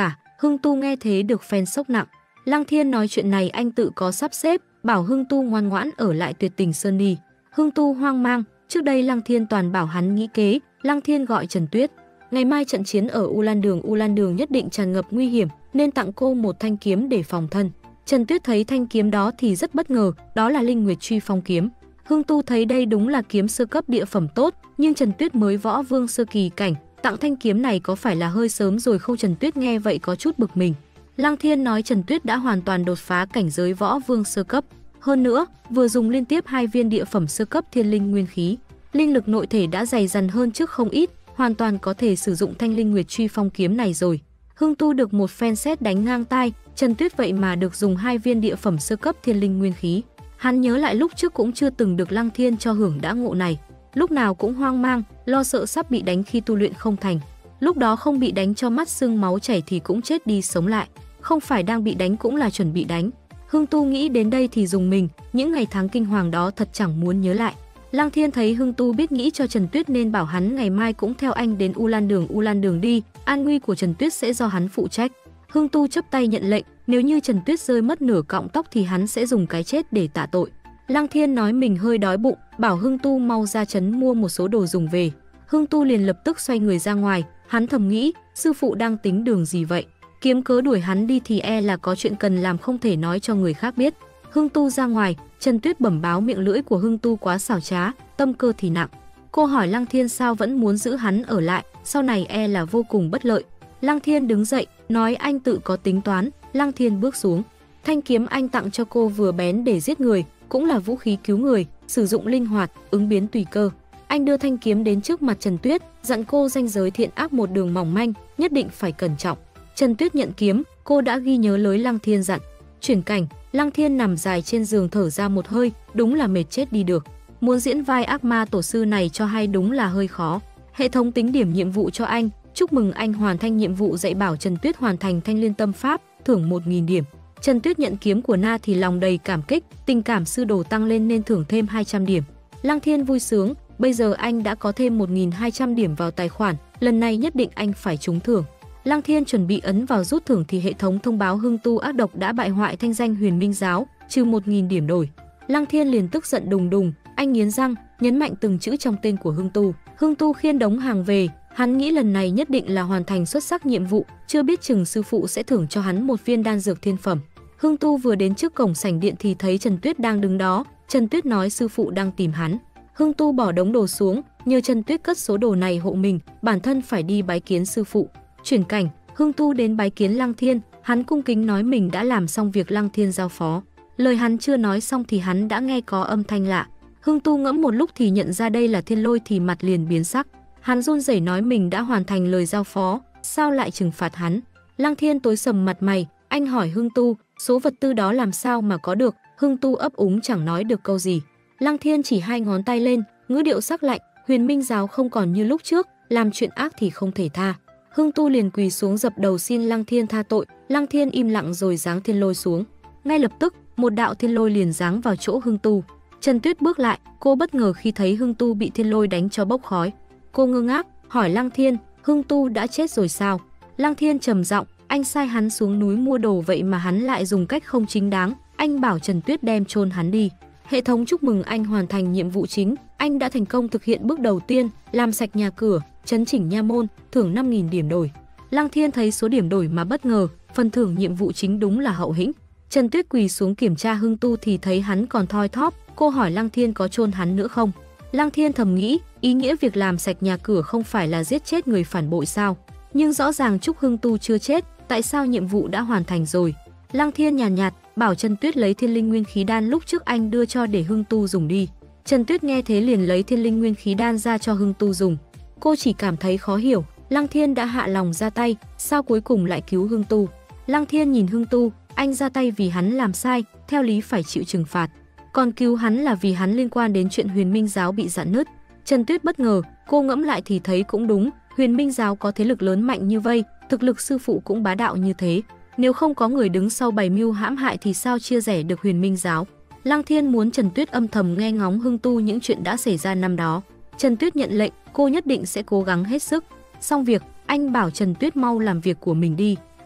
Hưng Tu nghe thế được phen sốc nặng. Lăng Thiên nói chuyện này anh tự có sắp xếp, bảo Hưng Tu ngoan ngoãn ở lại Tuyệt Tình Sơn đi. Hưng Tu hoang mang, trước đây Lăng Thiên toàn bảo hắn nghĩ kế. Lăng Thiên gọi Trần Tuyết, ngày mai trận chiến ở U Lan Đường, U Lan Đường nhất định tràn ngập nguy hiểm, nên tặng cô một thanh kiếm để phòng thân. Trần Tuyết thấy thanh kiếm đó thì rất bất ngờ, đó là Linh Nguyệt Truy Phong kiếm. Hưng Tu thấy đây đúng là kiếm sơ cấp địa phẩm tốt, nhưng Trần Tuyết mới võ vương sơ kỳ cảnh, tặng thanh kiếm này có phải là hơi sớm rồi không? Trần Tuyết nghe vậy có chút bực mình. Lăng Thiên nói Trần Tuyết đã hoàn toàn đột phá cảnh giới võ vương sơ cấp, hơn nữa vừa dùng liên tiếp hai viên địa phẩm sơ cấp thiên linh nguyên khí, linh lực nội thể đã dày dặn hơn trước không ít, hoàn toàn có thể sử dụng thanh Linh Nguyệt Truy Phong kiếm này rồi. Hưng Tu được một phen sét đánh ngang tai, Trần Tuyết vậy mà được dùng hai viên địa phẩm sơ cấp thiên linh nguyên khí. Hắn nhớ lại lúc trước cũng chưa từng được Lăng Thiên cho hưởng đã ngộ này, lúc nào cũng hoang mang, lo sợ sắp bị đánh khi tu luyện không thành. Lúc đó không bị đánh cho mắt sưng máu chảy thì cũng chết đi sống lại, không phải đang bị đánh cũng là chuẩn bị đánh. Hưng Tu nghĩ đến đây thì dùng mình, những ngày tháng kinh hoàng đó thật chẳng muốn nhớ lại. Lăng Thiên thấy Hưng Tu biết nghĩ cho Trần Tuyết nên bảo hắn ngày mai cũng theo anh đến U Lan Đường. U Lan Đường đi, an nguy của Trần Tuyết sẽ do hắn phụ trách. Hưng Tu chấp tay nhận lệnh, nếu như Trần Tuyết rơi mất nửa cọng tóc thì hắn sẽ dùng cái chết để tạ tội. Lăng Thiên nói mình hơi đói bụng, bảo Hưng Tu mau ra trấn mua một số đồ dùng về. Hưng Tu liền lập tức xoay người ra ngoài, hắn thầm nghĩ, sư phụ đang tính đường gì vậy? Kiếm cớ đuổi hắn đi thì e là có chuyện cần làm không thể nói cho người khác biết. Hưng Tu ra ngoài, Trần Tuyết bẩm báo miệng lưỡi của Hưng Tu quá xảo trá, tâm cơ thì nặng. Cô hỏi Lăng Thiên sao vẫn muốn giữ hắn ở lại, sau này e là vô cùng bất lợi. Lăng Thiên đứng dậy, nói anh tự có tính toán. Lăng Thiên bước xuống. Thanh kiếm anh tặng cho cô vừa bén để giết người, cũng là vũ khí cứu người, sử dụng linh hoạt, ứng biến tùy cơ. Anh đưa thanh kiếm đến trước mặt Trần Tuyết, dặn cô ranh giới thiện ác một đường mỏng manh, nhất định phải cẩn trọng. Trần Tuyết nhận kiếm, cô đã ghi nhớ lời Lăng Thiên dặn. Chuyển cảnh, Lăng Thiên nằm dài trên giường thở ra một hơi, đúng là mệt chết đi được. Muốn diễn vai ác ma tổ sư này cho hay đúng là hơi khó. Hệ thống tính điểm nhiệm vụ cho anh, chúc mừng anh hoàn thành nhiệm vụ dạy bảo Trần Tuyết hoàn thành thanh liên tâm pháp, thưởng một nghìn điểm. Trần Tuyết nhận kiếm của Na thì lòng đầy cảm kích, tình cảm sư đồ tăng lên nên thưởng thêm hai trăm điểm. Lăng Thiên vui sướng, bây giờ anh đã có thêm một nghìn hai trăm điểm vào tài khoản, lần này nhất định anh phải trúng thưởng. Lăng Thiên chuẩn bị ấn vào rút thưởng thì hệ thống thông báo Hưng Tu ác độc đã bại hoại thanh danh Huyền Minh giáo, trừ một nghìn điểm đổi. Lăng Thiên liền tức giận đùng đùng, anh nghiến răng, nhấn mạnh từng chữ trong tên của Hưng Tu. Hưng Tu khiêng đống hàng về, hắn nghĩ lần này nhất định là hoàn thành xuất sắc nhiệm vụ, chưa biết chừng sư phụ sẽ thưởng cho hắn một viên đan dược thiên phẩm. Hưng Tu vừa đến trước cổng sảnh điện thì thấy Trần Tuyết đang đứng đó. Trần Tuyết nói sư phụ đang tìm hắn. Hưng Tu bỏ đống đồ xuống, nhờ Trần Tuyết cất số đồ này hộ mình, bản thân phải đi bái kiến sư phụ. Chuyển cảnh, Hưng Tu đến bái kiến Lăng Thiên, hắn cung kính nói mình đã làm xong việc Lăng Thiên giao phó. Lời hắn chưa nói xong thì hắn đã nghe có âm thanh lạ. Hưng Tu ngẫm một lúc thì nhận ra đây là Thiên Lôi thì mặt liền biến sắc. Hắn run rẩy nói mình đã hoàn thành lời giao phó, sao lại trừng phạt hắn? Lăng Thiên tối sầm mặt mày, anh hỏi Hưng Tu, số vật tư đó làm sao mà có được? Hưng Tu ấp úng chẳng nói được câu gì. Lăng Thiên chỉ hai ngón tay lên, ngữ điệu sắc lạnh, Huyền Minh giáo không còn như lúc trước, làm chuyện ác thì không thể tha. Hưng Tu liền quỳ xuống dập đầu xin Lăng Thiên tha tội. Lăng Thiên im lặng rồi giáng Thiên Lôi xuống. Ngay lập tức, một đạo Thiên Lôi liền giáng vào chỗ Hưng Tu. Trần Tuyết bước lại, cô bất ngờ khi thấy Hưng Tu bị Thiên Lôi đánh cho bốc khói. Cô ngơ ngác, hỏi Lăng Thiên, Hưng Tu đã chết rồi sao? Lăng Thiên trầm giọng, anh sai hắn xuống núi mua đồ vậy mà hắn lại dùng cách không chính đáng, anh bảo Trần Tuyết đem chôn hắn đi. Hệ thống chúc mừng anh hoàn thành nhiệm vụ chính, anh đã thành công thực hiện bước đầu tiên, làm sạch nhà cửa, chấn chỉnh nha môn, thưởng năm nghìn điểm đổi. Lăng Thiên thấy số điểm đổi mà bất ngờ, phần thưởng nhiệm vụ chính đúng là hậu hĩnh. Trần Tuyết quỳ xuống kiểm tra Hưng Tu thì thấy hắn còn thoi thóp, cô hỏi Lăng Thiên có chôn hắn nữa không? Lăng Thiên thầm nghĩ, ý nghĩa việc làm sạch nhà cửa không phải là giết chết người phản bội sao? Nhưng rõ ràng Trúc Hưng Tu chưa chết, tại sao nhiệm vụ đã hoàn thành rồi? Lăng Thiên nhàn nhạt, nhạt, bảo Trần Tuyết lấy Thiên Linh Nguyên Khí Đan lúc trước anh đưa cho để Hưng Tu dùng đi. Trần Tuyết nghe thế liền lấy Thiên Linh Nguyên Khí Đan ra cho Hưng Tu dùng. Cô chỉ cảm thấy khó hiểu, Lăng Thiên đã hạ lòng ra tay, sao cuối cùng lại cứu Hưng Tu? Lăng Thiên nhìn Hưng Tu, anh ra tay vì hắn làm sai, theo lý phải chịu trừng phạt. Còn cứu hắn là vì hắn liên quan đến chuyện Huyền Minh giáo bị rạn nứt. Trần Tuyết bất ngờ, cô ngẫm lại thì thấy cũng đúng, Huyền Minh giáo có thế lực lớn mạnh như vậy, thực lực sư phụ cũng bá đạo như thế. Nếu không có người đứng sau bày mưu hãm hại thì sao chia rẽ được Huyền Minh giáo? Lăng Thiên muốn Trần Tuyết âm thầm nghe ngóng Hưng Tu những chuyện đã xảy ra năm đó. Trần Tuyết nhận lệnh, cô nhất định sẽ cố gắng hết sức. Xong việc, anh bảo Trần Tuyết mau làm việc của mình đi.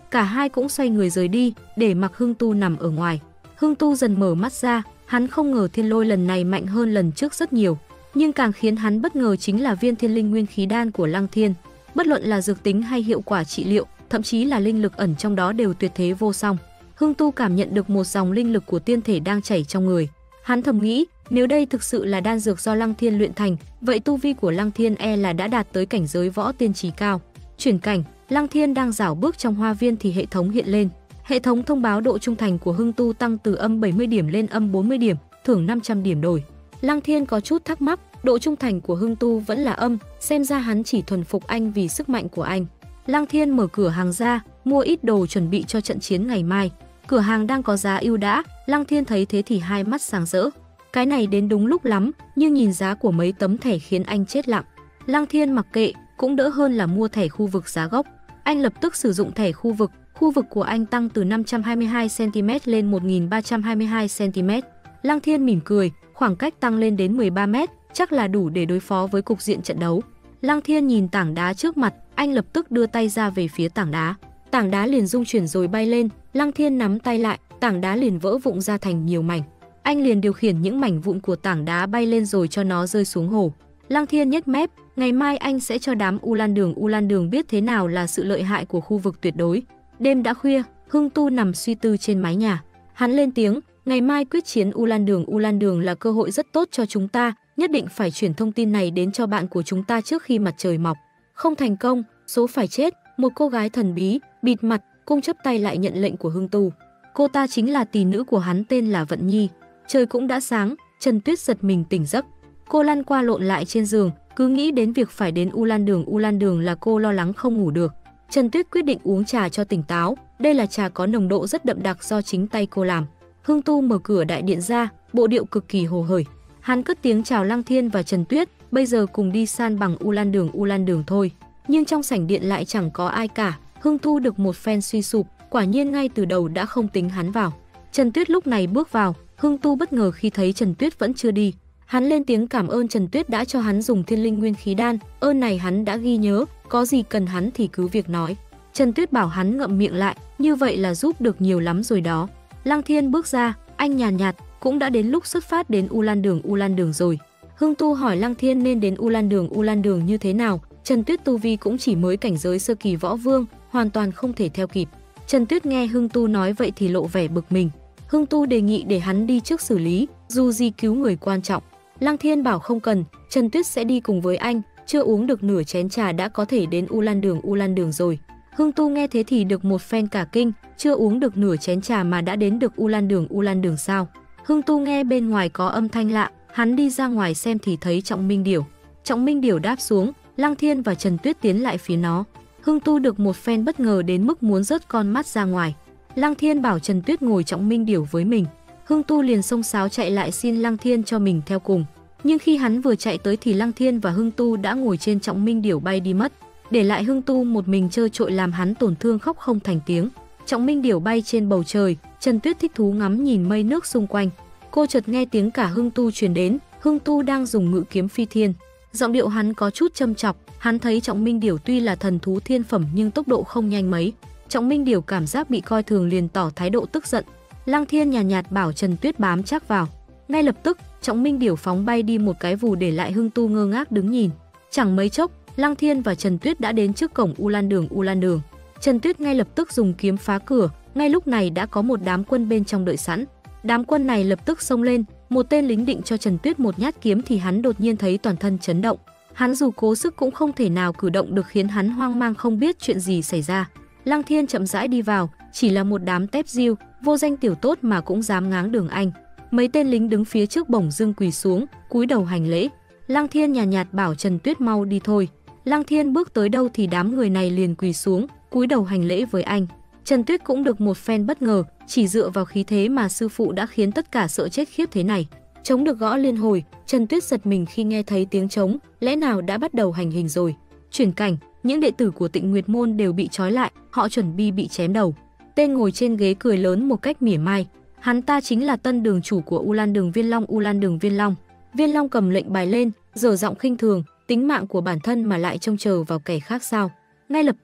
cả hai cũng xoay người rời đi, để mặc Hưng Tu nằm ở ngoài. Hưng Tu dần mở mắt ra, hắn không ngờ thiên lôi lần này mạnh hơn lần trước rất nhiều. Nhưng càng khiến hắn bất ngờ chính là viên thiên linh nguyên khí đan của Lăng Thiên. Bất luận là dược tính hay hiệu quả trị liệu, thậm chí là linh lực ẩn trong đó đều tuyệt thế vô song. Hưng Tu cảm nhận được một dòng linh lực của tiên thể đang chảy trong người. Hắn thầm nghĩ, nếu đây thực sự là đan dược do Lăng Thiên luyện thành, vậy tu vi của Lăng Thiên e là đã đạt tới cảnh giới võ tiên trí cao. Chuyển cảnh, Lăng Thiên đang rảo bước trong hoa viên thì hệ thống hiện lên. Hệ thống thông báo độ trung thành của Hưng Tu tăng từ âm bảy mươi điểm lên âm bốn mươi điểm, thưởng năm trăm điểm đổi. Lăng Thiên có chút thắc mắc, độ trung thành của Hưng Tu vẫn là âm, xem ra hắn chỉ thuần phục anh vì sức mạnh của anh. Lăng Thiên mở cửa hàng ra, mua ít đồ chuẩn bị cho trận chiến ngày mai. Cửa hàng đang có giá ưu đãi, Lăng Thiên thấy thế thì hai mắt sáng rỡ. Cái này đến đúng lúc lắm, nhưng nhìn giá của mấy tấm thẻ khiến anh chết lặng. Lăng Thiên mặc kệ, cũng đỡ hơn là mua thẻ khu vực giá gốc. Anh lập tức sử dụng thẻ khu vực, khu vực của anh tăng từ năm trăm hai mươi hai xăng ti mét lên một nghìn ba trăm hai mươi hai xăng ti mét. Lăng Thiên mỉm cười, khoảng cách tăng lên đến mười ba mét, chắc là đủ để đối phó với cục diện trận đấu. Lăng Thiên nhìn tảng đá trước mặt, anh lập tức đưa tay ra về phía tảng đá. Tảng đá liền rung chuyển rồi bay lên, Lăng Thiên nắm tay lại, tảng đá liền vỡ vụn ra thành nhiều mảnh. Anh liền điều khiển những mảnh vụn của tảng đá bay lên rồi cho nó rơi xuống hồ. Lăng Thiên nhếch mép, ngày mai anh sẽ cho đám U Lan Đường U Lan Đường biết thế nào là sự lợi hại của khu vực tuyệt đối. Đêm đã khuya, Hưng Tu nằm suy tư trên mái nhà. Hắn lên tiếng, ngày mai quyết chiến U Lan Đường U Lan Đường là cơ hội rất tốt cho chúng ta, nhất định phải chuyển thông tin này đến cho bạn của chúng ta trước khi mặt trời mọc. Không thành công, số phải chết. Một cô gái thần bí, bịt mặt, cung chấp tay lại nhận lệnh của Hưng Tu. Cô ta chính là tỷ nữ của hắn tên là Vận Nhi. Trời cũng đã sáng, Trần Tuyết giật mình tỉnh giấc. Cô lăn qua lộn lại trên giường, cứ nghĩ đến việc phải đến U Lan Đường U Lan Đường là cô lo lắng không ngủ được. Trần Tuyết quyết định uống trà cho tỉnh táo, đây là trà có nồng độ rất đậm đặc do chính tay cô làm. Hưng Tu mở cửa đại điện ra, bộ điệu cực kỳ hồ hởi. Hắn cất tiếng chào Lăng Thiên và Trần Tuyết, bây giờ cùng đi san bằng U Lan Đường U Lan Đường thôi. Nhưng trong sảnh điện lại chẳng có ai cả. Hưng Tu được một phen suy sụp, quả nhiên ngay từ đầu đã không tính hắn vào. Trần Tuyết lúc này bước vào, Hưng Tu bất ngờ khi thấy Trần Tuyết vẫn chưa đi. Hắn lên tiếng cảm ơn Trần Tuyết đã cho hắn dùng thiên linh nguyên khí đan, ơn này hắn đã ghi nhớ, có gì cần hắn thì cứ việc nói. Trần Tuyết bảo hắn ngậm miệng lại, như vậy là giúp được nhiều lắm rồi đó. Lăng Thiên bước ra, anh nhàn nhạt, cũng đã đến lúc xuất phát đến U Lan Đường U Lan Đường rồi. Hưng Tu hỏi Lăng Thiên nên đến U Lan Đường U Lan Đường như thế nào. Trần Tuyết tu vi cũng chỉ mới cảnh giới sơ kỳ võ vương, hoàn toàn không thể theo kịp. Trần Tuyết nghe Hưng Tu nói vậy thì lộ vẻ bực mình. Hưng Tu đề nghị để hắn đi trước xử lý, dù gì cứu người quan trọng. Lăng Thiên bảo không cần, Trần Tuyết sẽ đi cùng với anh, chưa uống được nửa chén trà đã có thể đến U Lan Đường U Lan Đường rồi. Hưng Tu nghe thế thì được một phen cả kinh, chưa uống được nửa chén trà mà đã đến được U Lan Đường U Lan Đường sao? Hưng Tu nghe bên ngoài có âm thanh lạ, hắn đi ra ngoài xem thì thấy Trọng Minh Điểu. Trọng Minh Điểu đáp xuống, Lăng Thiên và Trần Tuyết tiến lại phía nó. Hưng Tu được một phen bất ngờ đến mức muốn rớt con mắt ra ngoài. Lăng Thiên bảo Trần Tuyết ngồi Trọng Minh Điểu với mình. Hưng Tu liền xông xáo chạy lại xin Lăng Thiên cho mình theo cùng. Nhưng khi hắn vừa chạy tới thì Lăng Thiên và Hưng Tu đã ngồi trên Trọng Minh Điểu bay đi mất, để lại Hưng Tu một mình trơ trội làm hắn tổn thương khóc không thành tiếng. Trọng Minh Điểu bay trên bầu trời, Trần Tuyết thích thú ngắm nhìn mây nước xung quanh. Cô chợt nghe tiếng cả Hưng Tu truyền đến, Hưng Tu đang dùng ngự kiếm phi thiên. Giọng điệu hắn có chút châm chọc, hắn thấy Trọng Minh Điểu tuy là thần thú thiên phẩm nhưng tốc độ không nhanh mấy. Trọng Minh Điểu cảm giác bị coi thường liền tỏ thái độ tức giận. Lăng Thiên nhàn nhạt, nhạt bảo Trần Tuyết bám chắc vào. Ngay lập tức, Trọng Minh Điểu phóng bay đi một cái vù để lại Hưng Tu ngơ ngác đứng nhìn. Chẳng mấy chốc, Lăng Thiên và Trần Tuyết đã đến trước cổng U Lan Đường U Lan Đường. Trần Tuyết ngay lập tức dùng kiếm phá cửa, ngay lúc này đã có một đám quân bên trong đợi sẵn. Đám quân này lập tức xông lên, một tên lính định cho Trần Tuyết một nhát kiếm thì hắn đột nhiên thấy toàn thân chấn động. Hắn dù cố sức cũng không thể nào cử động được khiến hắn hoang mang không biết chuyện gì xảy ra. Lăng Thiên chậm rãi đi vào, chỉ là một đám tép diêu, vô danh tiểu tốt mà cũng dám ngáng đường anh. Mấy tên lính đứng phía trước bỗng dưng quỳ xuống, cúi đầu hành lễ. Lăng Thiên nhàn nhạt, nhạt bảo Trần Tuyết mau đi thôi. Lăng Thiên bước tới đâu thì đám người này liền quỳ xuống, cúi đầu hành lễ với anh. Trần Tuyết cũng được một phen bất ngờ, chỉ dựa vào khí thế mà sư phụ đã khiến tất cả sợ chết khiếp thế này. Trống được gõ liên hồi, Trần Tuyết giật mình khi nghe thấy tiếng trống, lẽ nào đã bắt đầu hành hình rồi. Chuyển cảnh, những đệ tử của Tịnh Nguyệt môn đều bị trói lại, họ chuẩn bị bị chém đầu. Tên ngồi trên ghế cười lớn một cách mỉa mai, hắn ta chính là tân đường chủ của U Lan Đường Viên Long. U Lan Đường Viên Long. Viên Long cầm lệnh bài lên, dở giọng khinh thường, tính mạng của bản thân mà lại trông chờ vào kẻ khác sao? Ngay lập tức,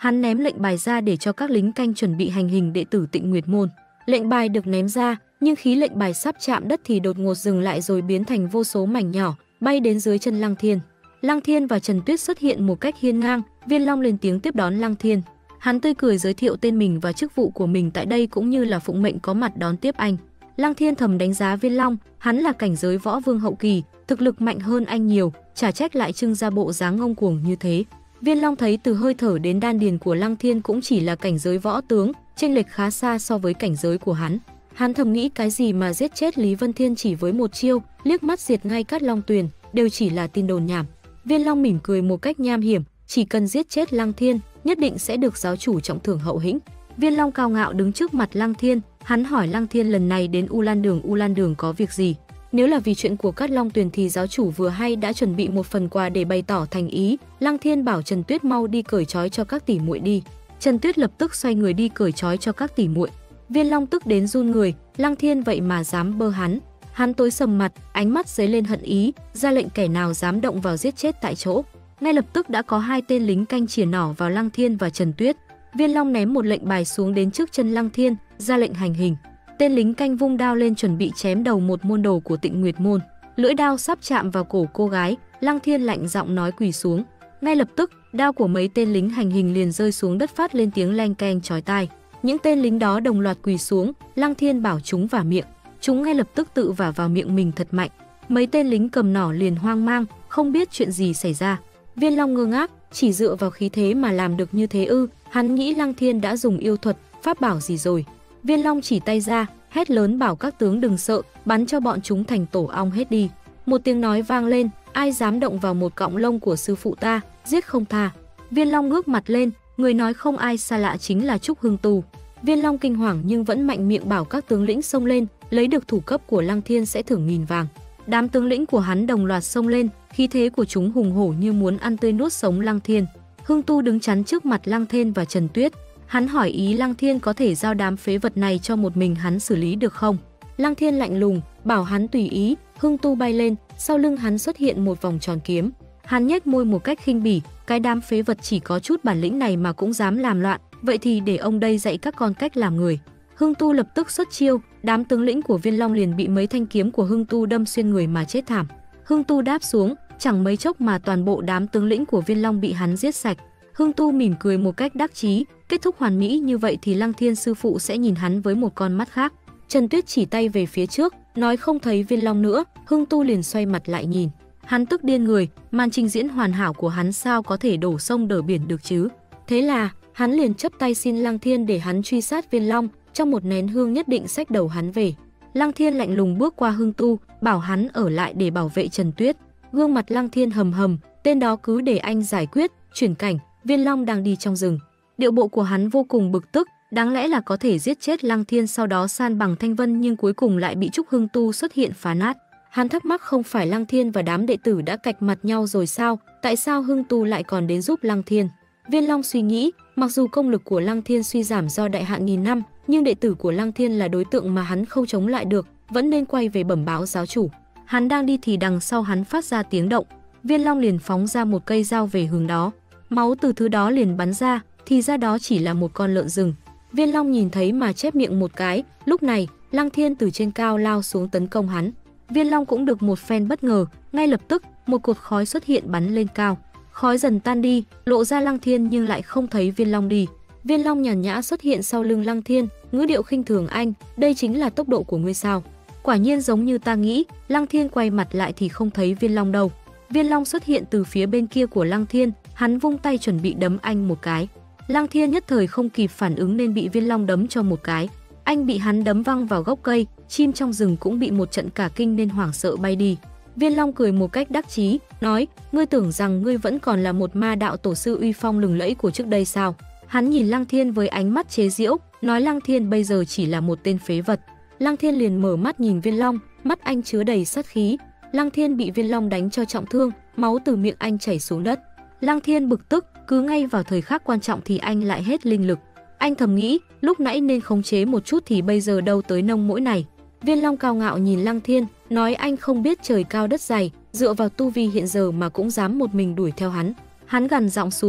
Hắn ném lệnh bài ra để cho các lính canh chuẩn bị hành hình đệ tử Tịnh Nguyệt môn. Lệnh bài được ném ra, nhưng khí lệnh bài sắp chạm đất thì đột ngột dừng lại rồi biến thành vô số mảnh nhỏ, bay đến dưới chân Lăng Thiên. Lăng Thiên và Trần Tuyết xuất hiện một cách hiên ngang, Viên Long lên tiếng tiếp đón Lăng Thiên. Hắn tươi cười giới thiệu tên mình và chức vụ của mình tại đây cũng như là phụng mệnh có mặt đón tiếp anh. Lăng Thiên thầm đánh giá Viên Long, hắn là cảnh giới võ vương hậu kỳ, thực lực mạnh hơn anh nhiều, chả trách lại trưng ra bộ dáng ngông cuồng như thế. Viên Long thấy từ hơi thở đến đan điền của Lăng Thiên cũng chỉ là cảnh giới võ tướng, chênh lệch khá xa so với cảnh giới của hắn. Hắn thầm nghĩ cái gì mà giết chết Lý Vân Thiên chỉ với một chiêu, liếc mắt diệt ngay Cát Long Tuyền, đều chỉ là tin đồn nhảm. Viên Long mỉm cười một cách nham hiểm, chỉ cần giết chết Lăng Thiên, nhất định sẽ được giáo chủ trọng thưởng hậu hĩnh. Viên Long cao ngạo đứng trước mặt Lăng Thiên, hắn hỏi Lăng Thiên lần này đến U Lan Đường, U Lan Đường có việc gì? Nếu là vì chuyện của Cát Long Tuyền thì giáo chủ vừa hay đã chuẩn bị một phần quà để bày tỏ thành ý. Lăng Thiên bảo Trần Tuyết mau đi cởi trói cho các tỷ muội đi. Trần Tuyết lập tức xoay người đi cởi trói cho các tỷ muội. Viên Long tức đến run người, Lăng Thiên vậy mà dám bơ hắn. Hắn tối sầm mặt, ánh mắt dấy lên hận ý, ra lệnh kẻ nào dám động vào giết chết tại chỗ. Ngay lập tức đã có hai tên lính canh chĩa nỏ vào Lăng Thiên và Trần Tuyết. Viên Long ném một lệnh bài xuống đến trước chân Lăng Thiên, ra lệnh hành hình. Tên lính canh vung đao lên chuẩn bị chém đầu một môn đồ của Tịnh Nguyệt môn. Lưỡi đao sắp chạm vào cổ cô gái, Lăng Thiên lạnh giọng nói quỳ xuống. Ngay lập tức, đao của mấy tên lính hành hình liền rơi xuống đất phát lên tiếng leng keng chói tai. Những tên lính đó đồng loạt quỳ xuống, Lăng Thiên bảo chúng vả miệng. Chúng ngay lập tức tự vả vào miệng mình thật mạnh. Mấy tên lính cầm nỏ liền hoang mang, không biết chuyện gì xảy ra. Viên Long ngơ ngác, chỉ dựa vào khí thế mà làm được như thế ư? Hắn nghĩ Lăng Thiên đã dùng yêu thuật, pháp bảo gì rồi. Viên Long chỉ tay ra, hét lớn bảo các tướng đừng sợ, bắn cho bọn chúng thành tổ ong hết đi. Một tiếng nói vang lên, ai dám động vào một cọng lông của sư phụ ta, giết không tha. Viên Long ngước mặt lên, người nói không ai xa lạ chính là Trúc Hưng Tu. Viên Long kinh hoàng nhưng vẫn mạnh miệng bảo các tướng lĩnh xông lên, lấy được thủ cấp của Lăng Thiên sẽ thưởng nghìn vàng. Đám tướng lĩnh của hắn đồng loạt xông lên, khí thế của chúng hùng hổ như muốn ăn tươi nuốt sống Lăng Thiên. Hưng Tu đứng chắn trước mặt Lăng Thiên và Trần Tuyết. Hắn hỏi ý Lăng Thiên có thể giao đám phế vật này cho một mình hắn xử lý được không? Lăng Thiên lạnh lùng, bảo hắn tùy ý. Hưng Tu bay lên, sau lưng hắn xuất hiện một vòng tròn kiếm. Hắn nhếch môi một cách khinh bỉ, cái đám phế vật chỉ có chút bản lĩnh này mà cũng dám làm loạn, vậy thì để ông đây dạy các con cách làm người. Hưng Tu lập tức xuất chiêu, đám tướng lĩnh của Viên Long liền bị mấy thanh kiếm của Hưng Tu đâm xuyên người mà chết thảm. Hưng Tu đáp xuống, chẳng mấy chốc mà toàn bộ đám tướng lĩnh của Viên Long bị hắn giết sạch. Hưng Tu mỉm cười một cách đắc chí, kết thúc hoàn mỹ như vậy thì Lăng Thiên sư phụ sẽ nhìn hắn với một con mắt khác. Trần Tuyết chỉ tay về phía trước, nói không thấy Viên Long nữa. Hưng Tu liền xoay mặt lại nhìn. Hắn tức điên người, màn trình diễn hoàn hảo của hắn sao có thể đổ sông đổ biển được chứ? Thế là hắn liền chấp tay xin Lăng Thiên để hắn truy sát Viên Long, trong một nén hương nhất định xách đầu hắn về. Lăng Thiên lạnh lùng bước qua Hưng Tu, bảo hắn ở lại để bảo vệ Trần Tuyết. Gương mặt Lăng Thiên hầm hầm, tên đó cứ để anh giải quyết. Chuyển cảnh, Viên Long đang đi trong rừng. Điệu bộ của hắn vô cùng bực tức, đáng lẽ là có thể giết chết Lăng Thiên sau đó san bằng Thanh Vân nhưng cuối cùng lại bị Trúc Hưng Tu xuất hiện phá nát. Hắn thắc mắc không phải Lăng Thiên và đám đệ tử đã cạch mặt nhau rồi sao, tại sao Hưng Tu lại còn đến giúp Lăng Thiên? Viên Long suy nghĩ, mặc dù công lực của Lăng Thiên suy giảm do đại hạn nghìn năm, nhưng đệ tử của Lăng Thiên là đối tượng mà hắn không chống lại được, vẫn nên quay về bẩm báo giáo chủ. Hắn đang đi thì đằng sau hắn phát ra tiếng động, Viên Long liền phóng ra một cây dao về hướng đó. Máu từ thứ đó liền bắn ra, thì ra đó chỉ là một con lợn rừng. Viên Long nhìn thấy mà chép miệng một cái, lúc này, Lăng Thiên từ trên cao lao xuống tấn công hắn. Viên Long cũng được một phen bất ngờ, ngay lập tức, một cột khói xuất hiện bắn lên cao. Khói dần tan đi, lộ ra Lăng Thiên nhưng lại không thấy Viên Long đi. Viên Long nhàn nhã xuất hiện sau lưng Lăng Thiên, ngữ điệu khinh thường anh, đây chính là tốc độ của ngươi sao? Quả nhiên giống như ta nghĩ. Lăng Thiên quay mặt lại thì không thấy Viên Long đâu. Viên Long xuất hiện từ phía bên kia của Lăng Thiên, hắn vung tay chuẩn bị đấm anh một cái. Lăng Thiên nhất thời không kịp phản ứng nên bị Viên Long đấm cho một cái. Anh bị hắn đấm văng vào gốc cây, chim trong rừng cũng bị một trận cả kinh nên hoảng sợ bay đi. Viên Long cười một cách đắc chí, nói, ngươi tưởng rằng ngươi vẫn còn là một ma đạo tổ sư uy phong lừng lẫy của trước đây sao? Hắn nhìn Lăng Thiên với ánh mắt chế giễu, nói Lăng Thiên bây giờ chỉ là một tên phế vật. Lăng Thiên liền mở mắt nhìn Viên Long, mắt anh chứa đầy sát khí. Lăng Thiên bị Viên Long đánh cho trọng thương, máu từ miệng anh chảy xuống đất. Lăng Thiên bực tức, cứ ngay vào thời khắc quan trọng thì anh lại hết linh lực. Anh thầm nghĩ, lúc nãy nên khống chế một chút thì bây giờ đâu tới nông nỗi này. Viên Long cao ngạo nhìn Lăng Thiên, nói anh không biết trời cao đất dày, dựa vào tu vi hiện giờ mà cũng dám một mình đuổi theo hắn. Hắn gằn giọng xuống,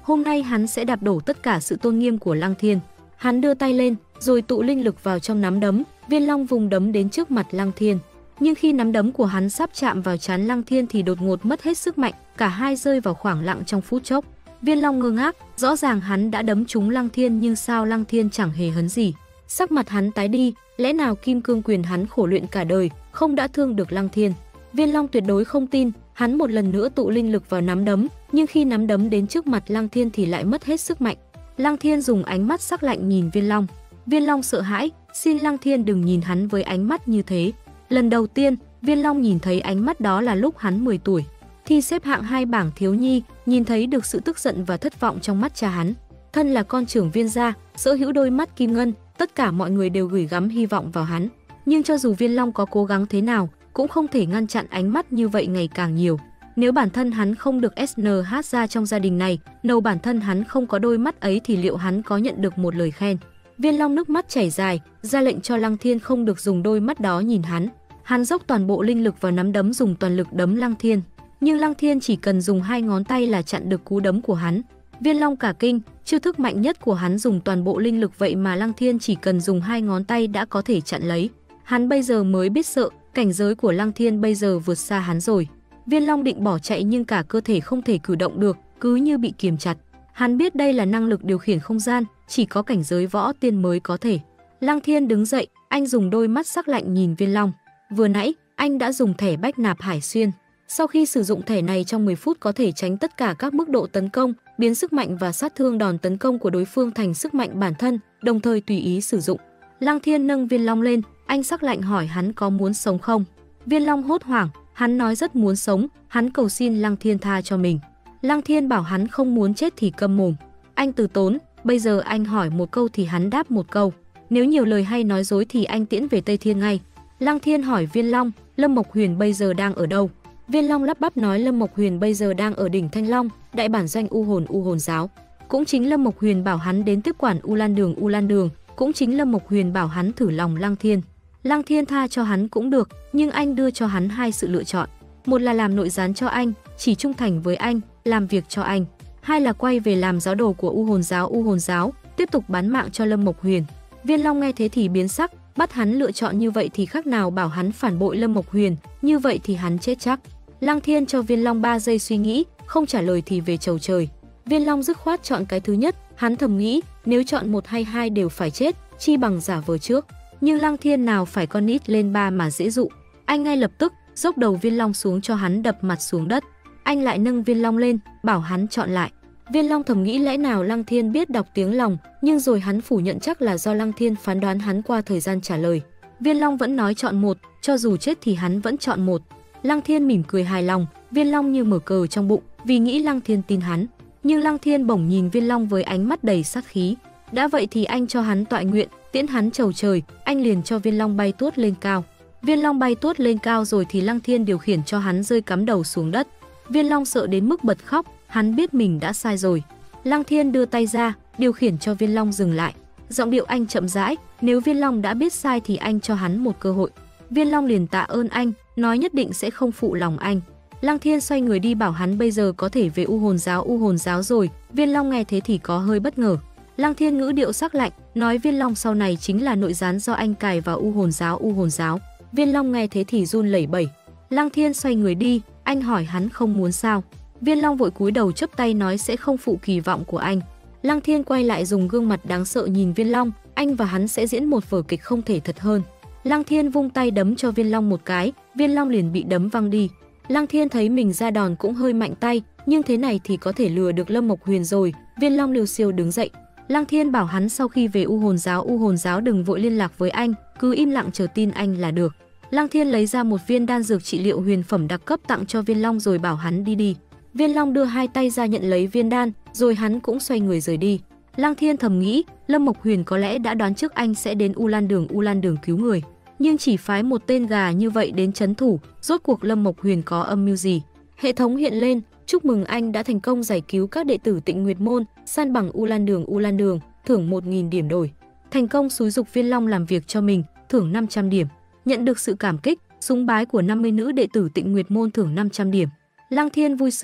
Hôm nay hắn sẽ đạp đổ tất cả sự tôn nghiêm của Lăng Thiên. Hắn đưa tay lên, rồi tụ linh lực vào trong nắm đấm, Viên Long vùng đấm đến trước mặt Lăng Thiên. Nhưng khi nắm đấm của hắn sắp chạm vào trán Lăng Thiên thì đột ngột mất hết sức mạnh, cả hai rơi vào khoảng lặng trong phút chốc. Viên Long ngơ ngác, rõ ràng hắn đã đấm trúng Lăng Thiên nhưng sao Lăng Thiên chẳng hề hấn gì. Sắc mặt hắn tái đi, lẽ nào kim cương quyền hắn khổ luyện cả đời, không đã thương được Lăng Thiên. Viên Long tuyệt đối không tin, hắn một lần nữa tụ linh lực vào nắm đấm, nhưng khi nắm đấm đến trước mặt Lăng Thiên thì lại mất hết sức mạnh. Lăng Thiên dùng ánh mắt sắc lạnh nhìn Viên Long. Viên Long sợ hãi, xin Lăng Thiên đừng nhìn hắn với ánh mắt như thế. Lần đầu tiên, Viên Long nhìn thấy ánh mắt đó là lúc hắn mười tuổi. Thi xếp hạng hai bảng thiếu nhi, nhìn thấy được sự tức giận và thất vọng trong mắt cha hắn. Thân là con trưởng Viên gia, sở hữu đôi mắt kim ngân, tất cả mọi người đều gửi gắm hy vọng vào hắn. Nhưng cho dù Viên Long có cố gắng thế nào, cũng không thể ngăn chặn ánh mắt như vậy ngày càng nhiều. Nếu bản thân hắn không được ét en hát ra trong gia đình này, nếu bản thân hắn không có đôi mắt ấy thì liệu hắn có nhận được một lời khen? Viên Long nước mắt chảy dài, ra lệnh cho Lăng Thiên không được dùng đôi mắt đó nhìn hắn. Hắn dốc toàn bộ linh lực vào nắm đấm dùng toàn lực đấm Lăng Thiên. Nhưng Lăng Thiên chỉ cần dùng hai ngón tay là chặn được cú đấm của hắn. Viên Long cả kinh, chiêu thức mạnh nhất của hắn dùng toàn bộ linh lực vậy mà Lăng Thiên chỉ cần dùng hai ngón tay đã có thể chặn lấy. Hắn bây giờ mới biết sợ, cảnh giới của Lăng Thiên bây giờ vượt xa hắn rồi. Viên Long định bỏ chạy nhưng cả cơ thể không thể cử động được, cứ như bị kiềm chặt. Hắn biết đây là năng lực điều khiển không gian, chỉ có cảnh giới võ tiên mới có thể. Lăng Thiên đứng dậy, anh dùng đôi mắt sắc lạnh nhìn Viên Long. Vừa nãy, anh đã dùng thẻ Bách Nạp Hải Xuyên. Sau khi sử dụng thẻ này trong mười phút có thể tránh tất cả các mức độ tấn công, biến sức mạnh và sát thương đòn tấn công của đối phương thành sức mạnh bản thân, đồng thời tùy ý sử dụng. Lăng Thiên nâng Viên Long lên, anh sắc lạnh hỏi hắn có muốn sống không. Viên Long hốt hoảng, hắn nói rất muốn sống, hắn cầu xin Lăng Thiên tha cho mình. Lăng Thiên bảo hắn không muốn chết thì câm mồm. Anh từ tốn, bây giờ anh hỏi một câu thì hắn đáp một câu. Nếu nhiều lời hay nói dối thì anh tiễn về Tây Thiên ngay. Lăng Thiên hỏi Viên Long, Lâm Mộc Huyền bây giờ đang ở đâu? Viên Long lắp bắp nói Lâm Mộc Huyền bây giờ đang ở đỉnh Thanh Long, đại bản doanh U Hồn U Hồn giáo. Cũng chính Lâm Mộc Huyền bảo hắn đến tiếp quản U Lan Đường U Lan Đường, cũng chính Lâm Mộc Huyền bảo hắn thử lòng Lăng Thiên. Lăng Thiên tha cho hắn cũng được, nhưng anh đưa cho hắn hai sự lựa chọn. Một là làm nội gián cho anh, chỉ trung thành với anh, làm việc cho anh. Hai là quay về làm giáo đồ của U Hồn giáo U Hồn giáo, tiếp tục bán mạng cho Lâm Mộc Huyền. Viên Long nghe thế thì biến sắc, bắt hắn lựa chọn như vậy thì khác nào bảo hắn phản bội Lâm Mộc Huyền, như vậy thì hắn chết chắc. Lăng Thiên cho Viên Long ba giây suy nghĩ, không trả lời thì về chầu trời. Viên Long dứt khoát chọn cái thứ nhất, hắn thầm nghĩ, nếu chọn một hay hai đều phải chết, chi bằng giả vờ trước. Nhưng Lăng Thiên nào phải con nít lên ba mà dễ dụ. Anh ngay lập tức dốc đầu Viên Long xuống cho hắn đập mặt xuống đất. Anh lại nâng Viên Long lên, bảo hắn chọn lại. Viên Long thầm nghĩ lẽ nào Lăng Thiên biết đọc tiếng lòng, nhưng rồi hắn phủ nhận chắc là do Lăng Thiên phán đoán hắn qua thời gian trả lời. Viên Long vẫn nói chọn một, cho dù chết thì hắn vẫn chọn một. Lăng Thiên mỉm cười hài lòng, Viên Long như mở cờ trong bụng, vì nghĩ Lăng Thiên tin hắn. Nhưng Lăng Thiên bỗng nhìn Viên Long với ánh mắt đầy sát khí. Đã vậy thì anh cho hắn tọa nguyện, tiễn hắn chầu trời, anh liền cho Viên Long bay tuốt lên cao. Viên Long bay tuốt lên cao rồi thì Lăng Thiên điều khiển cho hắn rơi cắm đầu xuống đất. Viên Long sợ đến mức bật khóc, hắn biết mình đã sai rồi. Lăng Thiên đưa tay ra, điều khiển cho Viên Long dừng lại. Giọng điệu anh chậm rãi, nếu Viên Long đã biết sai thì anh cho hắn một cơ hội. Viên Long liền tạ ơn anh, nói nhất định sẽ không phụ lòng anh. Lăng Thiên xoay người đi bảo hắn bây giờ có thể về U Hồn giáo U Hồn giáo rồi. Viên Long nghe thế thì có hơi bất ngờ. Lăng Thiên ngữ điệu sắc lạnh, nói Viên Long sau này chính là nội gián do anh cài vào U Hồn giáo U Hồn giáo. Viên Long nghe thế thì run lẩy bẩy. Lăng Thiên xoay người đi, anh hỏi hắn không muốn sao. Viên Long vội cúi đầu chắp tay nói sẽ không phụ kỳ vọng của anh. Lăng Thiên quay lại dùng gương mặt đáng sợ nhìn Viên Long, anh và hắn sẽ diễn một vở kịch không thể thật hơn. Lăng Thiên vung tay đấm cho Viên Long một cái, Viên Long liền bị đấm văng đi. Lăng Thiên thấy mình ra đòn cũng hơi mạnh tay, nhưng thế này thì có thể lừa được Lâm Mộc Huyền rồi. Viên Long liều siêu đứng dậy. Lăng Thiên bảo hắn sau khi về U Hồn giáo U Hồn giáo đừng vội liên lạc với anh, cứ im lặng chờ tin anh là được. Lăng Thiên lấy ra một viên đan dược trị liệu huyền phẩm đặc cấp tặng cho Viên Long rồi bảo hắn đi đi. Viên Long đưa hai tay ra nhận lấy viên đan, rồi hắn cũng xoay người rời đi. Lăng Thiên thầm nghĩ, Lâm Mộc Huyền có lẽ đã đoán trước anh sẽ đến U Lan Đường U Lan Đường cứu người, nhưng chỉ phái một tên gà như vậy đến trấn thủ, rốt cuộc Lâm Mộc Huyền có âm mưu gì? Hệ thống hiện lên, chúc mừng anh đã thành công giải cứu các đệ tử Tịnh Nguyệt môn, san bằng U Lan Đường U Lan Đường, thưởng một nghìn điểm đổi. Thành công xúi dục Viên Long làm việc cho mình, thưởng năm trăm điểm. Nhận được sự cảm kích, súng bái của năm mươi nữ đệ tử Tịnh Nguyệt môn thưởng năm trăm điểm. Lăng Thiên vui sướng,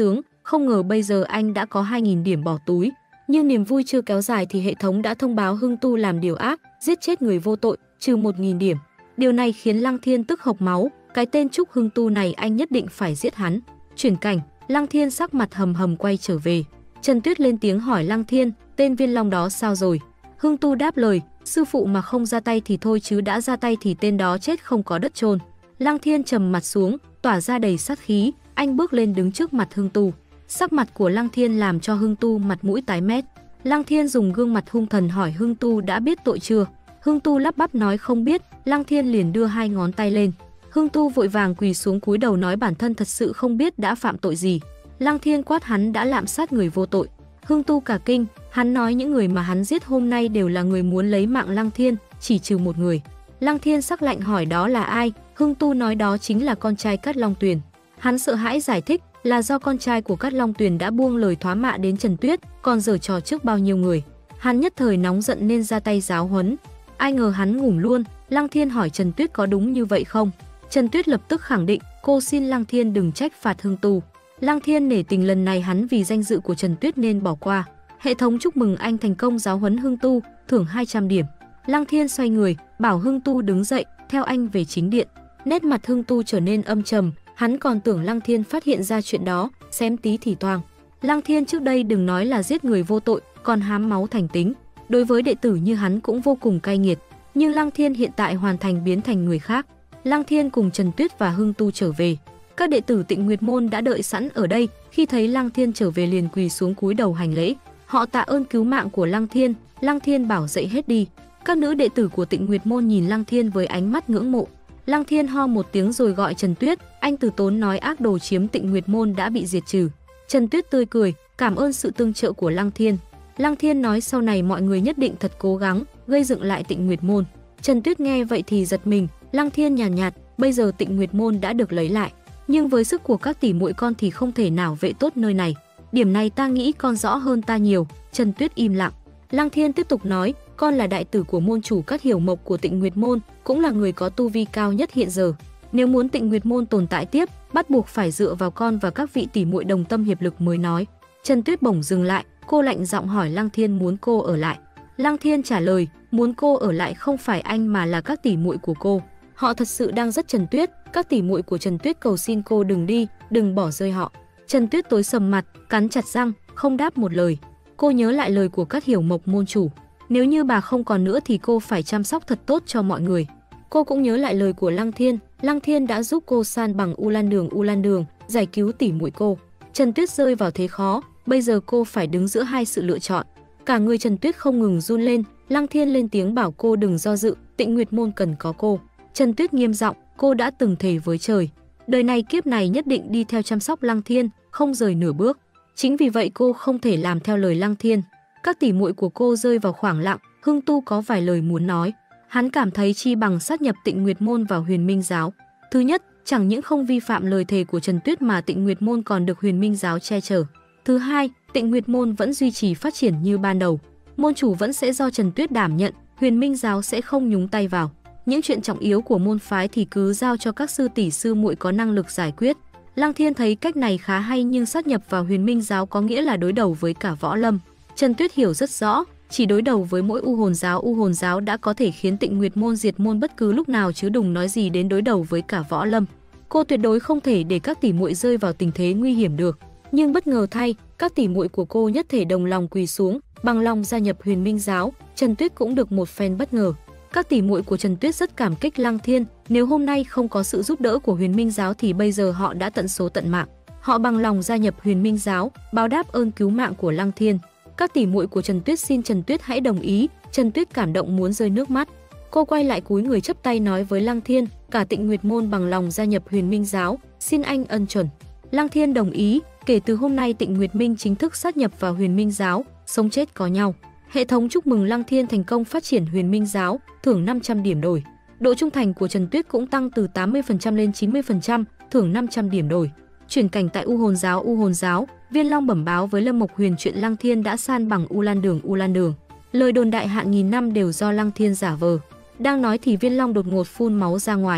không ngờ bây giờ anh đã có hai nghìn điểm bỏ túi. Nhưng niềm vui chưa kéo dài thì hệ thống đã thông báo Hưng Tu làm điều ác, giết chết người vô tội, trừ một nghìn điểm. Điều này khiến Lăng Thiên tức hộc máu, cái tên Trúc Hưng Tu này anh nhất định phải giết hắn. Chuyển cảnh, Lăng Thiên sắc mặt hầm hầm quay trở về. Trần Tuyết lên tiếng hỏi Lăng Thiên, tên Viên Long đó sao rồi? Hưng Tu đáp lời, sư phụ mà không ra tay thì thôi chứ đã ra tay thì tên đó chết không có đất chôn. Lăng Thiên trầm mặt xuống, tỏa ra đầy sát khí, anh bước lên đứng trước mặt Hưng Tu. Sắc mặt của Lăng Thiên làm cho Hưng Tu mặt mũi tái mét. Lăng Thiên dùng gương mặt hung thần hỏi Hưng Tu đã biết tội chưa? Hưng Tu lắp bắp nói không biết. Lăng Thiên liền đưa hai ngón tay lên. Hưng Tu vội vàng quỳ xuống cúi đầu nói bản thân thật sự không biết đã phạm tội gì. Lăng Thiên quát hắn đã lạm sát người vô tội. Hưng Tu cả kinh, hắn nói những người mà hắn giết hôm nay đều là người muốn lấy mạng Lăng Thiên, chỉ trừ một người. Lăng Thiên sắc lạnh hỏi đó là ai? Hưng Tu nói đó chính là con trai Cát Long Tuyền. Hắn sợ hãi giải thích là do con trai của Cát Long Tuyền đã buông lời thoá mạ đến Trần Tuyết, còn giở trò trước bao nhiêu người. Hắn nhất thời nóng giận nên ra tay giáo huấn. Ai ngờ hắn ngủm luôn. Lăng Thiên hỏi Trần Tuyết có đúng như vậy không? Trần Tuyết lập tức khẳng định, cô xin Lăng Thiên đừng trách phạt Hưng Tu. Lăng Thiên nể tình lần này hắn vì danh dự của Trần Tuyết nên bỏ qua. Hệ thống chúc mừng anh thành công giáo huấn Hưng Tu, thưởng hai trăm điểm. Lăng Thiên xoay người, bảo Hưng Tu đứng dậy, theo anh về chính điện. Nét mặt Hưng Tu trở nên âm trầm, hắn còn tưởng Lăng Thiên phát hiện ra chuyện đó, xém tí thì toang. Lăng Thiên trước đây đừng nói là giết người vô tội, còn hám máu thành tính. Đối với đệ tử như hắn cũng vô cùng cay nghiệt. Nhưng Lăng Thiên hiện tại hoàn thành biến thành người khác. Lăng Thiên cùng Trần Tuyết và Hưng Tu trở về. Các đệ tử Tịnh Nguyệt Môn đã đợi sẵn ở đây, khi thấy Lăng Thiên trở về liền quỳ xuống cúi đầu hành lễ. Họ tạ ơn cứu mạng của Lăng Thiên. Lăng Thiên bảo dậy hết đi. Các nữ đệ tử của Tịnh Nguyệt Môn nhìn Lăng Thiên với ánh mắt ngưỡng mộ. Lăng Thiên ho một tiếng rồi gọi Trần Tuyết, anh từ tốn nói ác đồ chiếm Tịnh Nguyệt Môn đã bị diệt trừ. Trần Tuyết tươi cười, cảm ơn sự tương trợ của Lăng Thiên. Lăng Thiên nói sau này mọi người nhất định thật cố gắng, gây dựng lại Tịnh Nguyệt Môn. Trần Tuyết nghe vậy thì giật mình, Lăng Thiên nhàn nhạt, nhạt, bây giờ Tịnh Nguyệt Môn đã được lấy lại, nhưng với sức của các tỷ muội con thì không thể nào vệ tốt nơi này. Điểm này ta nghĩ con rõ hơn ta nhiều. Trần Tuyết im lặng. Lăng Thiên tiếp tục nói, con là đại tử của môn chủ Cát Hiểu Mộc của Tịnh Nguyệt Môn, cũng là người có tu vi cao nhất hiện giờ. Nếu muốn Tịnh Nguyệt Môn tồn tại tiếp, bắt buộc phải dựa vào con và các vị tỷ muội đồng tâm hiệp lực mới nói. Trần Tuyết bỗng dừng lại, cô lạnh giọng hỏi Lăng Thiên muốn cô ở lại. Lăng Thiên trả lời, muốn cô ở lại không phải anh mà là các tỷ muội của cô. Họ thật sự đang rất Trần Tuyết, các tỷ muội của Trần Tuyết cầu xin cô đừng đi, đừng bỏ rơi họ. Trần Tuyết tối sầm mặt, cắn chặt răng, không đáp một lời. Cô nhớ lại lời của Cát Hiểu Mộc môn chủ, nếu như bà không còn nữa thì cô phải chăm sóc thật tốt cho mọi người. Cô cũng nhớ lại lời của Lăng Thiên, Lăng Thiên đã giúp cô san bằng U Lan Đường U Lan Đường, giải cứu tỷ muội cô. Trần Tuyết rơi vào thế khó, bây giờ cô phải đứng giữa hai sự lựa chọn. Cả người Trần Tuyết không ngừng run lên. Lăng Thiên lên tiếng bảo cô đừng do dự, Tịnh Nguyệt Môn cần có cô. Trần Tuyết nghiêm giọng, cô đã từng thề với trời, đời này kiếp này nhất định đi theo chăm sóc Lăng Thiên, không rời nửa bước. Chính vì vậy cô không thể làm theo lời Lăng Thiên. Các tỷ muội của cô rơi vào khoảng lặng. Hưng Tu có vài lời muốn nói. Hắn cảm thấy chi bằng sát nhập Tịnh Nguyệt Môn vào Huyền Minh Giáo. Thứ nhất, chẳng những không vi phạm lời thề của Trần Tuyết mà Tịnh Nguyệt Môn còn được Huyền Minh Giáo che chở. Thứ hai, Tịnh Nguyệt Môn vẫn duy trì phát triển như ban đầu. Môn chủ vẫn sẽ do Trần Tuyết đảm nhận, Huyền Minh Giáo sẽ không nhúng tay vào. Những chuyện trọng yếu của môn phái thì cứ giao cho các sư tỷ sư muội có năng lực giải quyết. Lăng Thiên thấy cách này khá hay nhưng sát nhập vào Huyền Minh Giáo có nghĩa là đối đầu với cả võ lâm. Trần Tuyết hiểu rất rõ, chỉ đối đầu với mỗi U Hồn Giáo, U Hồn Giáo đã có thể khiến Tịnh Nguyệt Môn diệt môn bất cứ lúc nào chứ đừng nói gì đến đối đầu với cả võ lâm. Cô tuyệt đối không thể để các tỷ muội rơi vào tình thế nguy hiểm được. Nhưng bất ngờ thay, các tỷ muội của cô nhất thể đồng lòng quỳ xuống, bằng lòng gia nhập Huyền Minh Giáo. Trần Tuyết cũng được một phen bất ngờ. Các tỷ muội của Trần Tuyết rất cảm kích Lăng Thiên, nếu hôm nay không có sự giúp đỡ của Huyền Minh Giáo thì bây giờ họ đã tận số tận mạng. Họ bằng lòng gia nhập Huyền Minh Giáo, báo đáp ơn cứu mạng của Lăng Thiên. Các tỷ muội của Trần Tuyết xin Trần Tuyết hãy đồng ý. Trần Tuyết cảm động muốn rơi nước mắt. Cô quay lại cúi người chắp tay nói với Lăng Thiên, cả Tịnh Nguyệt Môn bằng lòng gia nhập Huyền Minh Giáo, xin anh ân chuẩn. Lăng Thiên đồng ý, kể từ hôm nay Tịnh Nguyệt Minh chính thức sát nhập vào Huyền Minh Giáo, sống chết có nhau. Hệ thống chúc mừng Lăng Thiên thành công phát triển Huyền Minh Giáo, thưởng năm trăm điểm đổi. Độ trung thành của Trần Tuyết cũng tăng từ tám mươi phần trăm lên chín mươi phần trăm, thưởng năm trăm điểm đổi. Chuyển cảnh tại U Hồn Giáo, U Hồn Giáo, Viên Long bẩm báo với Lâm Mộc Huyền chuyện Lăng Thiên đã san bằng U Lan Đường, U Lan Đường. Lời đồn đại hạn nghìn năm đều do Lăng Thiên giả vờ. Đang nói thì Viên Long đột ngột phun máu ra ngoài.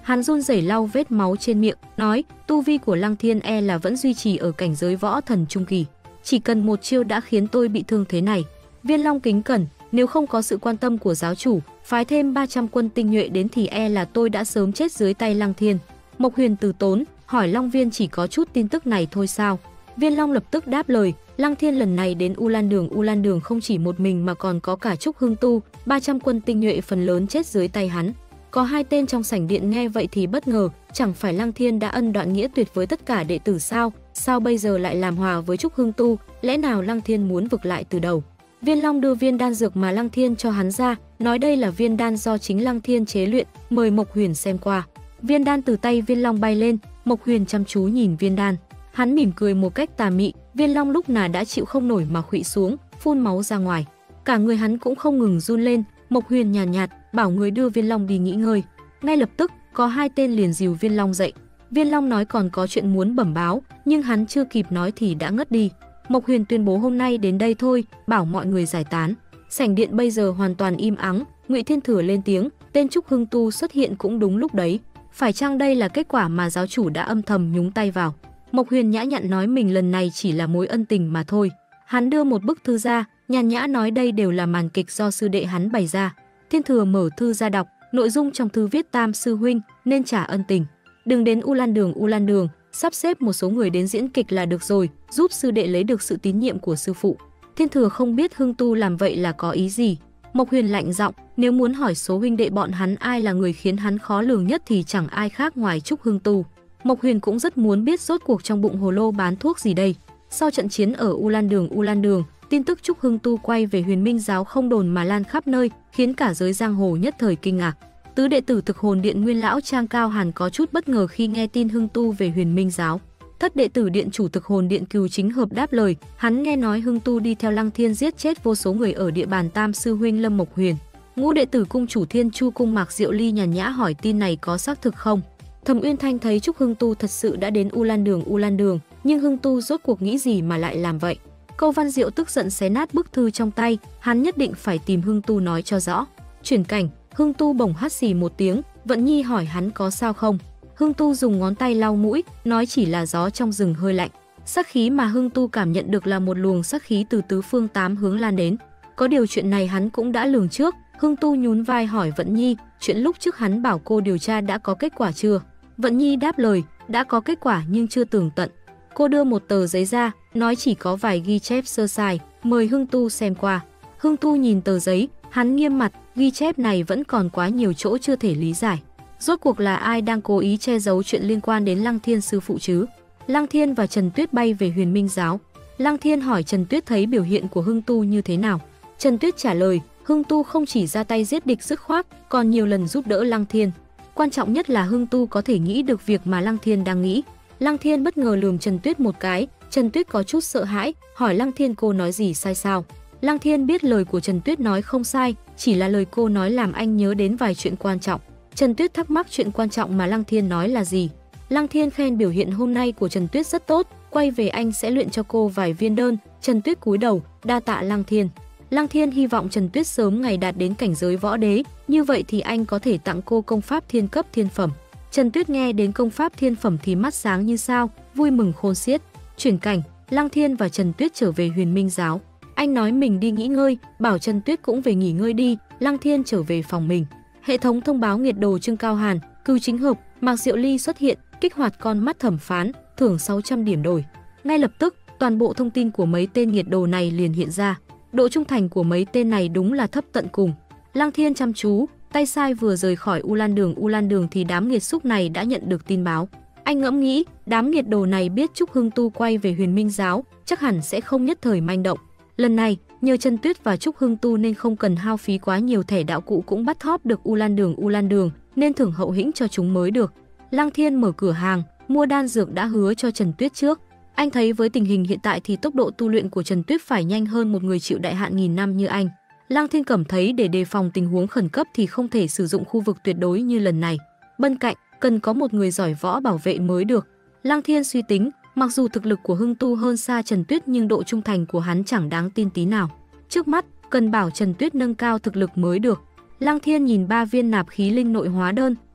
Hắn run rẩy lau vết máu trên miệng, nói, tu vi của Lăng Thiên e là vẫn duy trì ở cảnh giới võ thần trung kỳ. Chỉ cần một chiêu đã khiến tôi bị thương thế này. Viên Long kính cẩn, nếu không có sự quan tâm của giáo chủ, phái thêm ba trăm quân tinh nhuệ đến thì e là tôi đã sớm chết dưới tay Lăng Thiên. Mộc Huyền từ tốn, hỏi Long Viên chỉ có chút tin tức này thôi sao? Viên Long lập tức đáp lời, Lăng Thiên lần này đến U Lan Đường, U Lan Đường không chỉ một mình mà còn có cả Trúc Hưng Tu, ba trăm quân tinh nhuệ phần lớn chết dưới tay hắn. Có hai tên trong sảnh điện nghe vậy thì bất ngờ, chẳng phải Lăng Thiên đã ân đoạn nghĩa tuyệt với tất cả đệ tử sao? Sao bây giờ lại làm hòa với Trúc Hưng Tu? Lẽ nào Lăng Thiên muốn vực lại từ đầu? Viên Long đưa viên đan dược mà Lăng Thiên cho hắn ra, nói đây là viên đan do chính Lăng Thiên chế luyện, mời Mộc Huyền xem qua. Viên đan từ tay Viên Long bay lên, Mộc Huyền chăm chú nhìn viên đan. Hắn mỉm cười một cách tà mị, Viên Long lúc nào đã chịu không nổi mà khuỵu xuống, phun máu ra ngoài. Cả người hắn cũng không ngừng run lên. Mộc Huyền nhàn nhạt, nhạt bảo người đưa Viên Long đi nghỉ ngơi. Ngay lập tức, có hai tên liền dìu Viên Long dậy. Viên Long nói còn có chuyện muốn bẩm báo, nhưng hắn chưa kịp nói thì đã ngất đi. Mộc Huyền tuyên bố hôm nay đến đây thôi, bảo mọi người giải tán. Sảnh điện bây giờ hoàn toàn im ắng. Ngụy Thiên Thừa lên tiếng, tên Trúc Hưng Tu xuất hiện cũng đúng lúc đấy. Phải chăng đây là kết quả mà giáo chủ đã âm thầm nhúng tay vào? Mộc Huyền nhã nhặn nói mình lần này chỉ là mối ân tình mà thôi. Hắn đưa một bức thư ra, nhàn nhã nói đây đều là màn kịch do sư đệ hắn bày ra. Thiên Thừa mở thư ra đọc, nội dung trong thư viết Tam sư huynh nên trả ân tình. Đừng đến U Lan Đường, U Lan Đường, sắp xếp một số người đến diễn kịch là được rồi, giúp sư đệ lấy được sự tín nhiệm của sư phụ. Thiên Thừa không biết Hưng Tu làm vậy là có ý gì. Mộc Huyền lạnh giọng, nếu muốn hỏi số huynh đệ bọn hắn ai là người khiến hắn khó lường nhất thì chẳng ai khác ngoài Trúc Hưng Tu. Mộc Huyền cũng rất muốn biết rốt cuộc trong bụng hồ lô bán thuốc gì đây. Sau trận chiến ở U Lan Đường, U Lan Đường, tin tức Trúc Hưng Tu quay về Huyền Minh giáo không đồn mà lan khắp nơi, khiến cả giới giang hồ nhất thời kinh ngạc. Tứ đệ tử Thực Hồn Điện Nguyên lão Trang Cao Hàn có chút bất ngờ khi nghe tin Hưng Tu về Huyền Minh giáo. Thất đệ tử điện chủ Thực Hồn Điện Cừu Chính Hợp đáp lời, hắn nghe nói Hưng Tu đi theo Lăng Thiên giết chết vô số người ở địa bàn Tam sư huynh Lâm Mộc Huyền. Ngũ đệ tử cung chủ Thiên Chu cung Mạc Diệu Ly nhàn nhã hỏi tin này có xác thực không. Thẩm Uyên Thanh thấy Trúc Hưng Tu thật sự đã đến U Lan Đường, U Lan Đường, nhưng Hưng Tu rốt cuộc nghĩ gì mà lại làm vậy? Câu Văn Diệu tức giận xé nát bức thư trong tay, hắn nhất định phải tìm Hưng Tu nói cho rõ. Chuyển cảnh, Hưng Tu bỗng hắt xì một tiếng, Vận Nhi hỏi hắn có sao không. Hưng Tu dùng ngón tay lau mũi, nói chỉ là gió trong rừng hơi lạnh. Sát khí mà Hưng Tu cảm nhận được là một luồng sát khí từ tứ phương tám hướng lan đến. Có điều chuyện này hắn cũng đã lường trước. Hưng Tu nhún vai hỏi Vận Nhi, chuyện lúc trước hắn bảo cô điều tra đã có kết quả chưa? Vận Nhi đáp lời, đã có kết quả nhưng chưa tường tận. Cô đưa một tờ giấy ra, nói chỉ có vài ghi chép sơ sài, mời Hưng Tu xem qua. Hưng Tu nhìn tờ giấy, hắn nghiêm mặt, ghi chép này vẫn còn quá nhiều chỗ chưa thể lý giải. Rốt cuộc là ai đang cố ý che giấu chuyện liên quan đến Lăng Thiên sư phụ chứ? Lăng Thiên và Trần Tuyết bay về Huyền Minh giáo. Lăng Thiên hỏi Trần Tuyết thấy biểu hiện của Hưng Tu như thế nào. Trần Tuyết trả lời, Hưng Tu không chỉ ra tay giết địch dứt khoát, còn nhiều lần giúp đỡ Lăng Thiên. Quan trọng nhất là Hưng Tu có thể nghĩ được việc mà Lăng Thiên đang nghĩ. Lăng Thiên bất ngờ lườm Trần Tuyết một cái, Trần Tuyết có chút sợ hãi, hỏi Lăng Thiên cô nói gì sai sao. Lăng Thiên biết lời của Trần Tuyết nói không sai, chỉ là lời cô nói làm anh nhớ đến vài chuyện quan trọng. Trần Tuyết thắc mắc chuyện quan trọng mà Lăng Thiên nói là gì. Lăng Thiên khen biểu hiện hôm nay của Trần Tuyết rất tốt, quay về anh sẽ luyện cho cô vài viên đơn. Trần Tuyết cúi đầu, đa tạ Lăng Thiên. Lăng Thiên hy vọng Trần Tuyết sớm ngày đạt đến cảnh giới võ đế, như vậy thì anh có thể tặng cô công pháp thiên cấp thiên phẩm. Trần Tuyết nghe đến công pháp thiên phẩm thì mắt sáng như sao, vui mừng khôn xiết. Chuyển cảnh, Lăng Thiên và Trần Tuyết trở về Huyền Minh giáo. Anh nói mình đi nghỉ ngơi, bảo Trần Tuyết cũng về nghỉ ngơi đi. Lăng Thiên trở về phòng mình. Hệ thống thông báo nghiệt đồ Trương Cao Hàn, Cừu Chính Hợp, Mạc Diệu Ly xuất hiện, kích hoạt con mắt thẩm phán, thưởng sáu trăm điểm đổi. Ngay lập tức, toàn bộ thông tin của mấy tên nghiệt đồ này liền hiện ra. Độ trung thành của mấy tên này đúng là thấp tận cùng. Lăng Thiên chăm chú, tay sai vừa rời khỏi U Lan Đường, U Lan Đường thì đám nghiệt xúc này đã nhận được tin báo. Anh ngẫm nghĩ, đám nghiệt đồ này biết Trúc Hưng Tu quay về Huyền Minh giáo, chắc hẳn sẽ không nhất thời manh động. Lần này, nhờ Trần Tuyết và Trúc Hưng Tu nên không cần hao phí quá nhiều thẻ đạo cụ cũng bắt thóp được U Lan Đường, U Lan Đường, nên thưởng hậu hĩnh cho chúng mới được. Lăng Thiên mở cửa hàng, mua đan dược đã hứa cho Trần Tuyết trước. Anh thấy với tình hình hiện tại thì tốc độ tu luyện của Trần Tuyết phải nhanh hơn một người chịu đại hạn nghìn năm như anh. Lăng Thiên cảm thấy để đề phòng tình huống khẩn cấp thì không thể sử dụng khu vực tuyệt đối như lần này. Bên cạnh, cần có một người giỏi võ bảo vệ mới được. Lăng Thiên suy tính, mặc dù thực lực của Hưng Tu hơn xa Trần Tuyết nhưng độ trung thành của hắn chẳng đáng tin tí nào. Trước mắt, cần bảo Trần Tuyết nâng cao thực lực mới được. Lăng Thiên nhìn ba viên nạp khí linh nội hóa đơn,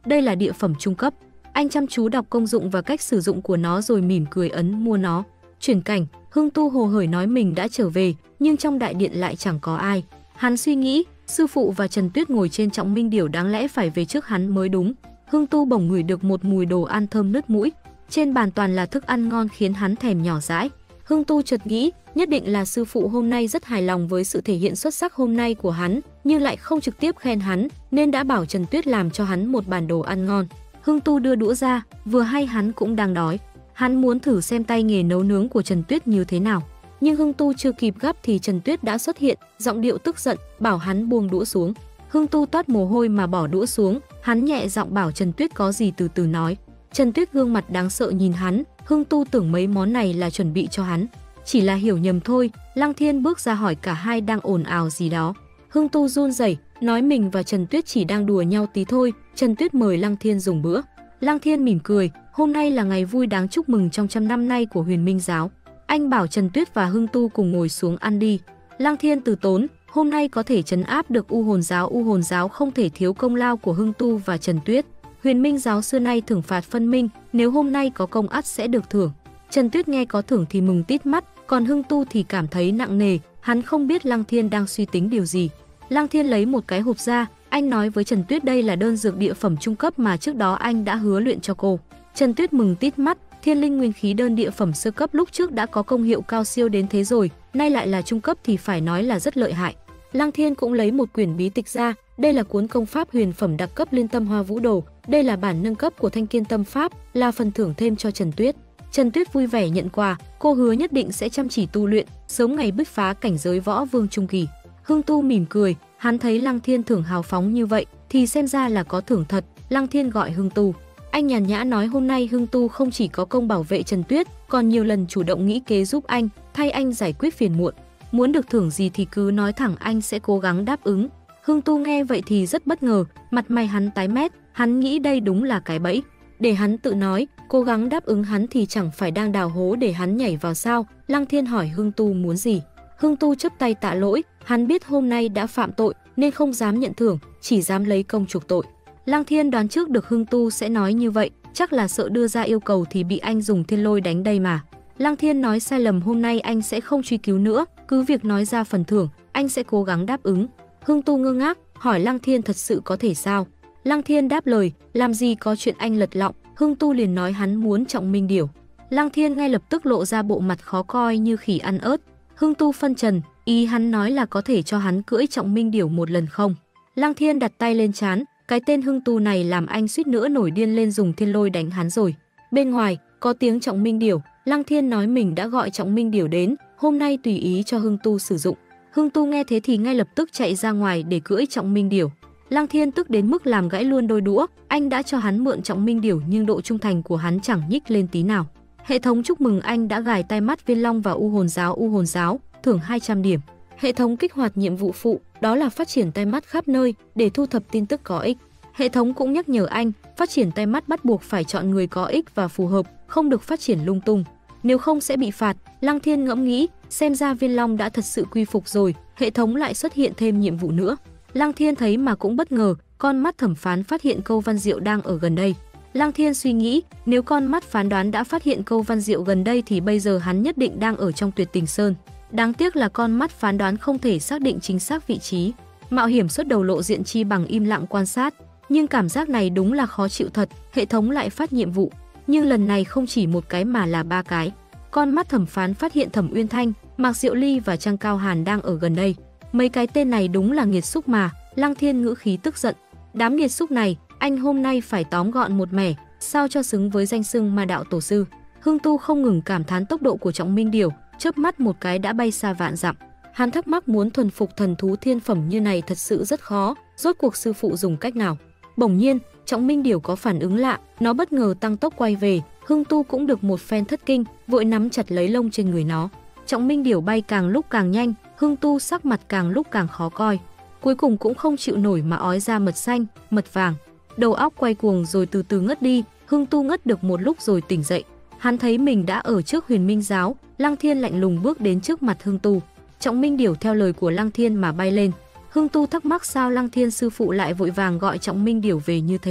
đây là địa phẩm trung cấp. Anh chăm chú đọc công dụng và cách sử dụng của nó rồi mỉm cười ấn mua nó. Chuyển cảnh, Hưng Tu hồ hởi nói mình đã trở về, nhưng trong đại điện lại chẳng có ai. Hắn suy nghĩ, sư phụ và Trần Tuyết ngồi trên Trọng Minh Điểu đáng lẽ phải về trước hắn mới đúng. Hưng Tu bỗng ngửi được một mùi đồ ăn thơm nứt mũi. Trên bàn toàn là thức ăn ngon khiến hắn thèm nhỏ dãi. Hưng Tu chợt nghĩ, nhất định là sư phụ hôm nay rất hài lòng với sự thể hiện xuất sắc hôm nay của hắn, nhưng lại không trực tiếp khen hắn, nên đã bảo Trần Tuyết làm cho hắn một bàn đồ ăn ngon. Hưng Tu đưa đũa ra, vừa hay hắn cũng đang đói. Hắn muốn thử xem tay nghề nấu nướng của Trần Tuyết như thế nào. Nhưng Hưng Tu chưa kịp gắp thì Trần Tuyết đã xuất hiện, giọng điệu tức giận, bảo hắn buông đũa xuống. Hưng Tu toát mồ hôi mà bỏ đũa xuống, hắn nhẹ giọng bảo Trần Tuyết có gì từ từ nói. Trần Tuyết gương mặt đáng sợ nhìn hắn, Hưng Tu tưởng mấy món này là chuẩn bị cho hắn. Chỉ là hiểu nhầm thôi. Lăng Thiên bước ra hỏi cả hai đang ồn ào gì đó. Hưng Tu run rẩy, nói mình và Trần Tuyết chỉ đang đùa nhau tí thôi. Trần Tuyết mời Lăng Thiên dùng bữa. Lăng Thiên mỉm cười, hôm nay là ngày vui đáng chúc mừng trong trăm năm nay của Huyền Minh giáo. Anh bảo Trần Tuyết và Hưng Tu cùng ngồi xuống ăn đi. Lăng Thiên từ tốn, hôm nay có thể trấn áp được U Hồn giáo, U Hồn giáo không thể thiếu công lao của Hưng Tu và Trần Tuyết. Huyền Minh giáo xưa nay thưởng phạt phân minh, nếu hôm nay có công ắt sẽ được thưởng. Trần Tuyết nghe có thưởng thì mừng tít mắt, còn Hưng Tu thì cảm thấy nặng nề, hắn không biết Lăng Thiên đang suy tính điều gì. Lăng Thiên lấy một cái hộp ra, anh nói với Trần Tuyết đây là đơn dược địa phẩm trung cấp mà trước đó anh đã hứa luyện cho cô. Trần Tuyết mừng tít mắt, thiên linh nguyên khí đơn địa phẩm sơ cấp lúc trước đã có công hiệu cao siêu đến thế rồi, nay lại là trung cấp thì phải nói là rất lợi hại. Lăng Thiên cũng lấy một quyển bí tịch ra, đây là cuốn công pháp huyền phẩm đặc cấp Liên Tâm Hoa Vũ Đồ, đây là bản nâng cấp của Thanh Kiên Tâm Pháp, là phần thưởng thêm cho Trần Tuyết. Trần Tuyết vui vẻ nhận quà, cô hứa nhất định sẽ chăm chỉ tu luyện, sớm ngày bứt phá cảnh giới võ vương trung kỳ. Hưng Tu mỉm cười, hắn thấy Lăng Thiên thưởng hào phóng như vậy thì xem ra là có thưởng thật. Lăng Thiên gọi Hưng Tu. Anh nhàn nhã nói hôm nay Hưng Tu không chỉ có công bảo vệ Trần Tuyết, còn nhiều lần chủ động nghĩ kế giúp anh, thay anh giải quyết phiền muộn. Muốn được thưởng gì thì cứ nói thẳng, anh sẽ cố gắng đáp ứng. Hưng Tu nghe vậy thì rất bất ngờ, mặt mày hắn tái mét, hắn nghĩ đây đúng là cái bẫy. Để hắn tự nói, cố gắng đáp ứng hắn thì chẳng phải đang đào hố để hắn nhảy vào sao? Lăng Thiên hỏi Hưng Tu muốn gì. Hưng Tu chắp tay tạ lỗi, hắn biết hôm nay đã phạm tội nên không dám nhận thưởng, chỉ dám lấy công chuộc tội. Lăng Thiên đoán trước được Hưng Tu sẽ nói như vậy, chắc là sợ đưa ra yêu cầu thì bị anh dùng thiên lôi đánh đây mà. Lăng Thiên nói sai lầm, hôm nay anh sẽ không truy cứu nữa, cứ việc nói ra phần thưởng, anh sẽ cố gắng đáp ứng. Hưng Tu ngơ ngác, hỏi Lăng Thiên thật sự có thể sao? Lăng Thiên đáp lời, làm gì có chuyện anh lật lọng. Hưng Tu liền nói hắn muốn Trọng Minh Điểu. Lăng Thiên ngay lập tức lộ ra bộ mặt khó coi như khỉ ăn ớt. Hưng Tu phân trần, ý hắn nói là có thể cho hắn cưỡi Trọng Minh Điểu một lần không? Lăng Thiên đặt tay lên trán, cái tên Hưng Tu này làm anh suýt nữa nổi điên lên dùng thiên lôi đánh hắn rồi. Bên ngoài có tiếng Trọng Minh Điểu, Lăng Thiên nói mình đã gọi Trọng Minh Điểu đến, hôm nay tùy ý cho Hưng Tu sử dụng. Hưng Tu nghe thế thì ngay lập tức chạy ra ngoài để cưỡi Trọng Minh Điểu. Lăng Thiên tức đến mức làm gãy luôn đôi đũa, anh đã cho hắn mượn Trọng Minh Điểu nhưng độ trung thành của hắn chẳng nhích lên tí nào. Hệ thống chúc mừng anh đã gài tai mắt Viên Long vào U Hồn giáo, U Hồn giáo thưởng hai trăm điểm. Hệ thống kích hoạt nhiệm vụ phụ, đó là phát triển tai mắt khắp nơi để thu thập tin tức có ích. Hệ thống cũng nhắc nhở anh, phát triển tai mắt bắt buộc phải chọn người có ích và phù hợp, không được phát triển lung tung, nếu không sẽ bị phạt. Lăng Thiên ngẫm nghĩ, xem ra Viên Long đã thật sự quy phục rồi, hệ thống lại xuất hiện thêm nhiệm vụ nữa. Lăng Thiên thấy mà cũng bất ngờ, con mắt thẩm phán phát hiện Câu Văn Diệu đang ở gần đây. Lăng Thiên suy nghĩ, nếu con mắt phán đoán đã phát hiện Câu Văn Diệu gần đây thì bây giờ hắn nhất định đang ở trong Tuyệt Tình Sơn. Đáng tiếc là con mắt phán đoán không thể xác định chính xác vị trí. Mạo hiểm xuất đầu lộ diện chi bằng im lặng quan sát, nhưng cảm giác này đúng là khó chịu thật. Hệ thống lại phát nhiệm vụ, nhưng lần này không chỉ một cái mà là ba cái. Con mắt thẩm phán phát hiện Thẩm Uyên Thanh, Mạc Diệu Ly và Trang Cao Hàn đang ở gần đây. Mấy cái tên này đúng là nghiệt xúc mà. Lăng Thiên ngữ khí tức giận, đám nghiệt xúc này, anh hôm nay phải tóm gọn một mẻ, sao cho xứng với danh xưng Ma Đạo Tổ Sư. Hưng Tu không ngừng cảm thán tốc độ của Trọng Minh Điểu, chớp mắt một cái đã bay xa vạn dặm. Hắn thắc mắc muốn thuần phục thần thú thiên phẩm như này thật sự rất khó, rốt cuộc sư phụ dùng cách nào? Bỗng nhiên, Trọng Minh Điểu có phản ứng lạ, nó bất ngờ tăng tốc quay về. Hưng Tu cũng được một phen thất kinh, vội nắm chặt lấy lông trên người nó. Trọng Minh Điểu bay càng lúc càng nhanh, Hưng Tu sắc mặt càng lúc càng khó coi. Cuối cùng cũng không chịu nổi mà ói ra mật xanh, mật vàng. Đầu óc quay cuồng rồi từ từ ngất đi. Hưng Tu ngất được một lúc rồi tỉnh dậy. Hắn thấy mình đã ở trước Huyền Minh giáo. Lăng Thiên lạnh lùng bước đến trước mặt Hưng Tu. Trọng Minh Điểu theo lời của Lăng Thiên mà bay lên. Hưng Tu thắc mắc sao Lăng Thiên sư phụ lại vội vàng gọi Trọng Minh Điểu về như thế.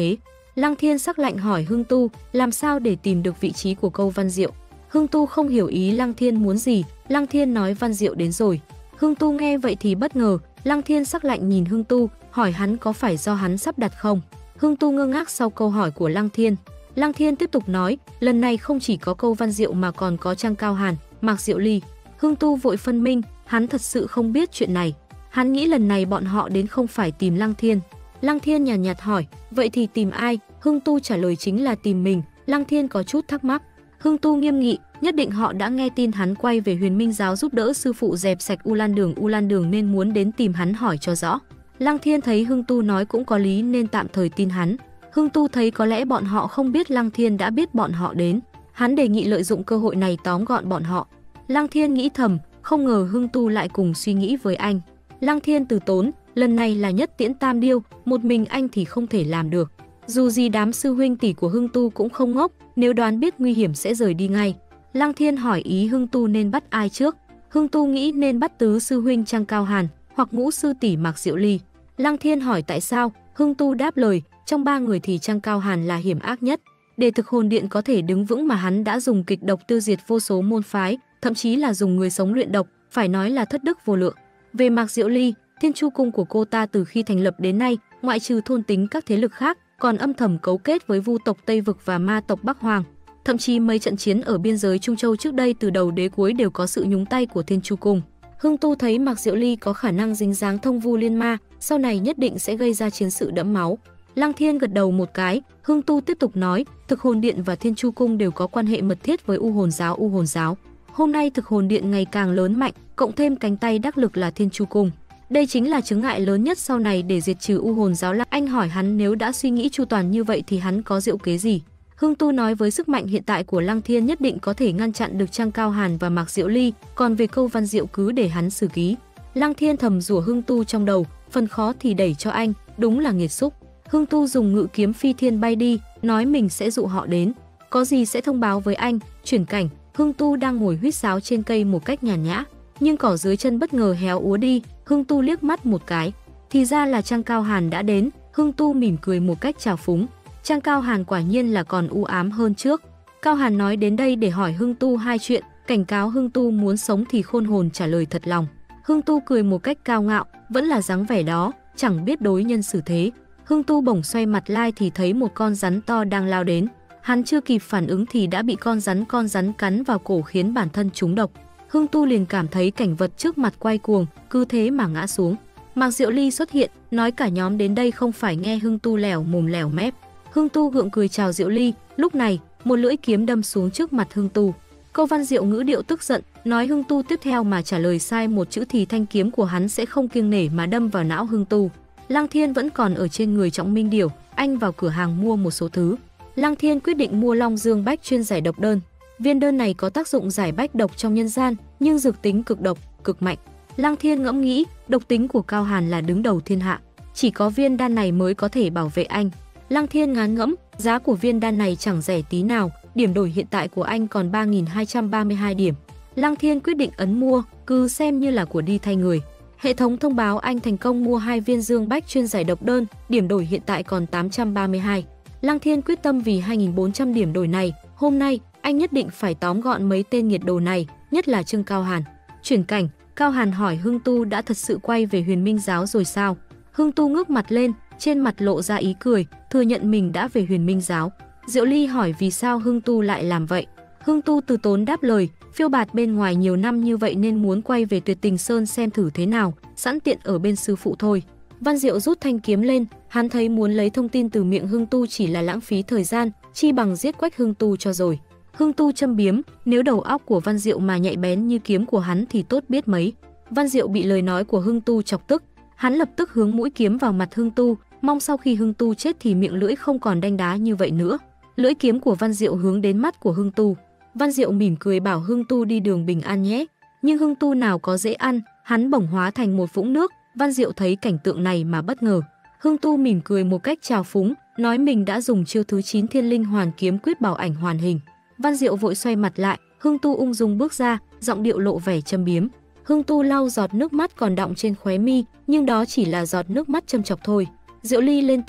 Lăng Thiên sắc lạnh hỏi Hưng Tu, làm sao để tìm được vị trí của câu Văn Diệu? Hưng Tu không hiểu ý Lăng Thiên muốn gì, Lăng Thiên nói Văn Diệu đến rồi. Hưng Tu nghe vậy thì bất ngờ, Lăng Thiên sắc lạnh nhìn Hưng Tu, hỏi hắn có phải do hắn sắp đặt không? Hưng Tu ngơ ngác sau câu hỏi của Lăng Thiên. Lăng Thiên tiếp tục nói, lần này không chỉ có câu Văn Diệu mà còn có Trang Cao Hàn, Mạc Diệu Ly. Hưng Tu vội phân minh, hắn thật sự không biết chuyện này. Hắn nghĩ lần này bọn họ đến không phải tìm Lăng Thiên. Lăng Thiên nhàn nhạt, nhạt hỏi, vậy thì tìm ai? Hưng Tu trả lời chính là tìm mình. Lăng Thiên có chút thắc mắc. Hưng Tu nghiêm nghị, nhất định họ đã nghe tin hắn quay về Huyền Minh giáo giúp đỡ sư phụ dẹp sạch U Lan Đường U Lan Đường nên muốn đến tìm hắn hỏi cho rõ. Lăng Thiên thấy Hưng Tu nói cũng có lý nên tạm thời tin hắn. Hưng Tu thấy có lẽ bọn họ không biết Lăng Thiên đã biết bọn họ đến. Hắn đề nghị lợi dụng cơ hội này tóm gọn bọn họ. Lăng Thiên nghĩ thầm, không ngờ Hưng Tu lại cùng suy nghĩ với anh. Lăng Thiên từ tốn, lần này là nhất tiễn tam điêu, một mình anh thì không thể làm được. Dù gì đám sư huynh tỷ của Hưng Tu cũng không ngốc, nếu đoán biết nguy hiểm sẽ rời đi ngay. Lăng Thiên hỏi ý Hưng Tu nên bắt ai trước. Hưng Tu nghĩ nên bắt tứ sư huynh Trang Cao Hàn hoặc ngũ sư tỷ Mạc Diệu Ly. Lăng Thiên hỏi tại sao, Hưng Tu đáp lời, trong ba người thì Trang Cao Hàn là hiểm ác nhất. Để thực hồn điện có thể đứng vững mà hắn đã dùng kịch độc tiêu diệt vô số môn phái, thậm chí là dùng người sống luyện độc, phải nói là thất đức vô lượng. Về Mạc Diệu Ly, Thiên Chu cung của cô ta từ khi thành lập đến nay, ngoại trừ thôn tính các thế lực khác, còn âm thầm cấu kết với Vu tộc Tây Vực và Ma tộc Bắc Hoàng. Thậm chí mấy trận chiến ở biên giới Trung Châu trước đây từ đầu đến cuối đều có sự nhúng tay của Thiên Chu cung. Hưng Tu thấy Mạc Diệu Ly có khả năng dính dáng thông Vu Liên Ma, sau này nhất định sẽ gây ra chiến sự đẫm máu. Lăng Thiên gật đầu một cái, Hưng Tu tiếp tục nói, Thực Hồn Điện và Thiên Chu cung đều có quan hệ mật thiết với U Hồn giáo U Hồn giáo. Hôm nay Thực Hồn Điện ngày càng lớn mạnh, cộng thêm cánh tay đắc lực là Thiên Chu cung. Đây chính là chướng ngại lớn nhất sau này để diệt trừ U Hồn giáo. Là anh hỏi hắn nếu đã suy nghĩ chu toàn như vậy thì hắn có diệu kế gì? Hưng Tu nói với sức mạnh hiện tại của Lăng Thiên nhất định có thể ngăn chặn được Trang Cao Hàn và Mạc Diệu Ly, còn về câu Văn Diệu cứ để hắn xử ký. Lăng Thiên thầm rủa Hưng Tu trong đầu, phần khó thì đẩy cho anh, đúng là nghiệt xúc. Hưng Tu dùng ngự kiếm phi thiên bay đi, nói mình sẽ dụ họ đến, có gì sẽ thông báo với anh. Chuyển cảnh, Hưng Tu đang ngồi huýt sáo trên cây một cách nhàn nhã, nhưng cỏ dưới chân bất ngờ héo úa đi. Hưng Tu liếc mắt một cái, thì ra là Trang Cao Hàn đã đến. Hưng Tu mỉm cười một cách trào phúng. Trang Cao Hàn quả nhiên là còn u ám hơn trước. Cao Hàn nói đến đây để hỏi Hưng Tu hai chuyện, cảnh cáo Hưng Tu muốn sống thì khôn hồn trả lời thật lòng. Hưng Tu cười một cách cao ngạo, vẫn là dáng vẻ đó, chẳng biết đối nhân xử thế. Hưng Tu bỗng xoay mặt lại thì thấy một con rắn to đang lao đến. Hắn chưa kịp phản ứng thì đã bị con rắn con rắn cắn vào cổ khiến bản thân trúng độc. Hưng Tu liền cảm thấy cảnh vật trước mặt quay cuồng, cứ thế mà ngã xuống. Mạc Diệu Ly xuất hiện, nói cả nhóm đến đây không phải nghe Hưng Tu lèo mồm lèo mép. Hưng Tu gượng cười chào Diệu Ly, lúc này, một lưỡi kiếm đâm xuống trước mặt Hưng Tu. Câu Văn Diệu ngữ điệu tức giận, nói Hưng Tu tiếp theo mà trả lời sai một chữ thì thanh kiếm của hắn sẽ không kiêng nể mà đâm vào não Hưng Tu. Lăng Thiên vẫn còn ở trên người Trọng Minh Điểu, anh vào cửa hàng mua một số thứ. Lăng Thiên quyết định mua Long Dương Bách chuyên giải độc đơn. Viên đơn này có tác dụng giải bách độc trong nhân gian, nhưng dược tính cực độc, cực mạnh. Lăng Thiên ngẫm nghĩ, độc tính của Cao Hàn là đứng đầu thiên hạ, chỉ có viên đan này mới có thể bảo vệ anh. Lăng Thiên ngán ngẫm, giá của viên đan này chẳng rẻ tí nào, điểm đổi hiện tại của anh còn ba nghìn hai trăm ba mươi hai điểm. Lăng Thiên quyết định ấn mua, cứ xem như là của đi thay người. Hệ thống thông báo anh thành công mua hai viên Dương Bách chuyên giải độc đơn, điểm đổi hiện tại còn tám trăm ba mươi hai. Lăng Thiên quyết tâm vì hai nghìn bốn trăm điểm đổi này, hôm nay anh nhất định phải tóm gọn mấy tên nghiệt đồ này, nhất là Trương Cao Hàn. Chuyển cảnh, Cao Hàn hỏi Hưng Tu đã thật sự quay về Huyền Minh giáo rồi sao? Hưng Tu ngước mặt lên, trên mặt lộ ra ý cười, thừa nhận mình đã về Huyền Minh giáo. Diệu Ly hỏi vì sao Hưng Tu lại làm vậy. Hưng Tu từ tốn đáp lời, phiêu bạt bên ngoài nhiều năm như vậy nên muốn quay về Tuyệt Tình Sơn xem thử thế nào, sẵn tiện ở bên sư phụ thôi. Văn Diệu rút thanh kiếm lên, hắn thấy muốn lấy thông tin từ miệng Hưng Tu chỉ là lãng phí thời gian, chi bằng giết quách Hưng Tu cho rồi. Hưng Tu châm biếm, nếu đầu óc của Văn Diệu mà nhạy bén như kiếm của hắn thì tốt biết mấy. Văn Diệu bị lời nói của Hưng Tu chọc tức, hắn lập tức hướng mũi kiếm vào mặt Hưng Tu, mong sau khi Hưng Tu chết thì miệng lưỡi không còn đanh đá như vậy nữa. Lưỡi kiếm của Văn Diệu hướng đến mắt của Hưng Tu. Văn Diệu mỉm cười bảo Hưng Tu đi đường bình an nhé. Nhưng Hưng Tu nào có dễ ăn, hắn bỗng hóa thành một vũng nước. Văn Diệu thấy cảnh tượng này mà bất ngờ. Hưng Tu mỉm cười một cách trào phúng, nói mình đã dùng chiêu thứ chín Thiên Linh Hoàn Kiếm Quyết bảo ảnh hoàn hình. Văn Diệu vội xoay mặt lại, Hưng Tu ung dung bước ra, giọng điệu lộ vẻ châm biếm. Hưng Tu lau giọt nước mắt còn đọng trên khóe mi, nhưng đó chỉ là giọt nước mắt châm chọc thôi. Diệu Ly lên tiếng,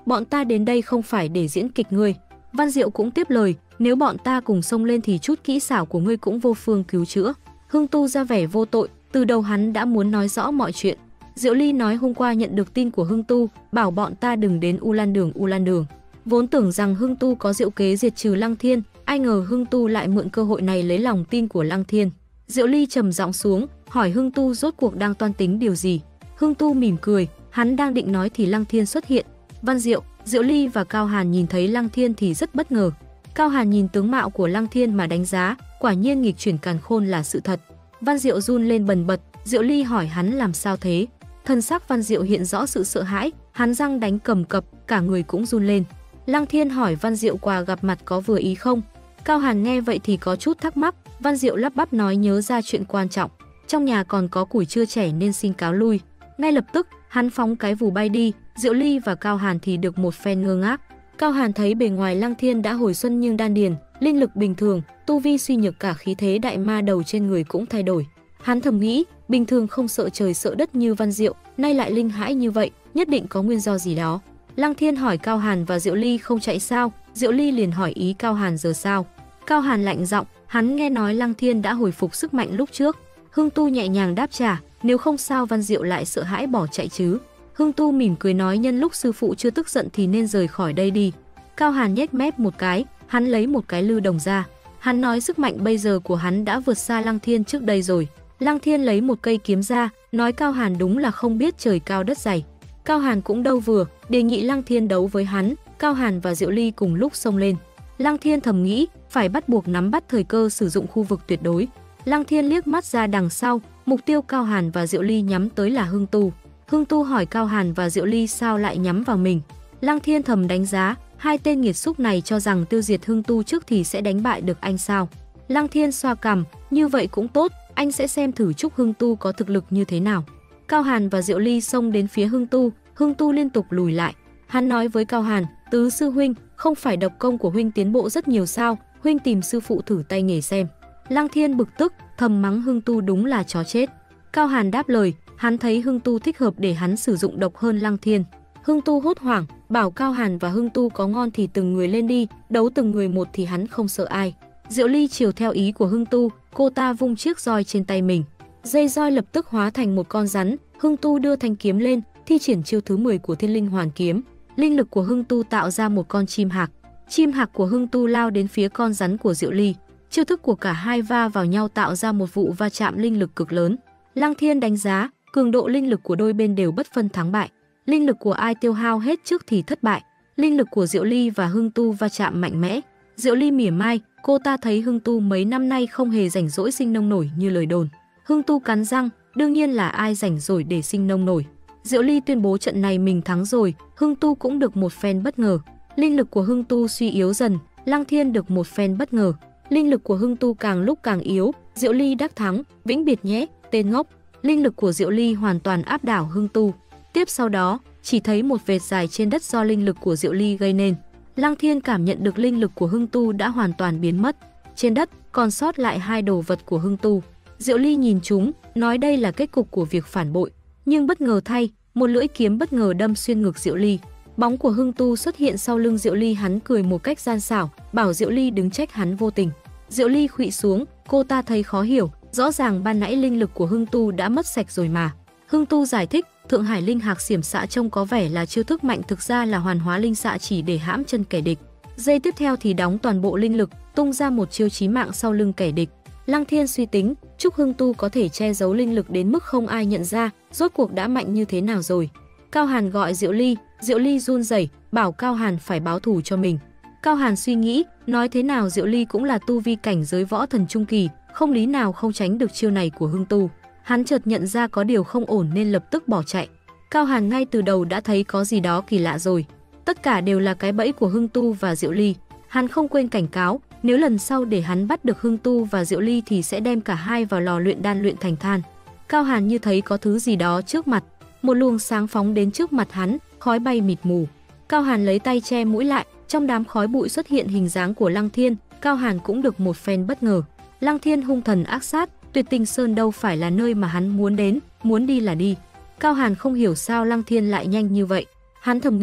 bọn ta đến đây không phải để diễn kịch ngươi. Văn Diệu cũng tiếp lời, nếu bọn ta cùng xông lên thì chút kỹ xảo của ngươi cũng vô phương cứu chữa. Hưng Tu ra vẻ vô tội, từ đầu hắn đã muốn nói rõ mọi chuyện. Diệu Ly nói hôm qua nhận được tin của Hưng Tu, bảo bọn ta đừng đến U Lan Đường U Lan Đường. Vốn tưởng rằng Hưng Tu có diệu kế diệt trừ Lăng Thiên, ai ngờ Hưng Tu lại mượn cơ hội này lấy lòng tin của Lăng Thiên. Diệu Ly trầm giọng xuống, hỏi Hưng Tu rốt cuộc đang toan tính điều gì. Hưng Tu mỉm cười, hắn đang định nói thì Lăng Thiên xuất hiện. Văn Diệu, Diệu Ly và Cao Hàn nhìn thấy Lăng Thiên thì rất bất ngờ. Cao Hàn nhìn tướng mạo của Lăng Thiên mà đánh giá, quả nhiên nghịch chuyển càn khôn là sự thật. Văn Diệu run lên bần bật, Diệu Ly hỏi hắn làm sao thế. Thân xác Văn Diệu hiện rõ sự sợ hãi, hắn răng đánh cầm cập, cả người cũng run lên. Lăng Thiên hỏi Văn Diệu quà gặp mặt có vừa ý không? Cao Hàn nghe vậy thì có chút thắc mắc, Văn Diệu lắp bắp nói nhớ ra chuyện quan trọng. Trong nhà còn có củi chưa chẻ nên xin cáo lui. Ngay lập tức, hắn phóng cái vù bay đi, Diệu Ly và Cao Hàn thì được một phen ngơ ngác. Cao Hàn thấy bề ngoài Lăng Thiên đã hồi xuân nhưng đan điền, linh lực bình thường, tu vi suy nhược, cả khí thế đại ma đầu trên người cũng thay đổi. Hắn thầm nghĩ, bình thường không sợ trời sợ đất như Văn Diệu, nay lại linh hãi như vậy, nhất định có nguyên do gì đó. Lăng Thiên hỏi Cao Hàn và Diệu Ly không chạy sao, Diệu Ly liền hỏi ý Cao Hàn giờ sao. Cao Hàn lạnh giọng, hắn nghe nói Lăng Thiên đã hồi phục sức mạnh lúc trước. Hưng Tu nhẹ nhàng đáp trả, nếu không sao Văn Diệu lại sợ hãi bỏ chạy chứ. Hưng Tu mỉm cười nói nhân lúc sư phụ chưa tức giận thì nên rời khỏi đây đi. Cao Hàn nhếch mép một cái, hắn lấy một cái lư đồng ra. Hắn nói sức mạnh bây giờ của hắn đã vượt xa Lăng Thiên trước đây rồi. Lăng Thiên lấy một cây kiếm ra, nói Cao Hàn đúng là không biết trời cao đất dày. Cao Hàn cũng đâu vừa, đề nghị Lăng Thiên đấu với hắn. Cao Hàn và Diệu Ly cùng lúc xông lên. Lăng Thiên thầm nghĩ, phải bắt buộc nắm bắt thời cơ sử dụng khu vực tuyệt đối. Lăng Thiên liếc mắt ra đằng sau, mục tiêu Cao Hàn và Diệu Ly nhắm tới là Hưng Tu. Hưng Tu hỏi Cao Hàn và Diệu Ly sao lại nhắm vào mình. Lăng Thiên thầm đánh giá, hai tên nghiệt xúc này cho rằng tiêu diệt Hưng Tu trước thì sẽ đánh bại được anh sao. Lăng Thiên xoa cằm, như vậy cũng tốt, anh sẽ xem thử chúc Hưng Tu có thực lực như thế nào. Cao Hàn và Diệu Ly xông đến phía Hưng Tu, Hưng Tu liên tục lùi lại. Hắn nói với Cao Hàn, tứ sư huynh, không phải độc công của huynh tiến bộ rất nhiều sao, huynh tìm sư phụ thử tay nghề xem. Lăng Thiên bực tức, thầm mắng Hưng Tu đúng là chó chết. Cao Hàn đáp lời, hắn thấy Hưng Tu thích hợp để hắn sử dụng độc hơn Lăng Thiên. Hưng Tu hốt hoảng, bảo Cao Hàn và Hưng Tu có ngon thì từng người lên đi, đấu từng người một thì hắn không sợ ai. Diệu Ly chiều theo ý của Hưng Tu, cô ta vung chiếc roi trên tay mình. Dây roi lập tức hóa thành một con rắn, Hưng Tu đưa thanh kiếm lên, thi triển chiêu thứ mười của Thiên Linh Hoàn Kiếm. Linh lực của Hưng Tu tạo ra một con chim hạc. Chim hạc của Hưng Tu lao đến phía con rắn của Diệu Ly. Chiêu thức của cả hai va vào nhau tạo ra một vụ va chạm linh lực cực lớn. Lăng Thiên đánh giá, cường độ linh lực của đôi bên đều bất phân thắng bại. Linh lực của ai tiêu hao hết trước thì thất bại. Linh lực của Diệu Ly và Hưng Tu va chạm mạnh mẽ. Diệu Ly mỉa mai, cô ta thấy Hưng Tu mấy năm nay không hề rảnh rỗi sinh nông nổi như lời đồn. Hưng Tu cắn răng, đương nhiên là ai rảnh rỗi để sinh nông nổi. Diệu Ly tuyên bố trận này mình thắng rồi, Hưng Tu cũng được một phen bất ngờ. Linh lực của Hưng Tu suy yếu dần, Lăng Thiên được một phen bất ngờ. Linh lực của Hưng Tu càng lúc càng yếu, Diệu Ly đắc thắng, vĩnh biệt nhé, tên ngốc. Linh lực của Diệu Ly hoàn toàn áp đảo Hưng Tu. Tiếp sau đó, chỉ thấy một vệt dài trên đất do linh lực của Diệu Ly gây nên. Lăng Thiên cảm nhận được linh lực của Hưng Tu đã hoàn toàn biến mất. Trên đất còn sót lại hai đồ vật của Hưng Tu. Diệu Ly nhìn chúng, nói đây là kết cục của việc phản bội. Nhưng bất ngờ thay, một lưỡi kiếm bất ngờ đâm xuyên ngực Diệu Ly. Bóng của Hưng Tu xuất hiện sau lưng Diệu Ly, hắn cười một cách gian xảo, bảo Diệu Ly đừng trách hắn vô tình. Diệu Ly khuỵu xuống, cô ta thấy khó hiểu, rõ ràng ban nãy linh lực của Hưng Tu đã mất sạch rồi mà. Hưng Tu giải thích, Thượng Hải Linh Hạc Xiểm Xạ trông có vẻ là chiêu thức mạnh, thực ra là hoàn hóa linh xạ chỉ để hãm chân kẻ địch. Giây tiếp theo thì đóng toàn bộ linh lực, tung ra một chiêu chí mạng sau lưng kẻ địch. Lăng Thiên suy tính, chúc Hưng Tu có thể che giấu linh lực đến mức không ai nhận ra, rốt cuộc đã mạnh như thế nào rồi. Cao Hàn gọi Diệu Ly, Diệu Ly run rẩy, bảo Cao Hàn phải báo thù cho mình. Cao Hàn suy nghĩ, nói thế nào Diệu Ly cũng là tu vi cảnh giới võ thần trung kỳ, không lý nào không tránh được chiêu này của Hưng Tu. Hắn chợt nhận ra có điều không ổn nên lập tức bỏ chạy. Cao Hàn ngay từ đầu đã thấy có gì đó kỳ lạ rồi. Tất cả đều là cái bẫy của Hưng Tu và Diệu Ly. Hắn không quên cảnh cáo, nếu lần sau để hắn bắt được Hưng Tu và Diệu Ly thì sẽ đem cả hai vào lò luyện đan luyện thành than. Cao Hàn như thấy có thứ gì đó trước mặt, một luồng sáng phóng đến trước mặt hắn, khói bay mịt mù. Cao Hàn lấy tay che mũi lại, trong đám khói bụi xuất hiện hình dáng của Lăng Thiên. Cao Hàn cũng được một phen bất ngờ. Lăng Thiên hung thần ác sát, Tuyệt Tình Sơn đâu phải là nơi mà hắn muốn đến, muốn đi là đi. Cao Hàn không hiểu sao Lăng Thiên lại nhanh như vậy. Hắn thầm nghĩ,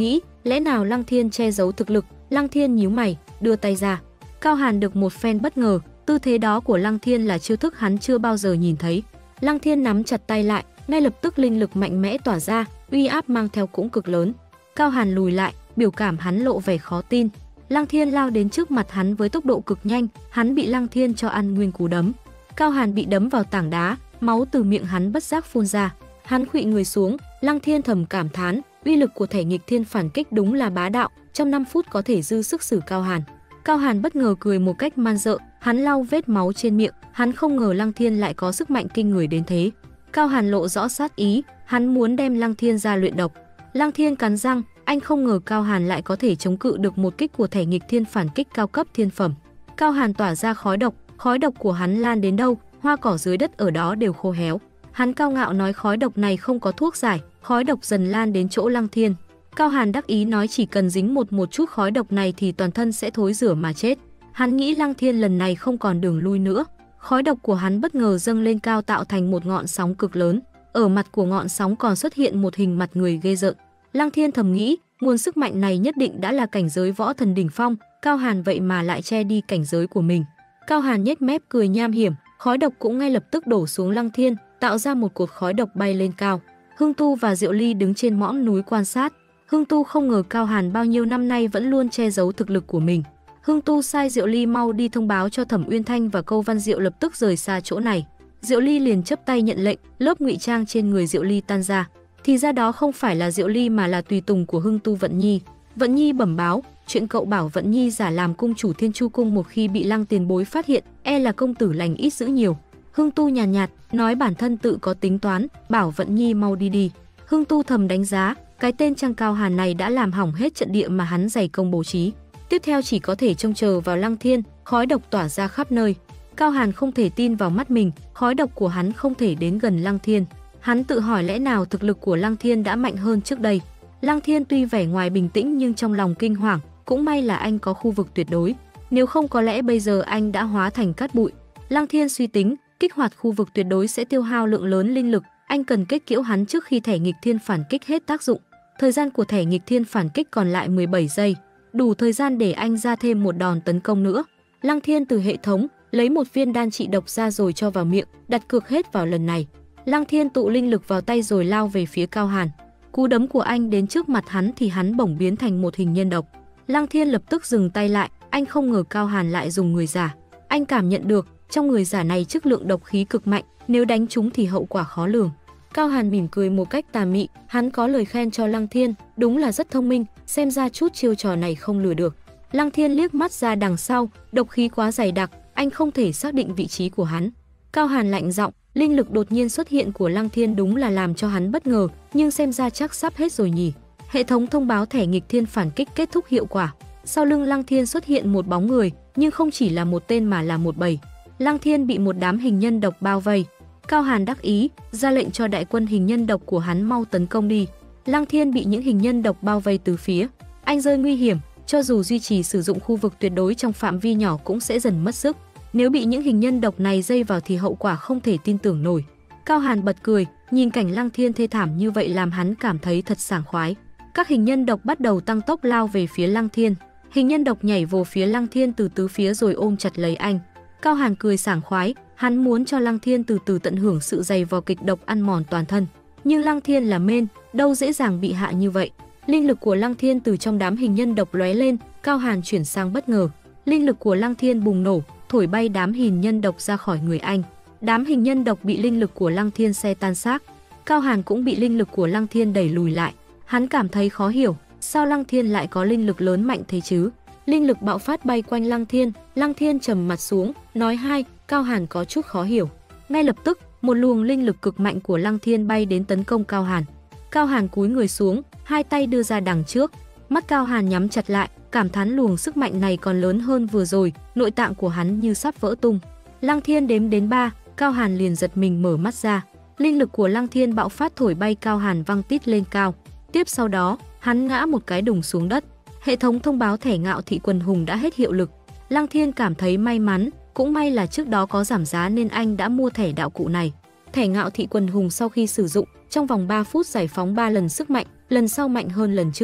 Lẽ nào Lăng Thiên che giấu thực lực? Lăng Thiên nhíu mày, đưa tay ra. Cao Hàn được một phen bất ngờ, tư thế đó của Lăng Thiên là chiêu thức hắn chưa bao giờ nhìn thấy. Lăng Thiên nắm chặt tay lại, ngay lập tức linh lực mạnh mẽ tỏa ra, uy áp mang theo cũng cực lớn. Cao Hàn lùi lại, biểu cảm hắn lộ vẻ khó tin. Lăng Thiên lao đến trước mặt hắn với tốc độ cực nhanh, hắn bị Lăng Thiên cho ăn nguyên cú đấm. Cao Hàn bị đấm vào tảng đá, máu từ miệng hắn bất giác phun ra. Hắn khuỵu người xuống, Lăng Thiên thầm cảm thán, uy lực của thể nghịch thiên phản kích đúng là bá đạo, trong năm phút có thể dư sức xử Cao Hàn. Cao Hàn bất ngờ cười một cách man dợ, hắn lau vết máu trên miệng, hắn không ngờ Lăng Thiên lại có sức mạnh kinh người đến thế. Cao Hàn lộ rõ sát ý, hắn muốn đem Lăng Thiên ra luyện độc. Lăng Thiên cắn răng, anh không ngờ Cao Hàn lại có thể chống cự được một kích của thể nghịch thiên phản kích cao cấp thiên phẩm. Cao Hàn tỏa ra khói độc, khói độc của hắn lan đến đâu, hoa cỏ dưới đất ở đó đều khô héo. Hắn cao ngạo nói khói độc này không có thuốc giải, khói độc dần lan đến chỗ Lăng Thiên. Cao Hàn đắc ý nói chỉ cần dính một một chút khói độc này thì toàn thân sẽ thối rữa mà chết. Hắn nghĩ Lăng Thiên lần này không còn đường lui nữa. Khói độc của hắn bất ngờ dâng lên cao tạo thành một ngọn sóng cực lớn. Ở mặt của ngọn sóng còn xuất hiện một hình mặt người ghê rợn. Lăng Thiên thầm nghĩ, nguồn sức mạnh này nhất định đã là cảnh giới võ thần đỉnh phong, Cao Hàn vậy mà lại che đi cảnh giới của mình. Cao Hàn nhếch mép cười nham hiểm, khói độc cũng ngay lập tức đổ xuống Lăng Thiên, tạo ra một cột khói độc bay lên cao. Hưng Tu và Diệu Ly đứng trên mỏm núi quan sát. Hưng Tu không ngờ Cao Hàn bao nhiêu năm nay vẫn luôn che giấu thực lực của mình. Hưng Tu sai Diệu Ly mau đi thông báo cho Thẩm Uyên Thanh và Câu Văn Diệu lập tức rời xa chỗ này. Diệu Ly liền chấp tay nhận lệnh, lớp ngụy trang trên người Diệu Ly tan ra. Thì ra đó không phải là Diệu Ly mà là tùy tùng của Hưng Tu Vận Nhi. Vận Nhi bẩm báo, chuyện cậu bảo Vận Nhi giả làm cung chủ Thiên Chu cung một khi bị Lăng tiền bối phát hiện, e là công tử lành ít dữ nhiều. Hưng Tu nhàn nhạt, nhạt, nói bản thân tự có tính toán, bảo Vận Nhi mau đi đi. Hưng Tu thầm đánh giá, cái tên Trang Cao Hàn này đã làm hỏng hết trận địa mà hắn dày công bố trí. Tiếp theo chỉ có thể trông chờ vào Lăng Thiên, khói độc tỏa ra khắp nơi. Cao Hàn không thể tin vào mắt mình, khói độc của hắn không thể đến gần Lăng Thiên. Hắn tự hỏi lẽ nào thực lực của Lăng Thiên đã mạnh hơn trước đây. Lăng Thiên tuy vẻ ngoài bình tĩnh nhưng trong lòng kinh hoàng, cũng may là anh có khu vực tuyệt đối. Nếu không có lẽ bây giờ anh đã hóa thành cát bụi. Lăng Thiên suy tính, kích hoạt khu vực tuyệt đối sẽ tiêu hao lượng lớn linh lực, anh cần kết liễu hắn trước khi thẻ nghịch thiên phản kích hết tác dụng. Thời gian của thẻ nghịch thiên phản kích còn lại mười bảy giây, đủ thời gian để anh ra thêm một đòn tấn công nữa. Lăng Thiên từ hệ thống lấy một viên đan trị độc ra rồi cho vào miệng, đặt cược hết vào lần này. Lăng Thiên tụ linh lực vào tay rồi lao về phía Cao Hàn. Cú đấm của anh đến trước mặt hắn thì hắn bỗng biến thành một hình nhân độc. Lăng Thiên lập tức dừng tay lại, anh không ngờ Cao Hàn lại dùng người giả. Anh cảm nhận được trong người giả này chất lượng độc khí cực mạnh, nếu đánh trúng thì hậu quả khó lường. Cao Hàn mỉm cười một cách tà mị, hắn có lời khen cho Lăng Thiên, đúng là rất thông minh, xem ra chút chiêu trò này không lừa được. Lăng Thiên liếc mắt ra đằng sau, độc khí quá dày đặc, anh không thể xác định vị trí của hắn. Cao Hàn lạnh giọng, linh lực đột nhiên xuất hiện của Lăng Thiên đúng là làm cho hắn bất ngờ, nhưng xem ra chắc sắp hết rồi nhỉ. Hệ thống thông báo thẻ nghịch thiên phản kích kết thúc hiệu quả. Sau lưng Lăng Thiên xuất hiện một bóng người, nhưng không chỉ là một tên mà là một bầy. Lăng Thiên bị một đám hình nhân độc bao vây. Cao Hàn đắc ý, ra lệnh cho đại quân hình nhân độc của hắn mau tấn công đi. Lăng Thiên bị những hình nhân độc bao vây từ phía. Anh rơi nguy hiểm, cho dù duy trì sử dụng khu vực tuyệt đối trong phạm vi nhỏ cũng sẽ dần mất sức. Nếu bị những hình nhân độc này dây vào thì hậu quả không thể tin tưởng nổi. Cao Hàn bật cười, nhìn cảnh Lăng Thiên thê thảm như vậy làm hắn cảm thấy thật sảng khoái. Các hình nhân độc bắt đầu tăng tốc lao về phía Lăng Thiên. Hình nhân độc nhảy vào phía Lăng Thiên từ tứ phía rồi ôm chặt lấy anh. Cao Hàn cười sảng khoái, hắn muốn cho Lăng Thiên từ từ tận hưởng sự dày vò kịch độc ăn mòn toàn thân. Nhưng Lăng Thiên là mên, đâu dễ dàng bị hạ như vậy. Linh lực của Lăng Thiên từ trong đám hình nhân độc lóe lên, Cao Hàn chuyển sang bất ngờ. Linh lực của Lăng Thiên bùng nổ, thổi bay đám hình nhân độc ra khỏi người anh. Đám hình nhân độc bị linh lực của Lăng Thiên xé tan xác. Cao Hàn cũng bị linh lực của Lăng Thiên đẩy lùi lại. Hắn cảm thấy khó hiểu, sao Lăng Thiên lại có linh lực lớn mạnh thế chứ? Linh lực bạo phát bay quanh Lăng Thiên, Lăng Thiên trầm mặt xuống, nói hai, Cao Hàn có chút khó hiểu. Ngay lập tức, một luồng linh lực cực mạnh của Lăng Thiên bay đến tấn công Cao Hàn. Cao Hàn cúi người xuống, hai tay đưa ra đằng trước. Mắt Cao Hàn nhắm chặt lại, cảm thán luồng sức mạnh này còn lớn hơn vừa rồi, nội tạng của hắn như sắp vỡ tung. Lăng Thiên đếm đến ba, Cao Hàn liền giật mình mở mắt ra. Linh lực của Lăng Thiên bạo phát thổi bay Cao Hàn văng tít lên cao. Tiếp sau đó, hắn ngã một cái đùng xuống đất. Hệ thống thông báo thẻ ngạo thị quần hùng đã hết hiệu lực. Lăng Thiên cảm thấy may mắn, cũng may là trước đó có giảm giá nên anh đã mua thẻ đạo cụ này. Thẻ ngạo thị quần hùng sau khi sử dụng, trong vòng ba phút giải phóng ba lần sức mạnh, lần sau mạnh hơn lần trước.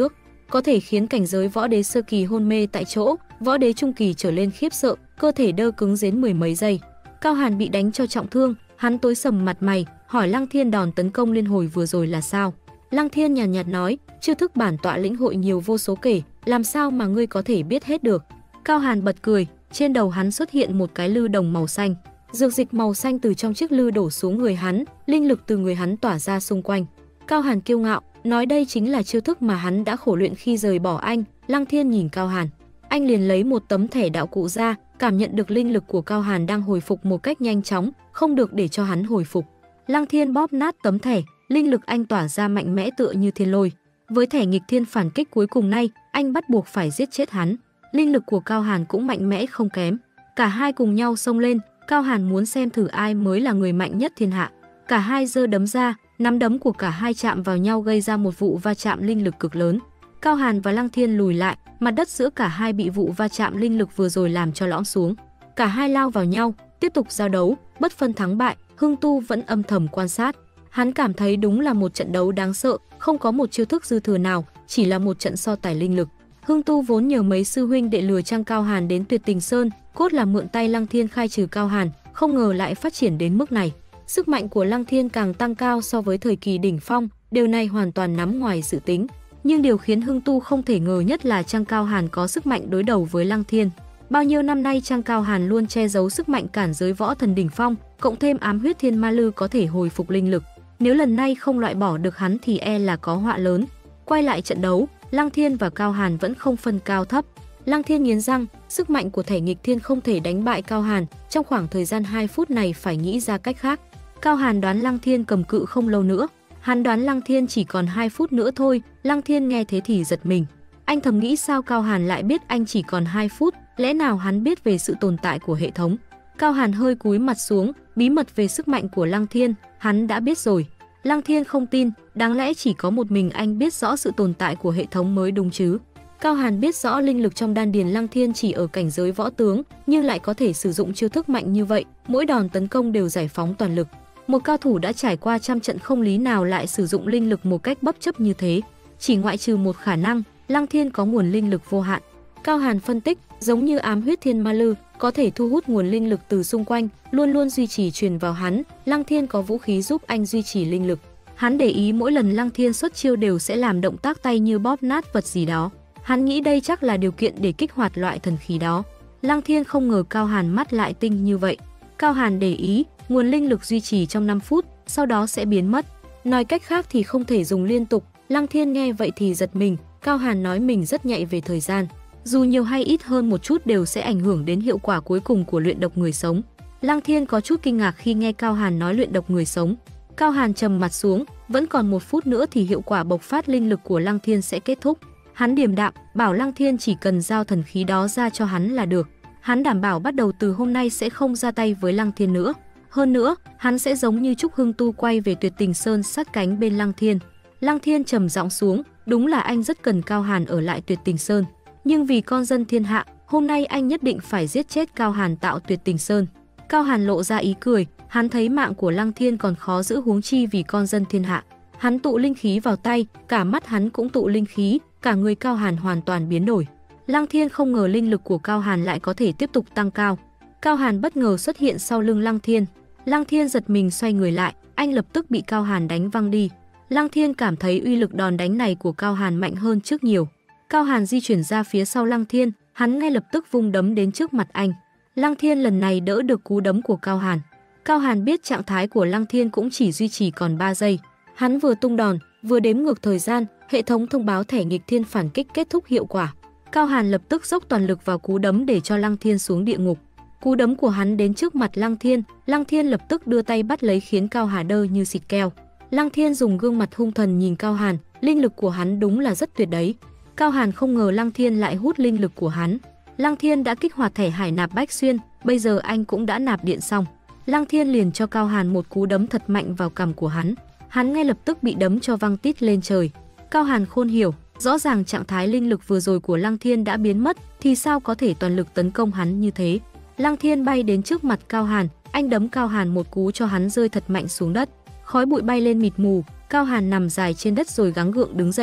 có thể khiến cảnh giới võ đế sơ kỳ hôn mê tại chỗ, võ đế trung kỳ trở lên khiếp sợ, cơ thể đơ cứng đến mười mấy giây. Cao Hàn bị đánh cho trọng thương, hắn tối sầm mặt mày, hỏi Lăng Thiên đòn tấn công liên hồi vừa rồi là sao. Lăng Thiên nhàn nhạt, nhạt nói, chiêu thức bản tọa lĩnh hội nhiều vô số kể, làm sao mà ngươi có thể biết hết được. Cao Hàn bật cười, trên đầu hắn xuất hiện một cái lư đồng màu xanh. Dược dịch màu xanh từ trong chiếc lư đổ xuống người hắn, linh lực từ người hắn tỏa ra xung quanh. Cao Hàn kiêu ngạo, nói đây chính là chiêu thức mà hắn đã khổ luyện khi rời bỏ anh. Lăng Thiên nhìn Cao Hàn, anh liền lấy một tấm thẻ đạo cụ ra, cảm nhận được linh lực của Cao Hàn đang hồi phục một cách nhanh chóng, không được để cho hắn hồi phục. Lăng Thiên bóp nát tấm thẻ, linh lực anh tỏa ra mạnh mẽ tựa như thiên lôi. Với thẻ nghịch thiên phản kích cuối cùng này, anh bắt buộc phải giết chết hắn. Linh lực của Cao Hàn cũng mạnh mẽ không kém. Cả hai cùng nhau xông lên, Cao Hàn muốn xem thử ai mới là người mạnh nhất thiên hạ. Cả hai giơ đấm ra, nắm đấm của cả hai chạm vào nhau gây ra một vụ va chạm linh lực cực lớn. Cao Hàn và Lăng Thiên lùi lại, mặt đất giữa cả hai bị vụ va chạm linh lực vừa rồi làm cho lõm xuống. Cả hai lao vào nhau, tiếp tục giao đấu, bất phân thắng bại. Hưng Tu vẫn âm thầm quan sát. Hắn cảm thấy đúng là một trận đấu đáng sợ, không có một chiêu thức dư thừa nào, chỉ là một trận so tài linh lực. Hưng Tu vốn nhờ mấy sư huynh đệ lừa Trang Cao Hàn đến Tuyệt Tình Sơn, cốt là mượn tay Lăng Thiên khai trừ Cao Hàn, không ngờ lại phát triển đến mức này. Sức mạnh của Lăng Thiên càng tăng cao so với thời kỳ đỉnh phong, điều này hoàn toàn nằm ngoài dự tính. Nhưng điều khiến Hưng Tu không thể ngờ nhất là Trang Cao Hàn có sức mạnh đối đầu với Lăng Thiên. Bao nhiêu năm nay Trang Cao Hàn luôn che giấu sức mạnh cản giới võ thần đỉnh phong, cộng thêm ám huyết thiên ma lư có thể hồi phục linh lực. Nếu lần này không loại bỏ được hắn thì e là có họa lớn. Quay lại trận đấu, Lăng Thiên và Cao Hàn vẫn không phân cao thấp. Lăng Thiên nghiến răng, sức mạnh của thẻ nghịch thiên không thể đánh bại Cao Hàn, trong khoảng thời gian hai phút này phải nghĩ ra cách khác. Cao Hàn đoán Lăng Thiên cầm cự không lâu nữa. Hắn đoán Lăng Thiên chỉ còn hai phút nữa thôi. Lăng Thiên nghe thế thì giật mình. Anh thầm nghĩ sao Cao Hàn lại biết anh chỉ còn hai phút, lẽ nào hắn biết về sự tồn tại của hệ thống. Cao Hàn hơi cúi mặt xuống, bí mật về sức mạnh của Lăng Thiên, hắn đã biết rồi. Lăng Thiên không tin, đáng lẽ chỉ có một mình anh biết rõ sự tồn tại của hệ thống mới đúng chứ. Cao Hàn biết rõ linh lực trong đan điền Lăng Thiên chỉ ở cảnh giới võ tướng, nhưng lại có thể sử dụng chiêu thức mạnh như vậy, mỗi đòn tấn công đều giải phóng toàn lực. Một cao thủ đã trải qua trăm trận không lý nào lại sử dụng linh lực một cách bất chấp như thế. Chỉ ngoại trừ một khả năng, Lăng Thiên có nguồn linh lực vô hạn. Cao Hàn phân tích, giống như ám huyết thiên ma lư, có thể thu hút nguồn linh lực từ xung quanh, luôn luôn duy trì truyền vào hắn. Lăng Thiên có vũ khí giúp anh duy trì linh lực. Hắn để ý mỗi lần Lăng Thiên xuất chiêu đều sẽ làm động tác tay như bóp nát vật gì đó. Hắn nghĩ đây chắc là điều kiện để kích hoạt loại thần khí đó. Lăng Thiên không ngờ Cao Hàn mắt lại tinh như vậy. Cao Hàn để ý, nguồn linh lực duy trì trong năm phút, sau đó sẽ biến mất. Nói cách khác thì không thể dùng liên tục. Lăng Thiên nghe vậy thì giật mình, Cao Hàn nói mình rất nhạy về thời gian. Dù nhiều hay ít hơn một chút đều sẽ ảnh hưởng đến hiệu quả cuối cùng của luyện độc người sống. Lăng Thiên có chút kinh ngạc khi nghe Cao Hàn nói luyện độc người sống. Cao Hàn trầm mặt xuống, vẫn còn một phút nữa thì hiệu quả bộc phát linh lực của Lăng Thiên sẽ kết thúc. Hắn điềm đạm, bảo Lăng Thiên chỉ cần giao thần khí đó ra cho hắn là được. Hắn đảm bảo bắt đầu từ hôm nay sẽ không ra tay với Lăng Thiên nữa. Hơn nữa, hắn sẽ giống như Trúc Hưng Tu quay về Tuyệt Tình Sơn sát cánh bên Lăng Thiên. Lăng Thiên trầm giọng xuống, đúng là anh rất cần Cao Hàn ở lại Tuyệt Tình Sơn. Nhưng vì con dân thiên hạ, hôm nay anh nhất định phải giết chết Cao Hàn tạo Tuyệt Tình Sơn. Cao Hàn lộ ra ý cười, hắn thấy mạng của Lăng Thiên còn khó giữ huống chi vì con dân thiên hạ. Hắn tụ linh khí vào tay, cả mắt hắn cũng tụ linh khí, cả người Cao Hàn hoàn toàn biến đổi. Lăng Thiên không ngờ linh lực của Cao Hàn lại có thể tiếp tục tăng cao. Cao Hàn bất ngờ xuất hiện sau lưng Lăng Thiên. Lăng Thiên giật mình xoay người lại, anh lập tức bị Cao Hàn đánh văng đi. Lăng Thiên cảm thấy uy lực đòn đánh này của Cao Hàn mạnh hơn trước nhiều. Cao Hàn di chuyển ra phía sau Lăng Thiên, hắn ngay lập tức vung đấm đến trước mặt anh. Lăng Thiên lần này đỡ được cú đấm của Cao Hàn. Cao Hàn biết trạng thái của Lăng Thiên cũng chỉ duy trì còn ba giây. Hắn vừa tung đòn, vừa đếm ngược thời gian, hệ thống thông báo thẻ nghịch thiên phản kích kết thúc hiệu quả. Cao Hàn lập tức dốc toàn lực vào cú đấm để cho Lăng Thiên xuống địa ngục. Cú đấm của hắn đến trước mặt Lăng Thiên, Lăng Thiên lập tức đưa tay bắt lấy khiến Cao Hà đơ như xịt keo. Lăng Thiên dùng gương mặt hung thần nhìn Cao Hàn, linh lực của hắn đúng là rất tuyệt đấy. Cao Hàn không ngờ Lăng Thiên lại hút linh lực của hắn. Lăng Thiên đã kích hoạt thẻ hải nạp bách xuyên, bây giờ anh cũng đã nạp điện xong. Lăng Thiên liền cho Cao Hàn một cú đấm thật mạnh vào cằm của hắn. Hắn ngay lập tức bị đấm cho văng tít lên trời. Cao Hàn khôn hiểu, rõ ràng trạng thái linh lực vừa rồi của Lăng Thiên đã biến mất, thì sao có thể toàn lực tấn công hắn như thế. Lăng Thiên bay đến trước mặt Cao Hàn, anh đấm Cao Hàn một cú cho hắn rơi thật mạnh xuống đất. Khói bụi bay lên mịt mù, Cao Hàn nằm dài trên đất rồi gắng gượng đứng dậy.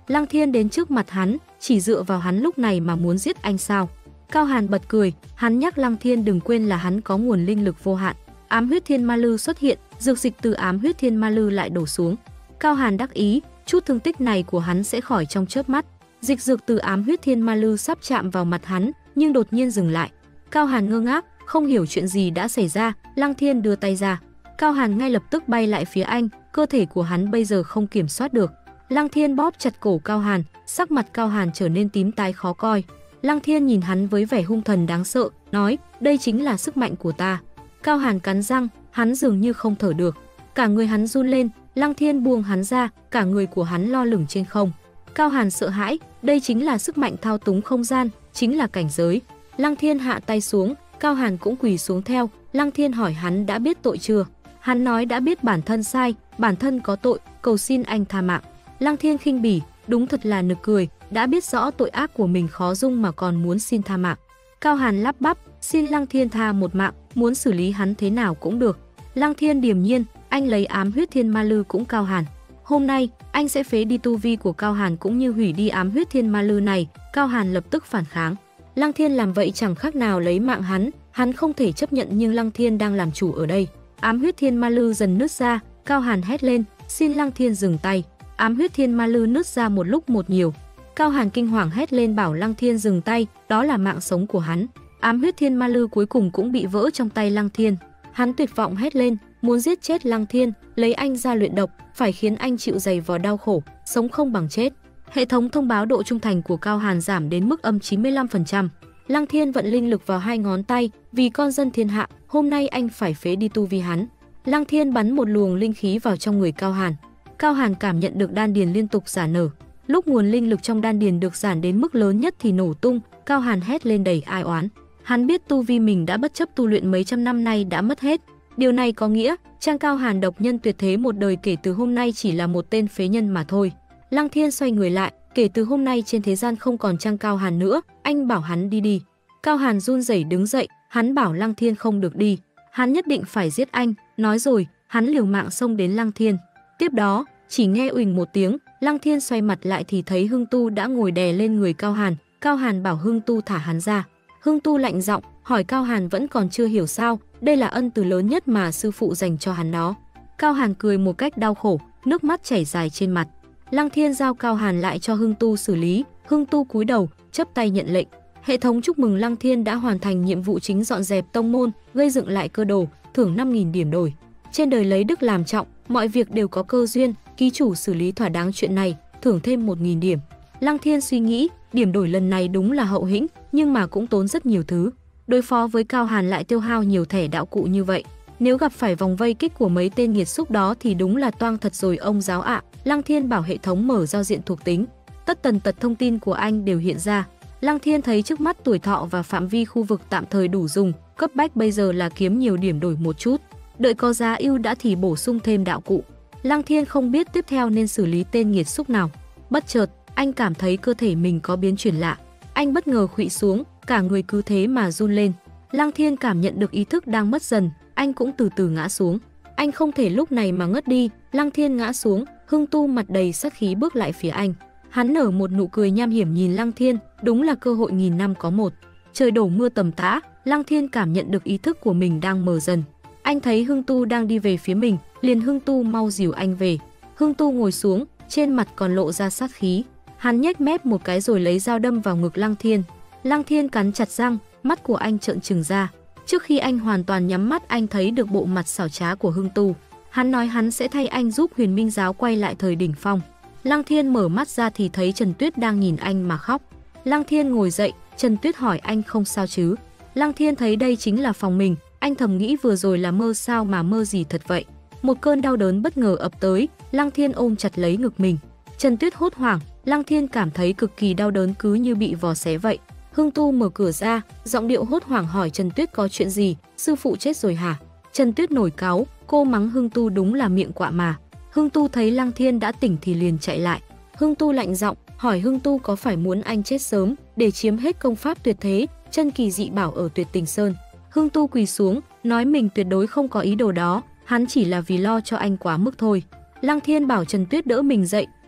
Lăng Thiên đến trước mặt hắn, chỉ dựa vào hắn lúc này mà muốn giết anh sao? Cao Hàn bật cười, hắn nhắc Lăng Thiên đừng quên là hắn có nguồn linh lực vô hạn. Ám huyết thiên ma lư xuất hiện, dược dịch từ ám huyết thiên ma lư lại đổ xuống. Cao Hàn đắc ý, chút thương tích này của hắn sẽ khỏi trong chớp mắt. Dịch dược từ ám huyết thiên ma lư sắp chạm vào mặt hắn, nhưng đột nhiên dừng lại. Cao Hàn ngơ ngác, không hiểu chuyện gì đã xảy ra. Lăng Thiên đưa tay ra, Cao Hàn ngay lập tức bay lại phía anh, cơ thể của hắn bây giờ không kiểm soát được. Lăng Thiên bóp chặt cổ Cao Hàn, sắc mặt Cao Hàn trở nên tím tái khó coi. Lăng Thiên nhìn hắn với vẻ hung thần đáng sợ, nói, đây chính là sức mạnh của ta. Cao Hàn cắn răng, hắn dường như không thở được. Cả người hắn run lên, Lăng Thiên buông hắn ra, cả người của hắn lo lửng trên không. Cao Hàn sợ hãi, đây chính là sức mạnh thao túng không gian, chính là cảnh giới. Lăng Thiên hạ tay xuống, Cao Hàn cũng quỳ xuống theo. Lăng Thiên hỏi hắn đã biết tội chưa? Hắn nói đã biết bản thân sai, bản thân có tội, cầu xin anh tha mạng. Lăng Thiên khinh bỉ, đúng thật là nực cười, đã biết rõ tội ác của mình khó dung mà còn muốn xin tha mạng. Cao Hàn lắp bắp, xin Lăng Thiên tha một mạng, muốn xử lý hắn thế nào cũng được. Lăng Thiên điềm nhiên, anh lấy ám huyết thiên ma lư cũng Cao Hàn. Hôm nay, anh sẽ phế đi tu vi của Cao Hàn cũng như hủy đi ám huyết thiên ma lư này. Cao Hàn lập tức phản kháng. Lăng Thiên làm vậy chẳng khác nào lấy mạng hắn, hắn không thể chấp nhận nhưng Lăng Thiên đang làm chủ ở đây. Ám huyết thiên ma lư dần nứt ra, Cao Hàn hét lên, xin Lăng Thiên dừng tay. Ám huyết thiên ma lư nứt ra một lúc một nhiều. Cao Hàn kinh hoàng hét lên bảo Lăng Thiên dừng tay, đó là mạng sống của hắn. Ám huyết thiên ma lư cuối cùng cũng bị vỡ trong tay Lăng Thiên. Hắn tuyệt vọng hét lên, muốn giết chết Lăng Thiên, lấy anh ra luyện độc, phải khiến anh chịu dày vò đau khổ, sống không bằng chết. Hệ thống thông báo độ trung thành của Cao Hàn giảm đến mức âm chín mươi lăm phần trăm. Lăng Thiên vận linh lực vào hai ngón tay, vì con dân thiên hạ, hôm nay anh phải phế đi tu vi hắn. Lăng Thiên bắn một luồng linh khí vào trong người Cao Hàn. Cao Hàn cảm nhận được đan điền liên tục giãn nở. Lúc nguồn linh lực trong đan điền được giãn đến mức lớn nhất thì nổ tung, Cao Hàn hét lên đầy ai oán. Hắn biết tu vi mình đã bất chấp tu luyện mấy trăm năm nay đã mất hết. Điều này có nghĩa, Trang Cao Hàn độc nhân tuyệt thế một đời kể từ hôm nay chỉ là một tên phế nhân mà thôi. Lăng Thiên xoay người lại, kể từ hôm nay trên thế gian không còn Trang Cao Hàn nữa, anh bảo hắn đi đi. Cao Hàn run rẩy đứng dậy, hắn bảo Lăng Thiên không được đi. Hắn nhất định phải giết anh, nói rồi, hắn liều mạng xông đến Lăng Thiên. Tiếp đó, chỉ nghe uỳnh một tiếng, Lăng Thiên xoay mặt lại thì thấy Hưng Tu đã ngồi đè lên người Cao Hàn. Cao Hàn bảo Hưng Tu thả hắn ra. Hưng Tu lạnh giọng, hỏi Cao Hàn vẫn còn chưa hiểu sao, đây là ân từ lớn nhất mà sư phụ dành cho hắn đó. Cao Hàn cười một cách đau khổ, nước mắt chảy dài trên mặt. Lăng Thiên giao Cao Hàn lại cho Hưng Tu xử lý. Hưng Tu cúi đầu, chắp tay nhận lệnh. Hệ thống chúc mừng Lăng Thiên đã hoàn thành nhiệm vụ chính dọn dẹp tông môn, gây dựng lại cơ đồ, thưởng năm nghìn điểm đổi. Trên đời lấy đức làm trọng, mọi việc đều có cơ duyên, ký chủ xử lý thỏa đáng chuyện này, thưởng thêm một nghìn điểm. Lăng Thiên suy nghĩ, điểm đổi lần này đúng là hậu hĩnh, nhưng mà cũng tốn rất nhiều thứ. Đối phó với Cao Hàn lại tiêu hao nhiều thẻ đạo cụ như vậy. Nếu gặp phải vòng vây kích của mấy tên nghiệt xúc đó thì đúng là toang thật rồi ông giáo ạ. Lăng Thiên bảo hệ thống mở giao diện thuộc tính. Tất tần tật thông tin của anh đều hiện ra. Lăng Thiên thấy trước mắt tuổi thọ và phạm vi khu vực tạm thời đủ dùng, cấp bách bây giờ là kiếm nhiều điểm đổi một chút. Đợi có giá ưu đã thì bổ sung thêm đạo cụ. Lăng Thiên không biết tiếp theo nên xử lý tên nghiệt xúc nào. Bất chợt, anh cảm thấy cơ thể mình có biến chuyển lạ. Anh bất ngờ khuỵu xuống, cả người cứ thế mà run lên. Lăng Thiên cảm nhận được ý thức đang mất dần, anh cũng từ từ ngã xuống. Anh không thể lúc này mà ngất đi. Lăng Thiên ngã xuống, Hưng Tu mặt đầy sát khí bước lại phía anh. Hắn nở một nụ cười nham hiểm nhìn Lăng Thiên, đúng là cơ hội nghìn năm có một. Trời đổ mưa tầm tã, Lăng Thiên cảm nhận được ý thức của mình đang mờ dần. Anh thấy Hưng Tu đang đi về phía mình, liền Hưng Tu mau dìu anh về. Hưng Tu ngồi xuống, trên mặt còn lộ ra sát khí. Hắn nhếch mép một cái rồi lấy dao đâm vào ngực Lăng Thiên. Lăng Thiên cắn chặt răng, mắt của anh trợn trừng ra. Trước khi anh hoàn toàn nhắm mắt anh thấy được bộ mặt xảo trá của Hưng Tu. Hắn nói hắn sẽ thay anh giúp Huyền Minh Giáo quay lại thời đỉnh phong. Lăng Thiên mở mắt ra thì thấy Trần Tuyết đang nhìn anh mà khóc. Lăng Thiên ngồi dậy, Trần Tuyết hỏi anh không sao chứ. Lăng Thiên thấy đây chính là phòng mình, anh thầm nghĩ vừa rồi là mơ sao mà mơ gì thật vậy. Một cơn đau đớn bất ngờ ập tới, Lăng Thiên ôm chặt lấy ngực mình. Trần Tuyết hốt hoảng, Lăng Thiên cảm thấy cực kỳ đau đớn cứ như bị vò xé vậy. Hưng Tu mở cửa ra, giọng điệu hốt hoảng hỏi Trần Tuyết có chuyện gì, sư phụ chết rồi hả? Trần Tuyết nổi cáu, cô mắng Hưng Tu đúng là miệng quạ mà. Hưng Tu thấy Lăng Thiên đã tỉnh thì liền chạy lại. Hưng Tu lạnh giọng, hỏi Hưng Tu có phải muốn anh chết sớm để chiếm hết công pháp tuyệt thế, chân kỳ dị bảo ở Tuyệt Tình Sơn. Hưng Tu quỳ xuống, nói mình tuyệt đối không có ý đồ đó, hắn chỉ là vì lo cho anh quá mức thôi. Lăng Thiên bảo Trần Tuyết đỡ mình dậy,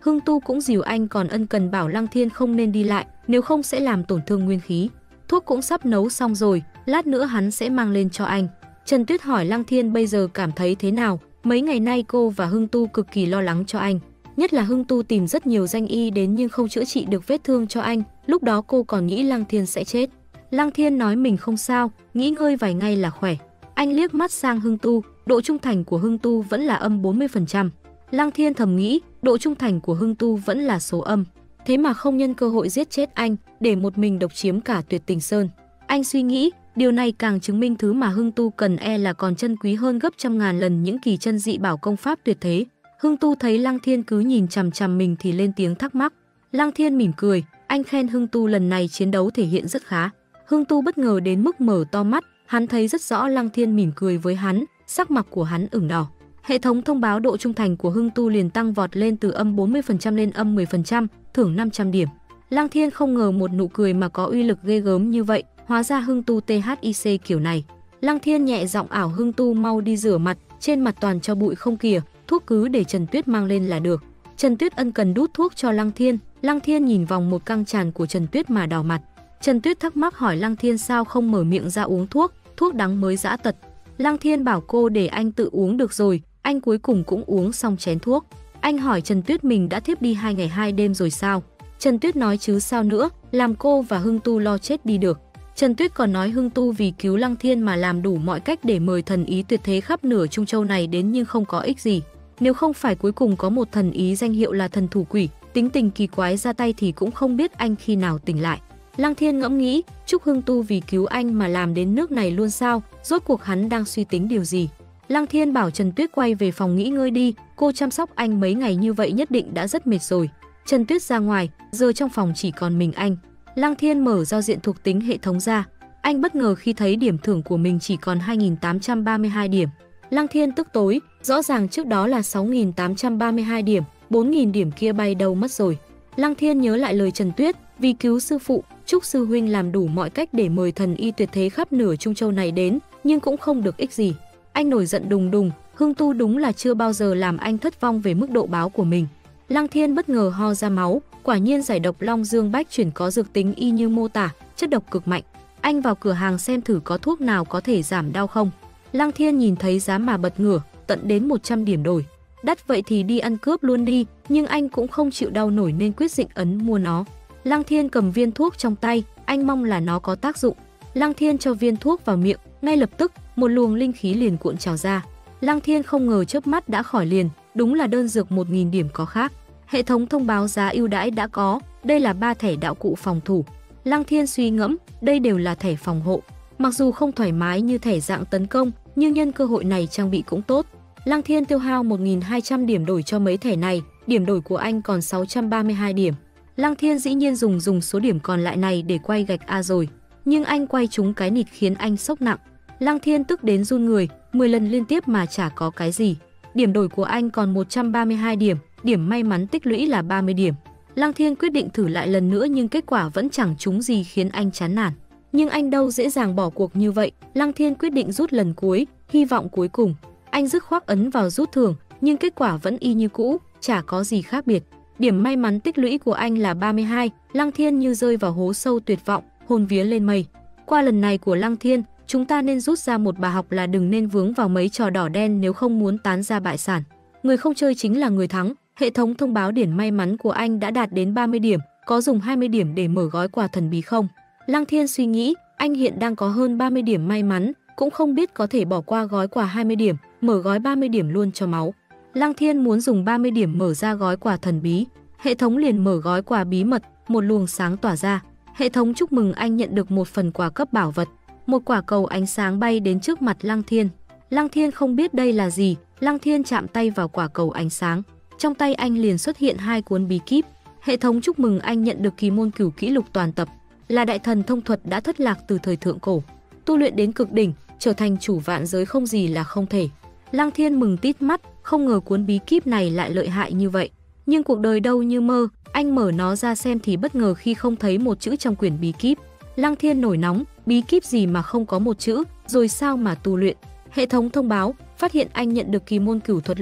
Hưng Tu cũng dìu anh còn ân cần bảo Lăng Thiên không nên đi lại, nếu không sẽ làm tổn thương nguyên khí. Thuốc cũng sắp nấu xong rồi, lát nữa hắn sẽ mang lên cho anh. Trần Tuyết hỏi Lăng Thiên bây giờ cảm thấy thế nào, mấy ngày nay cô và Hưng Tu cực kỳ lo lắng cho anh. Nhất là Hưng Tu tìm rất nhiều danh y đến nhưng không chữa trị được vết thương cho anh, lúc đó cô còn nghĩ Lăng Thiên sẽ chết. Lăng Thiên nói mình không sao, nghỉ ngơi vài ngày là khỏe. Anh liếc mắt sang Hưng Tu, độ trung thành của Hưng Tu vẫn là âm bốn mươi phần trăm. Lăng Thiên thầm nghĩ, độ trung thành của Hưng Tu vẫn là số âm. Thế mà không nhân cơ hội giết chết anh, để một mình độc chiếm cả Tuyệt Tình Sơn. Anh suy nghĩ, điều này càng chứng minh thứ mà Hưng Tu cần e là còn chân quý hơn gấp trăm ngàn lần những kỳ chân dị bảo công pháp tuyệt thế. Hưng Tu thấy Lăng Thiên cứ nhìn chằm chằm mình thì lên tiếng thắc mắc. Lăng Thiên mỉm cười, anh khen Hưng Tu lần này chiến đấu thể hiện rất khá. Hưng Tu bất ngờ đến mức mở to mắt, hắn thấy rất rõ Lăng Thiên mỉm cười với hắn, sắc mặt của hắn ửng đỏ. Hệ thống thông báo độ trung thành của Hưng Tu liền tăng vọt lên từ âm bốn mươi phần trăm lên âm mười phần trăm, thưởng năm trăm điểm. Lăng Thiên không ngờ một nụ cười mà có uy lực ghê gớm như vậy, hóa ra Hưng Tu tê hát i xê kiểu này. Lăng Thiên nhẹ giọng ảo Hưng Tu mau đi rửa mặt, trên mặt toàn cho bụi không kìa, thuốc cứ để Trần Tuyết mang lên là được. Trần Tuyết ân cần đút thuốc cho Lăng Thiên, Lăng Thiên nhìn vòng một căng tràn của Trần Tuyết mà đỏ mặt. Trần Tuyết thắc mắc hỏi Lăng Thiên sao không mở miệng ra uống thuốc, thuốc đắng mới dã tật. Lăng Thiên bảo cô để anh tự uống được rồi, anh cuối cùng cũng uống xong chén thuốc. Anh hỏi Trần Tuyết mình đã thiếp đi hai ngày hai đêm rồi sao? Trần Tuyết nói chứ sao nữa, làm cô và Hưng Tu lo chết đi được. Trần Tuyết còn nói Hưng Tu vì cứu Lăng Thiên mà làm đủ mọi cách để mời thần ý tuyệt thế khắp nửa Trung Châu này đến nhưng không có ích gì. Nếu không phải cuối cùng có một thần ý danh hiệu là thần thủ quỷ, tính tình kỳ quái ra tay thì cũng không biết anh khi nào tỉnh lại. Lăng Thiên ngẫm nghĩ, chúc Hưng Tu vì cứu anh mà làm đến nước này luôn sao, rốt cuộc hắn đang suy tính điều gì. Lăng Thiên bảo Trần Tuyết quay về phòng nghỉ ngơi đi, cô chăm sóc anh mấy ngày như vậy nhất định đã rất mệt rồi. Trần Tuyết ra ngoài, giờ trong phòng chỉ còn mình anh. Lăng Thiên mở giao diện thuộc tính hệ thống ra. Anh bất ngờ khi thấy điểm thưởng của mình chỉ còn hai nghìn tám trăm ba mươi hai điểm. Lăng Thiên tức tối, rõ ràng trước đó là sáu nghìn tám trăm ba mươi hai điểm, bốn nghìn điểm kia bay đâu mất rồi. Lăng Thiên nhớ lại lời Trần Tuyết, vì cứu sư phụ, chúc sư huynh làm đủ mọi cách để mời thần y tuyệt thế khắp nửa Trung Châu này đến, nhưng cũng không được ích gì. Anh nổi giận đùng đùng, Hưng Tu đúng là chưa bao giờ làm anh thất vong về mức độ báo của mình. Lăng Thiên bất ngờ ho ra máu, quả nhiên giải độc Long Dương Bách chuyển có dược tính y như mô tả, chất độc cực mạnh. Anh vào cửa hàng xem thử có thuốc nào có thể giảm đau không. Lăng Thiên nhìn thấy giá mà bật ngửa, tận đến một trăm điểm đổi. Đắt vậy thì đi ăn cướp luôn đi, nhưng anh cũng không chịu đau nổi nên quyết định ấn mua nó. Lăng Thiên cầm viên thuốc trong tay, anh mong là nó có tác dụng. Lăng Thiên cho viên thuốc vào miệng, ngay lập tức một luồng linh khí liền cuộn trào ra. Lăng Thiên không ngờ chớp mắt đã khỏi liền, đúng là đơn dược một nghìn điểm có khác. Hệ thống thông báo giá ưu đãi đã có, đây là ba thẻ đạo cụ phòng thủ. Lăng Thiên suy ngẫm, đây đều là thẻ phòng hộ. Mặc dù không thoải mái như thẻ dạng tấn công, nhưng nhân cơ hội này trang bị cũng tốt. Lăng Thiên tiêu hao một nghìn hai trăm điểm đổi cho mấy thẻ này, điểm đổi của anh còn sáu trăm ba mươi hai điểm. Lăng Thiên dĩ nhiên dùng dùng số điểm còn lại này để quay gạch A rồi, nhưng anh quay trúng cái nịt khiến anh sốc nặng. Lăng Thiên tức đến run người, mười lần liên tiếp mà chả có cái gì. Điểm đổi của anh còn một trăm ba mươi hai điểm, điểm may mắn tích lũy là ba mươi điểm. Lăng Thiên quyết định thử lại lần nữa nhưng kết quả vẫn chẳng trúng gì khiến anh chán nản. Nhưng anh đâu dễ dàng bỏ cuộc như vậy, Lăng Thiên quyết định rút lần cuối, hy vọng cuối cùng. Anh dứt khoát ấn vào rút thưởng, nhưng kết quả vẫn y như cũ, chả có gì khác biệt. Điểm may mắn tích lũy của anh là ba mươi hai, Lăng Thiên như rơi vào hố sâu tuyệt vọng, hồn vía lên mây. Qua lần này của Lăng Thiên, chúng ta nên rút ra một bài học là đừng nên vướng vào mấy trò đỏ đen nếu không muốn tán ra bại sản. Người không chơi chính là người thắng. Hệ thống thông báo điểm may mắn của anh đã đạt đến ba mươi điểm, có dùng hai mươi điểm để mở gói quà thần bí không? Lăng Thiên suy nghĩ, anh hiện đang có hơn ba mươi điểm may mắn, cũng không biết có thể bỏ qua gói quà hai mươi điểm, mở gói ba mươi điểm luôn cho máu. Lăng Thiên muốn dùng ba mươi điểm mở ra gói quà thần bí. Hệ thống liền mở gói quà bí mật, một luồng sáng tỏa ra. Hệ thống chúc mừng anh nhận được một phần quà cấp bảo vật. Một quả cầu ánh sáng bay đến trước mặt Lăng Thiên. Lăng Thiên không biết đây là gì, Lăng Thiên chạm tay vào quả cầu ánh sáng. Trong tay anh liền xuất hiện hai cuốn bí kíp. Hệ thống chúc mừng anh nhận được kỳ môn cửu kỹ lục toàn tập, là đại thần thông thuật đã thất lạc từ thời thượng cổ. Tu luyện đến cực đỉnh, trở thành chủ vạn giới không gì là không thể. Lăng Thiên mừng tít mắt, không ngờ cuốn bí kíp này lại lợi hại như vậy. Nhưng cuộc đời đâu như mơ, anh mở nó ra xem thì bất ngờ khi không thấy một chữ trong quyển bí kíp. Lăng Thiên nổi nóng, bí kíp gì mà không có một chữ, rồi sao mà tu luyện? Hệ thống thông báo, phát hiện anh nhận được kỳ môn cửu thuật lục,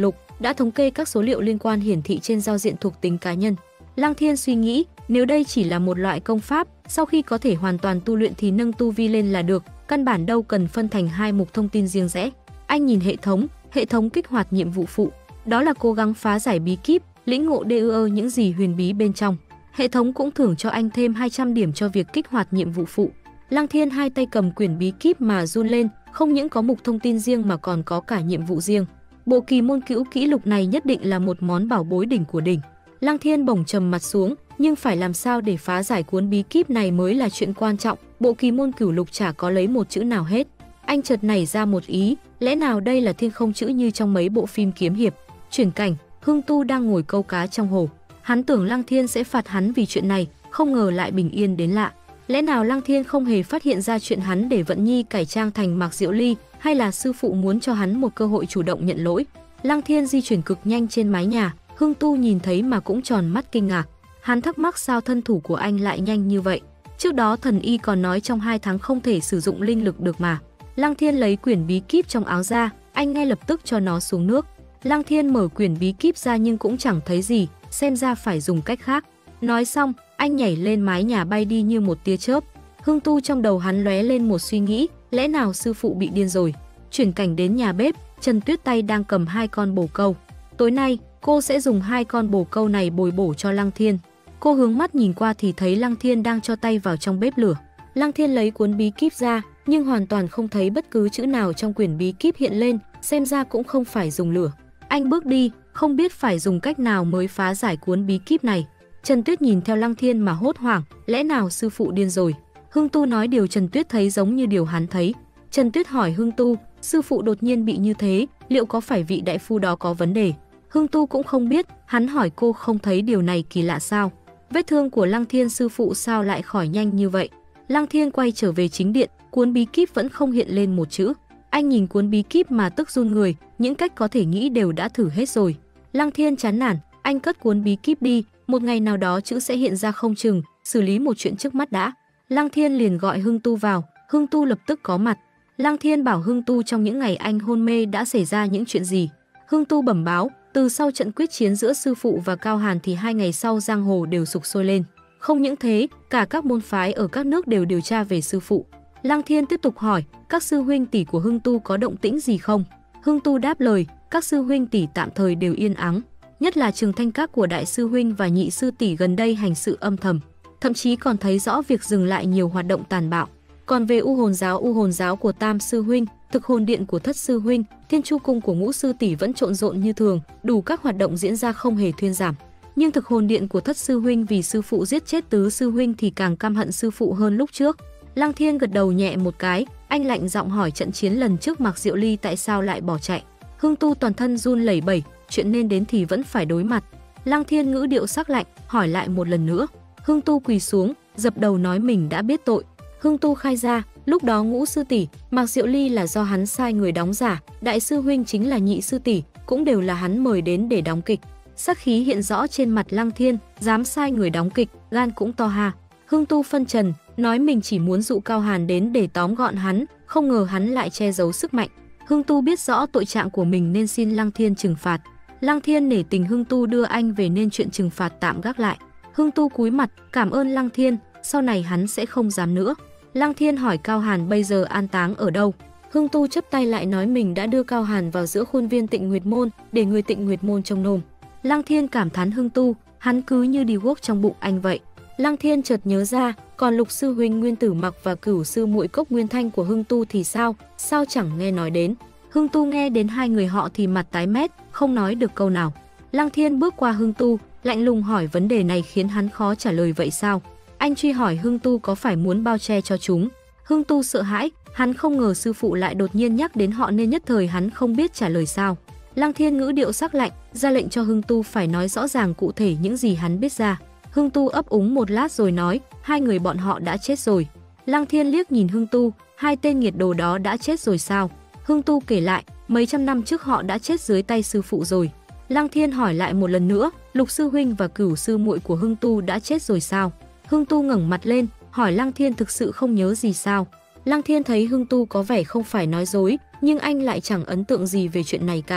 đã thống kê các số liệu liên quan hiển thị trên giao diện thuộc tính cá nhân. Lăng Thiên suy nghĩ, nếu đây chỉ là một loại công pháp, sau khi có thể hoàn toàn tu luyện thì nâng tu vi lên là được, căn bản đâu cần phân thành hai mục thông tin riêng rẽ. Anh nhìn hệ thống, hệ thống kích hoạt nhiệm vụ phụ, đó là cố gắng phá giải bí kíp, lĩnh ngộ đê ư những gì huyền bí bên trong. Hệ thống cũng thưởng cho anh thêm hai trăm điểm cho việc kích hoạt nhiệm vụ phụ. Lăng Thiên hai tay cầm quyển bí kíp mà run lên, không những có mục thông tin riêng mà còn có cả nhiệm vụ riêng. Bộ kỳ môn cữu kỹ lục này nhất định là một món bảo bối đỉnh của đỉnh. Lăng Thiên bỗng trầm mặt xuống, nhưng phải làm sao để phá giải cuốn bí kíp này mới là chuyện quan trọng. Bộ kỳ môn cửu lục chả có lấy một chữ nào hết. Anh chợt nảy ra một ý, lẽ nào đây là thiên không chữ như trong mấy bộ phim kiếm hiệp. Chuyển cảnh, Hưng Tu đang ngồi câu cá trong hồ. Hắn tưởng Lăng Thiên sẽ phạt hắn vì chuyện này, không ngờ lại bình yên đến lạ. Lẽ nào Lăng Thiên không hề phát hiện ra chuyện hắn để Vận Nhi cải trang thành Mạc Diệu Ly, hay là sư phụ muốn cho hắn một cơ hội chủ động nhận lỗi? Lăng Thiên di chuyển cực nhanh trên mái nhà, Hưng Tu nhìn thấy mà cũng tròn mắt kinh ngạc. Hắn thắc mắc sao thân thủ của anh lại nhanh như vậy. Trước đó thần y còn nói trong hai tháng không thể sử dụng linh lực được mà. Lăng Thiên lấy quyển bí kíp trong áo ra, anh ngay lập tức cho nó xuống nước. Lăng Thiên mở quyển bí kíp ra nhưng cũng chẳng thấy gì, xem ra phải dùng cách khác. Nói xong, anh nhảy lên mái nhà bay đi như một tia chớp. Hưng Tu trong đầu hắn lóe lên một suy nghĩ, lẽ nào sư phụ bị điên rồi. Chuyển cảnh đến nhà bếp, Trần Tuyết tay đang cầm hai con bồ câu. Tối nay, cô sẽ dùng hai con bồ câu này bồi bổ cho Lăng Thiên. Cô hướng mắt nhìn qua thì thấy Lăng Thiên đang cho tay vào trong bếp lửa. Lăng Thiên lấy cuốn bí kíp ra, nhưng hoàn toàn không thấy bất cứ chữ nào trong quyển bí kíp hiện lên, xem ra cũng không phải dùng lửa. Anh bước đi, không biết phải dùng cách nào mới phá giải cuốn bí kíp này. Trần Tuyết nhìn theo Lăng Thiên mà hốt hoảng, lẽ nào sư phụ điên rồi? Hưng Tu nói điều Trần Tuyết thấy giống như điều hắn thấy. Trần Tuyết hỏi Hưng Tu, sư phụ đột nhiên bị như thế, liệu có phải vị đại phu đó có vấn đề? Hưng Tu cũng không biết, hắn hỏi cô không thấy điều này kỳ lạ sao? Vết thương của Lăng Thiên sư phụ sao lại khỏi nhanh như vậy? Lăng Thiên quay trở về chính điện, cuốn bí kíp vẫn không hiện lên một chữ. Anh nhìn cuốn bí kíp mà tức run người, những cách có thể nghĩ đều đã thử hết rồi. Lăng Thiên chán nản, anh cất cuốn bí kíp đi, một ngày nào đó chữ sẽ hiện ra không chừng, xử lý một chuyện trước mắt đã. Lăng Thiên liền gọi Hưng Tu vào, Hưng Tu lập tức có mặt. Lăng Thiên bảo Hưng Tu trong những ngày anh hôn mê đã xảy ra những chuyện gì. Hưng Tu bẩm báo, từ sau trận quyết chiến giữa sư phụ và Cao Hàn thì hai ngày sau giang hồ đều sục sôi lên. Không những thế, cả các môn phái ở các nước đều điều tra về sư phụ. Lăng Thiên tiếp tục hỏi, các sư huynh tỷ của Hưng Tu có động tĩnh gì không? Hưng Tu đáp lời, các sư huynh tỷ tạm thời đều yên ắng. Nhất là Trường Thanh Các của đại sư huynh và nhị sư tỷ gần đây hành sự âm thầm, thậm chí còn thấy rõ việc dừng lại nhiều hoạt động tàn bạo. Còn về U Hồn giáo, U Hồn giáo của Tam sư huynh, Thực Hồn điện của Thất sư huynh, Thiên Chu cung của Ngũ sư tỷ vẫn trộn rộn như thường, đủ các hoạt động diễn ra không hề thuyên giảm. Nhưng Thực Hồn điện của Thất sư huynh vì sư phụ giết chết Tứ sư huynh thì càng căm hận sư phụ hơn lúc trước. Lăng Thiên gật đầu nhẹ một cái, anh lạnh giọng hỏi trận chiến lần trước Mạc Diệu Ly tại sao lại bỏ chạy. Hưng Tu toàn thân run lẩy bẩy, chuyện nên đến thì vẫn phải đối mặt. Lăng Thiên ngữ điệu sắc lạnh, hỏi lại một lần nữa. Hưng Tu quỳ xuống, dập đầu nói mình đã biết tội. Hưng Tu khai ra, lúc đó Ngũ sư tỷ, Mạc Diệu Ly là do hắn sai người đóng giả, đại sư huynh chính là nhị sư tỷ, cũng đều là hắn mời đến để đóng kịch. Sắc khí hiện rõ trên mặt Lăng Thiên, dám sai người đóng kịch, gan cũng to ha. Hưng Tu phân trần, nói mình chỉ muốn dụ Cao Hàn đến để tóm gọn hắn, không ngờ hắn lại che giấu sức mạnh. Hưng Tu biết rõ tội trạng của mình nên xin Lăng Thiên trừng phạt. Lăng Thiên nể tình Hưng Tu đưa anh về nên chuyện trừng phạt tạm gác lại. Hưng Tu cúi mặt, cảm ơn Lăng Thiên, sau này hắn sẽ không dám nữa. Lăng Thiên hỏi Cao Hàn bây giờ an táng ở đâu. Hưng Tu chắp tay lại nói mình đã đưa Cao Hàn vào giữa khuôn viên Tịnh Nguyệt môn để người Tịnh Nguyệt môn trông nom. Lăng Thiên cảm thán Hưng Tu, hắn cứ như đi guốc trong bụng anh vậy. Lăng Thiên chợt nhớ ra, còn Lục sư huynh Nguyên Tử Mặc và Cửu sư muội Cốc Nguyên Thanh của Hưng Tu thì sao, sao chẳng nghe nói đến. Hưng Tu nghe đến hai người họ thì mặt tái mét, không nói được câu nào. Lăng Thiên bước qua Hưng Tu, lạnh lùng hỏi vấn đề này khiến hắn khó trả lời vậy sao. Anh truy hỏi Hưng Tu có phải muốn bao che cho chúng. Hưng Tu sợ hãi, hắn không ngờ sư phụ lại đột nhiên nhắc đến họ nên nhất thời hắn không biết trả lời sao. Lăng Thiên ngữ điệu sắc lạnh, ra lệnh cho Hưng Tu phải nói rõ ràng cụ thể những gì hắn biết ra. Hưng Tu ấp úng một lát rồi nói, hai người bọn họ đã chết rồi. Lăng Thiên liếc nhìn Hưng Tu, hai tên nghiệt đồ đó đã chết rồi sao? Hưng Tu kể lại, mấy trăm năm trước họ đã chết dưới tay sư phụ rồi. Lăng Thiên hỏi lại một lần nữa, Lục sư huynh và Cửu sư muội của Hưng Tu đã chết rồi sao? Hưng Tu ngẩng mặt lên, hỏi Lăng Thiên thực sự không nhớ gì sao? Lăng Thiên thấy Hưng Tu có vẻ không phải nói dối, nhưng anh lại chẳng ấn tượng gì về chuyện này cả.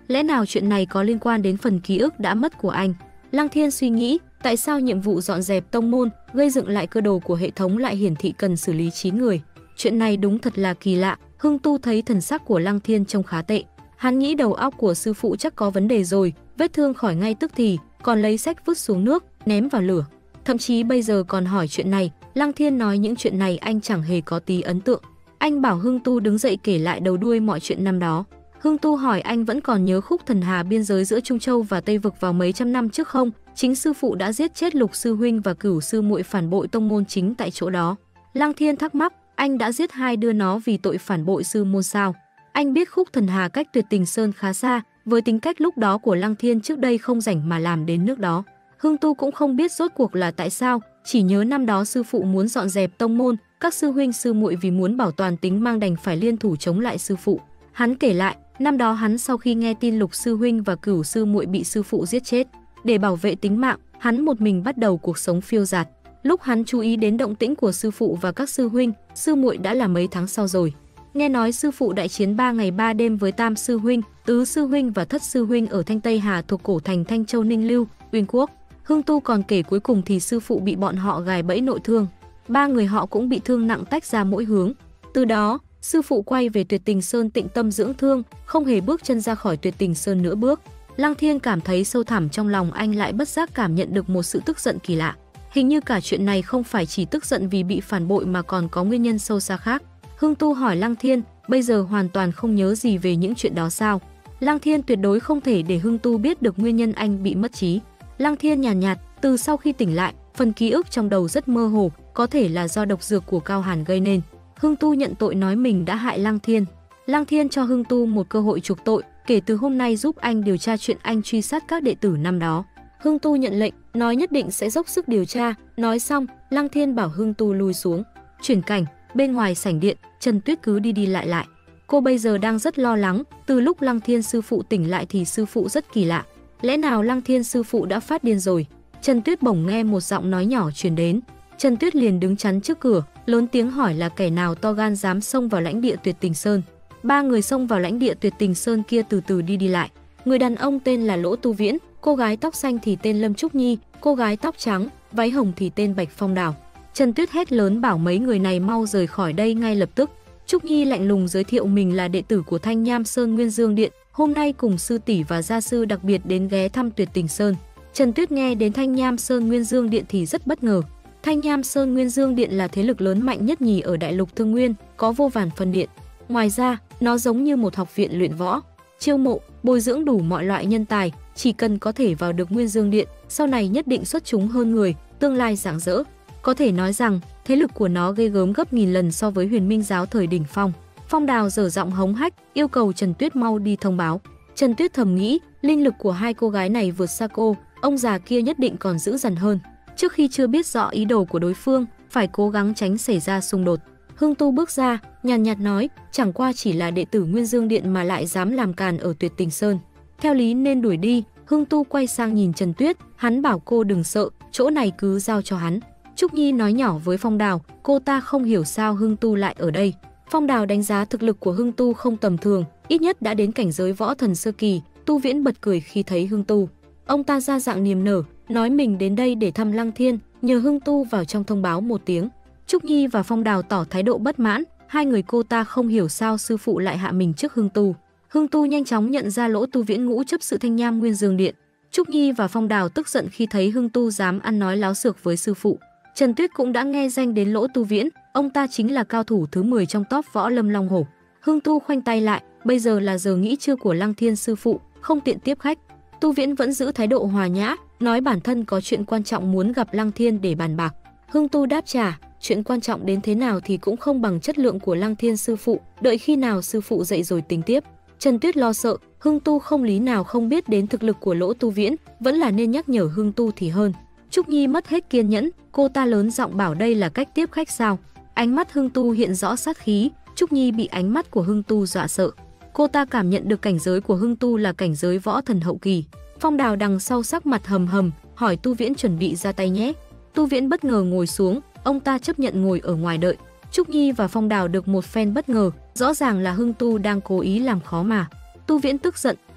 Lẽ nào chuyện này có liên quan đến phần ký ức đã mất của anh? Lăng Thiên suy nghĩ, tại sao nhiệm vụ dọn dẹp tông môn, gây dựng lại cơ đồ của hệ thống lại hiển thị cần xử lý chín người? Chuyện này đúng thật là kỳ lạ. Hưng Tu thấy thần sắc của Lăng Thiên trông khá tệ. Hắn nghĩ đầu óc của sư phụ chắc có vấn đề rồi, vết thương khỏi ngay tức thì, còn lấy sách vứt xuống nước, ném vào lửa. Thậm chí bây giờ còn hỏi chuyện này, Lăng Thiên nói những chuyện này anh chẳng hề có tí ấn tượng. Anh bảo Hưng Tu đứng dậy kể lại đầu đuôi mọi chuyện năm đó. Hưng Tu hỏi anh vẫn còn nhớ khúc thần hà biên giới giữa Trung Châu và Tây Vực vào mấy trăm năm trước không? Chính sư phụ đã giết chết Lục sư huynh và Cửu sư muội phản bội tông môn chính tại chỗ đó. Lăng Thiên thắc mắc, anh đã giết hai đứa nó vì tội phản bội sư môn sao? Anh biết khúc thần hà cách Tuyệt Tình Sơn khá xa, với tính cách lúc đó của Lăng Thiên trước đây không rảnh mà làm đến nước đó. Hưng Tu cũng không biết rốt cuộc là tại sao, chỉ nhớ năm đó sư phụ muốn dọn dẹp tông môn, các sư huynh sư muội vì muốn bảo toàn tính mang đành phải liên thủ chống lại sư phụ. Hắn kể lại, năm đó hắn sau khi nghe tin Lục sư huynh và Cửu sư muội bị sư phụ giết chết, để bảo vệ tính mạng, hắn một mình bắt đầu cuộc sống phiêu dạt. Lúc hắn chú ý đến động tĩnh của sư phụ và các sư huynh, sư muội đã là mấy tháng sau rồi. Nghe nói sư phụ đại chiến ba ngày ba đêm với Tam sư huynh, Tứ sư huynh và Thất sư huynh ở Thanh Tây Hà thuộc cổ thành Thanh Châu Ninh Lưu, Uyên Quốc. Hưng Tu còn kể cuối cùng thì sư phụ bị bọn họ gài bẫy nội thương. Ba người họ cũng bị thương nặng tách ra mỗi hướng. Từ đó, sư phụ quay về Tuyệt Tình Sơn tịnh tâm dưỡng thương, không hề bước chân ra khỏi Tuyệt Tình Sơn nữa bước. Lăng Thiên cảm thấy sâu thẳm trong lòng anh lại bất giác cảm nhận được một sự tức giận kỳ lạ. Hình như cả chuyện này không phải chỉ tức giận vì bị phản bội mà còn có nguyên nhân sâu xa khác. Hưng Tu hỏi Lăng Thiên, bây giờ hoàn toàn không nhớ gì về những chuyện đó sao? Lăng Thiên tuyệt đối không thể để Hưng Tu biết được nguyên nhân anh bị mất trí. Lăng Thiên nhàn nhạt, nhạt, từ sau khi tỉnh lại, phần ký ức trong đầu rất mơ hồ, có thể là do độc dược của Cao Hàn gây nên. Hưng Tu nhận tội nói mình đã hại Lăng Thiên. Lăng Thiên cho Hưng Tu một cơ hội chuộc tội, kể từ hôm nay giúp anh điều tra chuyện anh truy sát các đệ tử năm đó. Hưng Tu nhận lệnh, nói nhất định sẽ dốc sức điều tra. Nói xong, Lăng Thiên bảo Hưng Tu lui xuống. Chuyển cảnh, bên ngoài sảnh điện, Trần Tuyết cứ đi đi lại lại. Cô bây giờ đang rất lo lắng, từ lúc Lăng Thiên sư phụ tỉnh lại thì sư phụ rất kỳ lạ. Lẽ nào Lăng Thiên sư phụ đã phát điên rồi? Trần Tuyết bỗng nghe một giọng nói nhỏ truyền đến. Trần Tuyết liền đứng chắn trước cửa, lớn tiếng hỏi là kẻ nào to gan dám xông vào lãnh địa Tuyệt Tình Sơn. Ba người xông vào lãnh địa Tuyệt Tình Sơn kia từ từ đi đi lại. Người đàn ông tên là Lỗ Tu Viễn, cô gái tóc xanh thì tên Lâm Trúc Nhi, cô gái tóc trắng, váy hồng thì tên Bạch Phong Đào. Trần Tuyết hét lớn bảo mấy người này mau rời khỏi đây ngay lập tức. Trúc Nhi lạnh lùng giới thiệu mình là đệ tử của Thanh Nham Sơn Nguyên Dương Điện, hôm nay cùng sư tỷ và gia sư đặc biệt đến ghé thăm Tuyệt Tình Sơn. Trần Tuyết nghe đến Thanh Nham Sơn Nguyên Dương Điện thì rất bất ngờ. Thanh Nham Sơn Nguyên Dương Điện là thế lực lớn mạnh nhất nhì ở Đại Lục Thương Nguyên, có vô vàn phân điện. Ngoài ra, nó giống như một học viện luyện võ, chiêu mộ, bồi dưỡng đủ mọi loại nhân tài, chỉ cần có thể vào được Nguyên Dương Điện, sau này nhất định xuất chúng hơn người, tương lai rạng rỡ. Có thể nói rằng, thế lực của nó ghê gớm gấp nghìn lần so với Huyền Minh giáo thời đỉnh phong. Phong Đào dở giọng hống hách, yêu cầu Trần Tuyết mau đi thông báo. Trần Tuyết thầm nghĩ, linh lực của hai cô gái này vượt xa cô, ông già kia nhất định còn dữ dằn hơn. Trước khi chưa biết rõ ý đồ của đối phương, phải cố gắng tránh xảy ra xung đột. Hưng Tu bước ra, nhàn nhạt nói, chẳng qua chỉ là đệ tử Nguyên Dương Điện mà lại dám làm càn ở Tuyệt Tình Sơn. Theo lý nên đuổi đi. Hưng Tu quay sang nhìn Trần Tuyết, hắn bảo cô đừng sợ, chỗ này cứ giao cho hắn. Trúc Nhi nói nhỏ với Phong Đào, cô ta không hiểu sao Hưng Tu lại ở đây. Phong Đào đánh giá thực lực của Hưng Tu không tầm thường, ít nhất đã đến cảnh giới võ thần sơ kỳ. Tu Viễn bật cười khi thấy Hưng Tu. Ông ta ra dạng niềm nở, nói mình đến đây để thăm Lăng Thiên, nhờ Hưng Tu vào trong thông báo một tiếng. Trúc Nhi và Phong Đào tỏ thái độ bất mãn, hai người cô ta không hiểu sao sư phụ lại hạ mình trước Hưng Tu. Hưng Tu nhanh chóng nhận ra Lỗ Tu Viễn ngũ chấp sự Thanh Nham Nguyên Dương Điện. Trúc Nhi và Phong Đào tức giận khi thấy Hưng Tu dám ăn nói láo xược với sư phụ. Trần Tuyết cũng đã nghe danh đến Lỗ Tu Viễn, ông ta chính là cao thủ thứ mười trong top võ lâm Long Hổ. Hưng Tu khoanh tay lại, bây giờ là giờ nghỉ trưa của Lăng Thiên sư phụ, không tiện tiếp khách. Tu Viễn vẫn giữ thái độ hòa nhã, nói bản thân có chuyện quan trọng muốn gặp Lăng Thiên để bàn bạc. Hưng Tu đáp trả, chuyện quan trọng đến thế nào thì cũng không bằng chất lượng của Lăng Thiên sư phụ, đợi khi nào sư phụ dậy rồi tính tiếp. Trần Tuyết lo sợ, Hưng Tu không lý nào không biết đến thực lực của Lỗ Tu Viễn, vẫn là nên nhắc nhở Hưng Tu thì hơn. Trúc Nhi mất hết kiên nhẫn, cô ta lớn giọng bảo đây là cách tiếp khách sao? Ánh mắt Hưng Tu hiện rõ sát khí, Trúc Nhi bị ánh mắt của Hưng Tu dọa sợ. Cô ta cảm nhận được cảnh giới của Hưng Tu là cảnh giới võ thần hậu kỳ. Phong Đào đằng sau sắc mặt hầm hầm, hỏi Tu Viễn chuẩn bị ra tay nhé. Tu Viễn bất ngờ ngồi xuống, ông ta chấp nhận ngồi ở ngoài đợi. Trúc Nhi và Phong Đào được một phen bất ngờ, rõ ràng là Hưng Tu đang cố ý làm khó mà. Tu Viễn tức giận,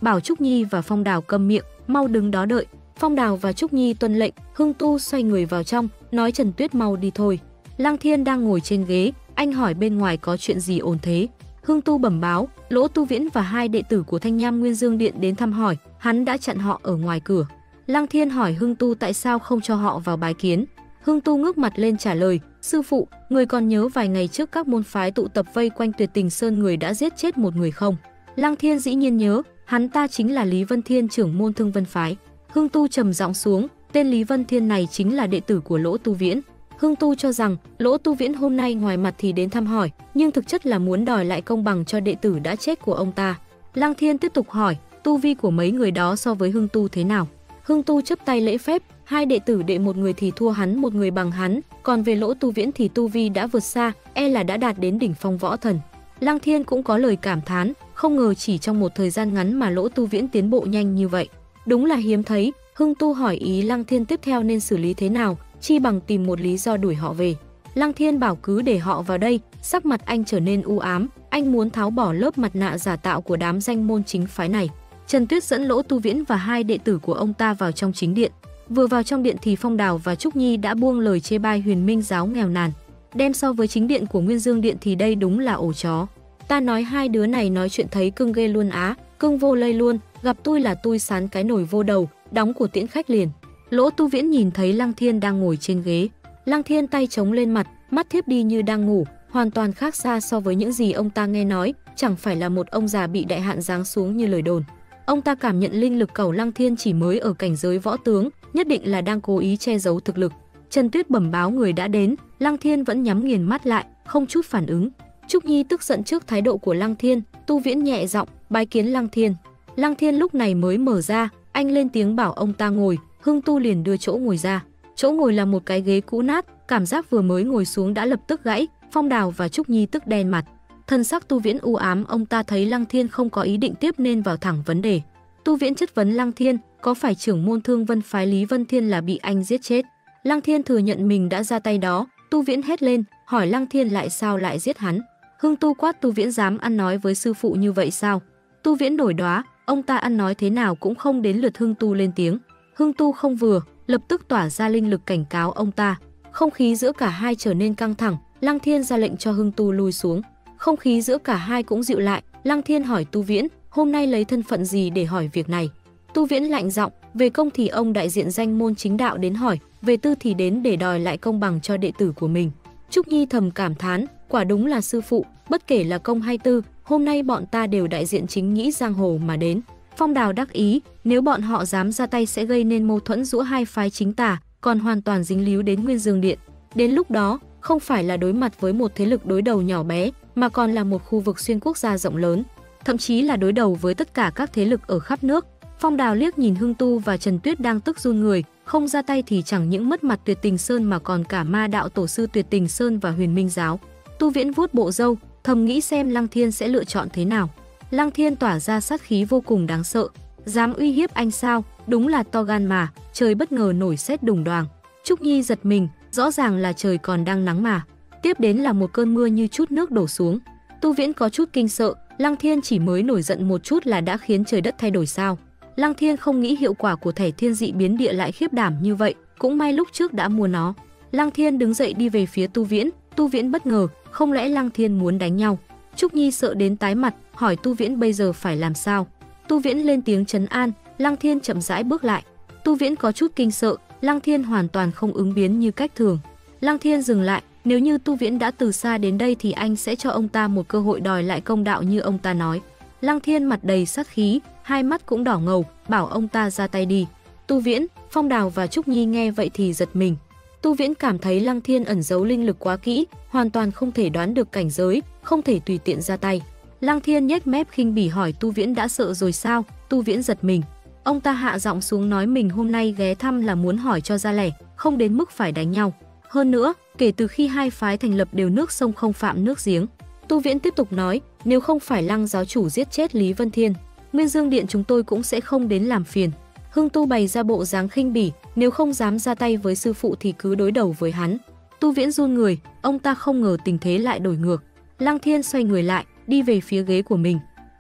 bảo Trúc Nhi và Phong Đào câm miệng, mau đứng đó đợi. Phong Đào và Trúc Nhi tuân lệnh, Hưng Tu xoay người vào trong, nói Trần Tuyết mau đi thôi. Lăng Thiên đang ngồi trên ghế, anh hỏi bên ngoài có chuyện gì ồn thế. Hưng Tu bẩm báo, Lỗ Tu Viễn và hai đệ tử của Thanh Nham Nguyên Dương Điện đến thăm hỏi, hắn đã chặn họ ở ngoài cửa. Lăng Thiên hỏi Hưng Tu tại sao không cho họ vào bái kiến. Hưng Tu ngước mặt lên trả lời, sư phụ, người còn nhớ vài ngày trước các môn phái tụ tập vây quanh Tuyệt Tình Sơn người đã giết chết một người không? Lăng Thiên dĩ nhiên nhớ, hắn ta chính là Lý Vân Thiên, trưởng môn Thương Vân phái. Hưng Tu trầm giọng xuống, tên Lý Vân Thiên này chính là đệ tử của Lỗ Tu Viễn. Hưng Tu cho rằng Lỗ Tu Viễn hôm nay ngoài mặt thì đến thăm hỏi, nhưng thực chất là muốn đòi lại công bằng cho đệ tử đã chết của ông ta. Lăng Thiên tiếp tục hỏi, tu vi của mấy người đó so với Hưng Tu thế nào? Hưng Tu chắp tay lễ phép, hai đệ tử đệ một người thì thua hắn, một người bằng hắn, còn về Lỗ Tu Viễn thì tu vi đã vượt xa, e là đã đạt đến đỉnh phong võ thần. Lăng Thiên cũng có lời cảm thán, không ngờ chỉ trong một thời gian ngắn mà Lỗ Tu Viễn tiến bộ nhanh như vậy. Đúng là hiếm thấy. Hưng Tu hỏi ý Lăng Thiên tiếp theo nên xử lý thế nào, chi bằng tìm một lý do đuổi họ về. Lăng Thiên bảo cứ để họ vào đây, sắc mặt anh trở nên u ám, anh muốn tháo bỏ lớp mặt nạ giả tạo của đám danh môn chính phái này. Trần Tuyết dẫn Lỗ Tu Viễn và hai đệ tử của ông ta vào trong chính điện. Vừa vào trong điện thì Phong Đào và Trúc Nhi đã buông lời chê bai Huyền Minh giáo nghèo nàn. Đem so với chính điện của Nguyên Dương Điện thì đây đúng là ổ chó. Ta nói hai đứa này nói chuyện thấy cưng ghê luôn á, cưng vô lây luôn, gặp tôi là tôi sán cái nồi vô đầu, đóng của tiễn khách liền. Lỗ Tu Viễn nhìn thấy Lăng Thiên đang ngồi trên ghế. Lăng Thiên tay chống lên mặt, mắt thiếp đi như đang ngủ, hoàn toàn khác xa so với những gì ông ta nghe nói, chẳng phải là một ông già bị đại hạn giáng xuống như lời đồn. Ông ta cảm nhận linh lực cầu Lăng Thiên chỉ mới ở cảnh giới võ tướng, nhất định là đang cố ý che giấu thực lực. Trần Tuyết bẩm báo người đã đến, Lăng Thiên vẫn nhắm nghiền mắt lại, không chút phản ứng. Trúc Nhi tức giận trước thái độ của Lăng Thiên, Tu Viễn nhẹ giọng bái kiến Lăng Thiên. Lăng Thiên lúc này mới mở ra, anh lên tiếng bảo ông ta ngồi, Hưng Tu liền đưa chỗ ngồi ra. Chỗ ngồi là một cái ghế cũ nát, cảm giác vừa mới ngồi xuống đã lập tức gãy. Phong Đào và Trúc Nhi tức đen mặt. Thân sắc Tu Viễn u ám, ông ta thấy Lăng Thiên không có ý định tiếp nên vào thẳng vấn đề. Tu Viễn chất vấn Lăng Thiên, có phải trưởng môn Thương Vân phái Lý Vân Thiên là bị anh giết chết? Lăng Thiên thừa nhận mình đã ra tay đó. Tu Viễn hét lên, hỏi Lăng Thiên lại sao lại giết hắn. Hưng Tu quát Tu Viễn dám ăn nói với sư phụ như vậy sao? Tu Viễn nổi đoá, ông ta ăn nói thế nào cũng không đến lượt Hưng Tu lên tiếng. Hưng Tu không vừa, lập tức tỏa ra linh lực cảnh cáo ông ta. Không khí giữa cả hai trở nên căng thẳng, Lăng Thiên ra lệnh cho Hưng Tu lui xuống. Không khí giữa cả hai cũng dịu lại, Lăng Thiên hỏi Tu Viễn, hôm nay lấy thân phận gì để hỏi việc này? Tu Viễn lạnh giọng, về công thì ông đại diện danh môn chính đạo đến hỏi, về tư thì đến để đòi lại công bằng cho đệ tử của mình. Trúc Nhi thầm cảm thán, quả đúng là sư phụ, bất kể là công hay tư, hôm nay bọn ta đều đại diện chính nghĩa giang hồ mà đến. Phong Đào đắc ý, nếu bọn họ dám ra tay sẽ gây nên mâu thuẫn giữa hai phái chính tà, còn hoàn toàn dính líu đến Nguyên Dương Điện. Đến lúc đó, không phải là đối mặt với một thế lực đối đầu nhỏ bé, mà còn là một khu vực xuyên quốc gia rộng lớn, thậm chí là đối đầu với tất cả các thế lực ở khắp nước. Phong Đào liếc nhìn Hưng Tu và Trần Tuyết đang tức run người, không ra tay thì chẳng những mất mặt Tuyệt Tình Sơn mà còn cả ma đạo tổ sư Tuyệt Tình Sơn và Huyền Minh giáo. Tu Viễn vuốt bộ râu, thầm nghĩ xem Lăng Thiên sẽ lựa chọn thế nào. Lăng Thiên tỏa ra sát khí vô cùng đáng sợ, dám uy hiếp anh sao, đúng là to gan mà. Trời bất ngờ nổi sét đùng đoàng. Trúc Nhi giật mình, rõ ràng là trời còn đang nắng mà. Tiếp đến là một cơn mưa như chút nước đổ xuống. Tu Viễn có chút kinh sợ, Lăng Thiên chỉ mới nổi giận một chút là đã khiến trời đất thay đổi sao? Lăng Thiên không nghĩ hiệu quả của thẻ thiên dị biến địa lại khiếp đảm như vậy, cũng may lúc trước đã mua nó. Lăng Thiên đứng dậy đi về phía Tu Viễn, Tu Viễn bất ngờ, không lẽ Lăng Thiên muốn đánh nhau? Trúc Nhi sợ đến tái mặt, hỏi Tu Viễn bây giờ phải làm sao? Tu Viễn lên tiếng trấn an, Lăng Thiên chậm rãi bước lại. Tu Viễn có chút kinh sợ, Lăng Thiên hoàn toàn không ứng biến như cách thường. Lăng Thiên dừng lại, nếu như Tu Viễn đã từ xa đến đây thì anh sẽ cho ông ta một cơ hội đòi lại công đạo như ông ta nói. Lăng Thiên mặt đầy sát khí, hai mắt cũng đỏ ngầu, bảo ông ta ra tay đi. Tu Viễn, Phong Đào và Trúc Nhi nghe vậy thì giật mình. Tu Viễn cảm thấy Lăng Thiên ẩn giấu linh lực quá kỹ, hoàn toàn không thể đoán được cảnh giới, không thể tùy tiện ra tay. Lăng Thiên nhếch mép khinh bỉ hỏi Tu Viễn đã sợ rồi sao? Tu Viễn giật mình. Ông ta hạ giọng xuống nói mình hôm nay ghé thăm là muốn hỏi cho ra lẻ, không đến mức phải đánh nhau. Hơn nữa, kể từ khi hai phái thành lập đều nước sông không phạm nước giếng. Tu Viễn tiếp tục nói, nếu không phải Lăng giáo chủ giết chết Lý Vân Thiên, Nguyên Dương Điện chúng tôi cũng sẽ không đến làm phiền. Hưng Tu bày ra bộ dáng khinh bỉ, nếu không dám ra tay với sư phụ thì cứ đối đầu với hắn. Tu Viễn run người, ông ta không ngờ tình thế lại đổi ngược. Lăng Thiên xoay người lại, đi về phía ghế của mình.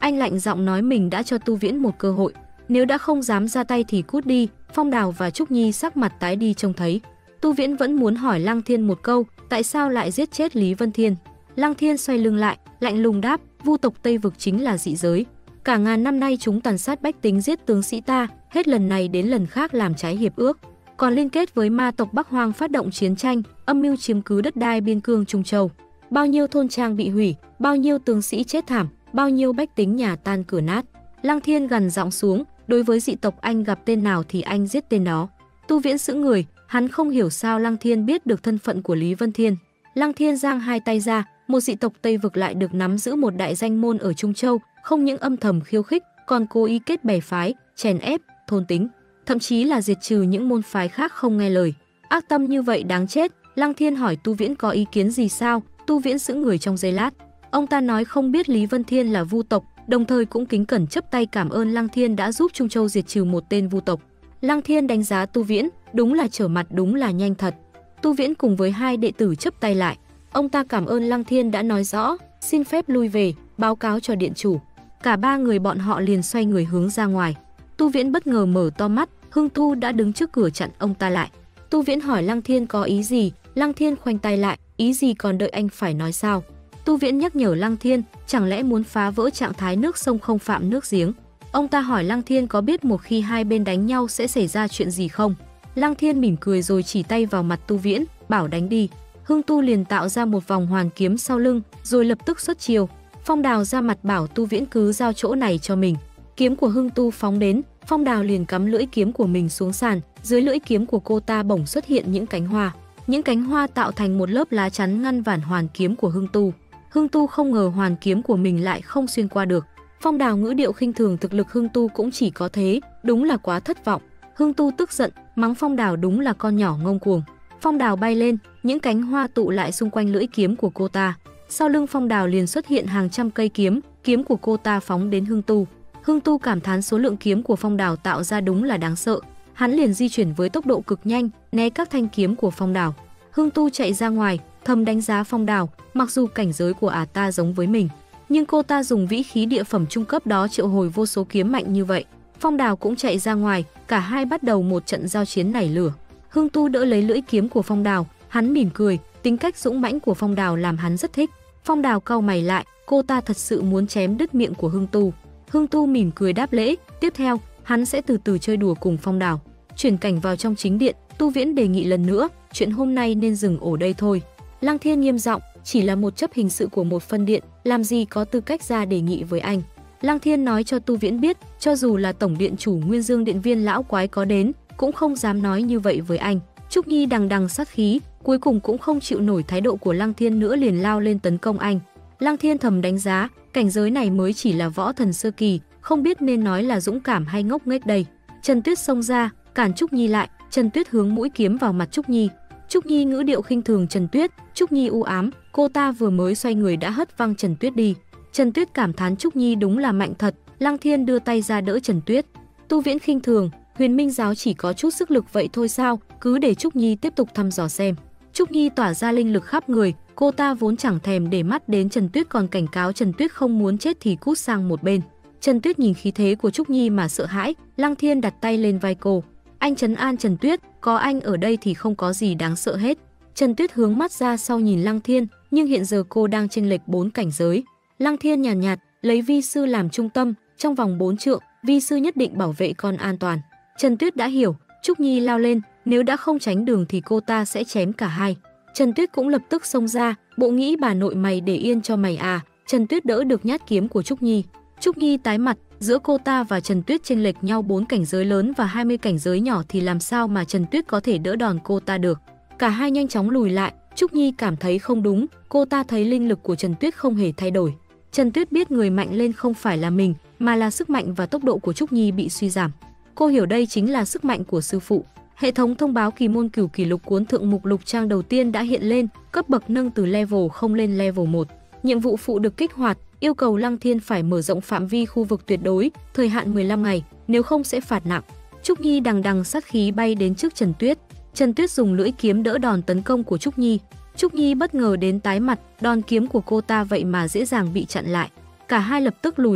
Anh lạnh giọng nói mình đã cho Tu Viễn một cơ hội, nếu đã không dám ra tay thì cút đi. Phong Đào và Trúc Nhi sắc mặt tái đi trông thấy. Tu Viễn vẫn muốn hỏi Lăng Thiên một câu, tại sao lại giết chết Lý Vân Thiên. Lăng Thiên xoay lưng lại, lạnh lùng đáp, Vu tộc Tây Vực chính là dị giới. Cả ngàn năm nay chúng tàn sát bách tính, giết tướng sĩ ta, hết lần này đến lần khác làm trái hiệp ước. Còn liên kết với ma tộc Bắc Hoang phát động chiến tranh, âm mưu chiếm cứ đất đai biên cương Trung Châu. Bao nhiêu thôn trang bị hủy, bao nhiêu tướng sĩ chết thảm, bao nhiêu bách tính nhà tan cửa nát. Lăng Thiên gằn giọng xuống, đối với dị tộc anh gặp tên nào thì anh giết tên đó. Tu Viễn sững người, hắn không hiểu sao Lăng Thiên biết được thân phận của Lý Vân Thiên. Lăng Thiên giang hai tay ra, một dị tộc Tây Vực lại được nắm giữ một đại danh môn ở Trung Châu, không những âm thầm khiêu khích, còn cố ý kết bè phái, chèn ép, thôn tính, thậm chí là diệt trừ những môn phái khác không nghe lời. Ác tâm như vậy đáng chết. Lăng Thiên hỏi Tu Viễn có ý kiến gì sao? Tu Viễn sững người trong giây lát. Ông ta nói không biết Lý Vân Thiên là Vu tộc, đồng thời cũng kính cẩn chấp tay cảm ơn Lăng Thiên đã giúp Trung Châu diệt trừ một tên Vu tộc. Lăng Thiên đánh giá Tu Viễn, đúng là trở mặt, đúng là nhanh thật. Tu Viễn cùng với hai đệ tử chấp tay lại. Ông ta cảm ơn Lăng Thiên đã nói rõ, xin phép lui về, báo cáo cho điện chủ. Cả ba người bọn họ liền xoay người hướng ra ngoài. Tu Viễn bất ngờ mở to mắt, Hưng Tu đã đứng trước cửa chặn ông ta lại. Tu Viễn hỏi Lăng Thiên có ý gì, Lăng Thiên khoanh tay lại, ý gì còn đợi anh phải nói sao. Tu Viễn nhắc nhở Lăng Thiên, chẳng lẽ muốn phá vỡ trạng thái nước sông không phạm nước giếng. Ông ta hỏi Lăng Thiên có biết một khi hai bên đánh nhau sẽ xảy ra chuyện gì không. Lăng Thiên mỉm cười rồi chỉ tay vào mặt Tu Viễn, bảo đánh đi. Hưng Tu liền tạo ra một vòng hoàn kiếm sau lưng, rồi lập tức xuất chiêu. Phong Đào ra mặt bảo Tu Viễn cứ giao chỗ này cho mình. Kiếm của Hưng Tu phóng đến, Phong Đào liền cắm lưỡi kiếm của mình xuống sàn, dưới lưỡi kiếm của cô ta bỗng xuất hiện những cánh hoa. Những cánh hoa tạo thành một lớp lá chắn ngăn vản hoàn kiếm của Hưng Tu. Hưng Tu không ngờ hoàn kiếm của mình lại không xuyên qua được. Phong Đào ngữ điệu khinh thường thực lực Hưng Tu cũng chỉ có thế, đúng là quá thất vọng. Hưng Tu tức giận, mắng Phong Đào đúng là con nhỏ ngông cuồng. Phong Đào bay lên, những cánh hoa tụ lại xung quanh lưỡi kiếm của cô ta. Sau lưng Phong Đào liền xuất hiện hàng trăm cây kiếm, kiếm của cô ta phóng đến Hưng Tu. Hưng Tu cảm thán số lượng kiếm của Phong Đào tạo ra đúng là đáng sợ. Hắn liền di chuyển với tốc độ cực nhanh, né các thanh kiếm của Phong Đào. Hưng Tu chạy ra ngoài, thầm đánh giá Phong Đào, mặc dù cảnh giới của ả ta giống với mình, nhưng cô ta dùng vĩ khí địa phẩm trung cấp đó triệu hồi vô số kiếm mạnh như vậy. Phong Đào cũng chạy ra ngoài, cả hai bắt đầu một trận giao chiến nảy lửa. Hưng Tu đỡ lấy lưỡi kiếm của Phong Đào, hắn mỉm cười, tính cách dũng mãnh của Phong Đào làm hắn rất thích. Phong Đào cau mày lại, cô ta thật sự muốn chém đứt miệng của Hưng Tu. Hưng Tu mỉm cười đáp lễ, tiếp theo, hắn sẽ từ từ chơi đùa cùng Phong Đào. Chuyển cảnh vào trong chính điện, Tu Viễn đề nghị lần nữa, chuyện hôm nay nên dừng ở đây thôi. Lăng Thiên nghiêm giọng, chỉ là một chấp hình sự của một phân điện, làm gì có tư cách ra đề nghị với anh. Lăng Thiên nói cho Tu Viễn biết, cho dù là tổng điện chủ Nguyên Dương điện viên lão quái có đến, cũng không dám nói như vậy với anh. Trúc Nhi đằng đằng sát khí, cuối cùng cũng không chịu nổi thái độ của Lăng Thiên nữa, liền lao lên tấn công anh. Lăng Thiên thầm đánh giá, cảnh giới này mới chỉ là võ thần sơ kỳ, không biết nên nói là dũng cảm hay ngốc nghếch đây. Trần Tuyết xông ra, cản Trúc Nhi lại, Trần Tuyết hướng mũi kiếm vào mặt Trúc Nhi. Trúc Nhi ngữ điệu khinh thường Trần Tuyết, Trúc Nhi u ám, cô ta vừa mới xoay người đã hất văng Trần Tuyết đi. Trần Tuyết cảm thán Trúc Nhi đúng là mạnh thật, Lăng Thiên đưa tay ra đỡ Trần Tuyết. Tu Viễn khinh thường, Huyền Minh giáo chỉ có chút sức lực vậy thôi sao, cứ để Trúc Nhi tiếp tục thăm dò xem. Trúc Nhi tỏa ra linh lực khắp người, cô ta vốn chẳng thèm để mắt đến Trần Tuyết, còn cảnh cáo Trần Tuyết không muốn chết thì cút sang một bên. Trần Tuyết nhìn khí thế của Trúc Nhi mà sợ hãi, Lăng Thiên đặt tay lên vai cô. Anh trấn an Trần Tuyết, có anh ở đây thì không có gì đáng sợ hết. Trần Tuyết hướng mắt ra sau nhìn Lăng Thiên, nhưng hiện giờ cô đang chênh lệch bốn cảnh giới. Lăng Thiên nhàn nhạt, nhạt, lấy vi sư làm trung tâm, trong vòng bốn trượng, vi sư nhất định bảo vệ con an toàn. Trần Tuyết đã hiểu, Trúc Nhi lao lên, nếu đã không tránh đường thì cô ta sẽ chém cả hai. Trần Tuyết cũng lập tức xông ra, bộ nghĩ bà nội mày để yên cho mày à. Trần Tuyết đỡ được nhát kiếm của Trúc Nhi. Trúc Nhi tái mặt, giữa cô ta và Trần Tuyết chênh lệch nhau bốn cảnh giới lớn và hai mươi cảnh giới nhỏ thì làm sao mà Trần Tuyết có thể đỡ đòn cô ta được. Cả hai nhanh chóng lùi lại, Trúc Nhi cảm thấy không đúng, cô ta thấy linh lực của Trần Tuyết không hề thay đổi. Trần Tuyết biết người mạnh lên không phải là mình, mà là sức mạnh và tốc độ của Trúc Nhi bị suy giảm. Cô hiểu đây chính là sức mạnh của sư phụ. Hệ thống thông báo kỳ môn cửu kỷ lục cuốn thượng mục lục trang đầu tiên đã hiện lên, cấp bậc nâng từ level không lên level một. Nhiệm vụ phụ được kích hoạt, yêu cầu Lăng Thiên phải mở rộng phạm vi khu vực tuyệt đối, thời hạn mười lăm ngày, nếu không sẽ phạt nặng. Trúc Nhi đằng đằng sát khí bay đến trước Trần Tuyết. Trần Tuyết dùng lưỡi kiếm đỡ đòn tấn công của Trúc Nhi. Trúc Nhi bất ngờ đến tái mặt, đòn kiếm của cô ta vậy mà dễ dàng bị chặn lại. Cả hai lập tức lùi lại,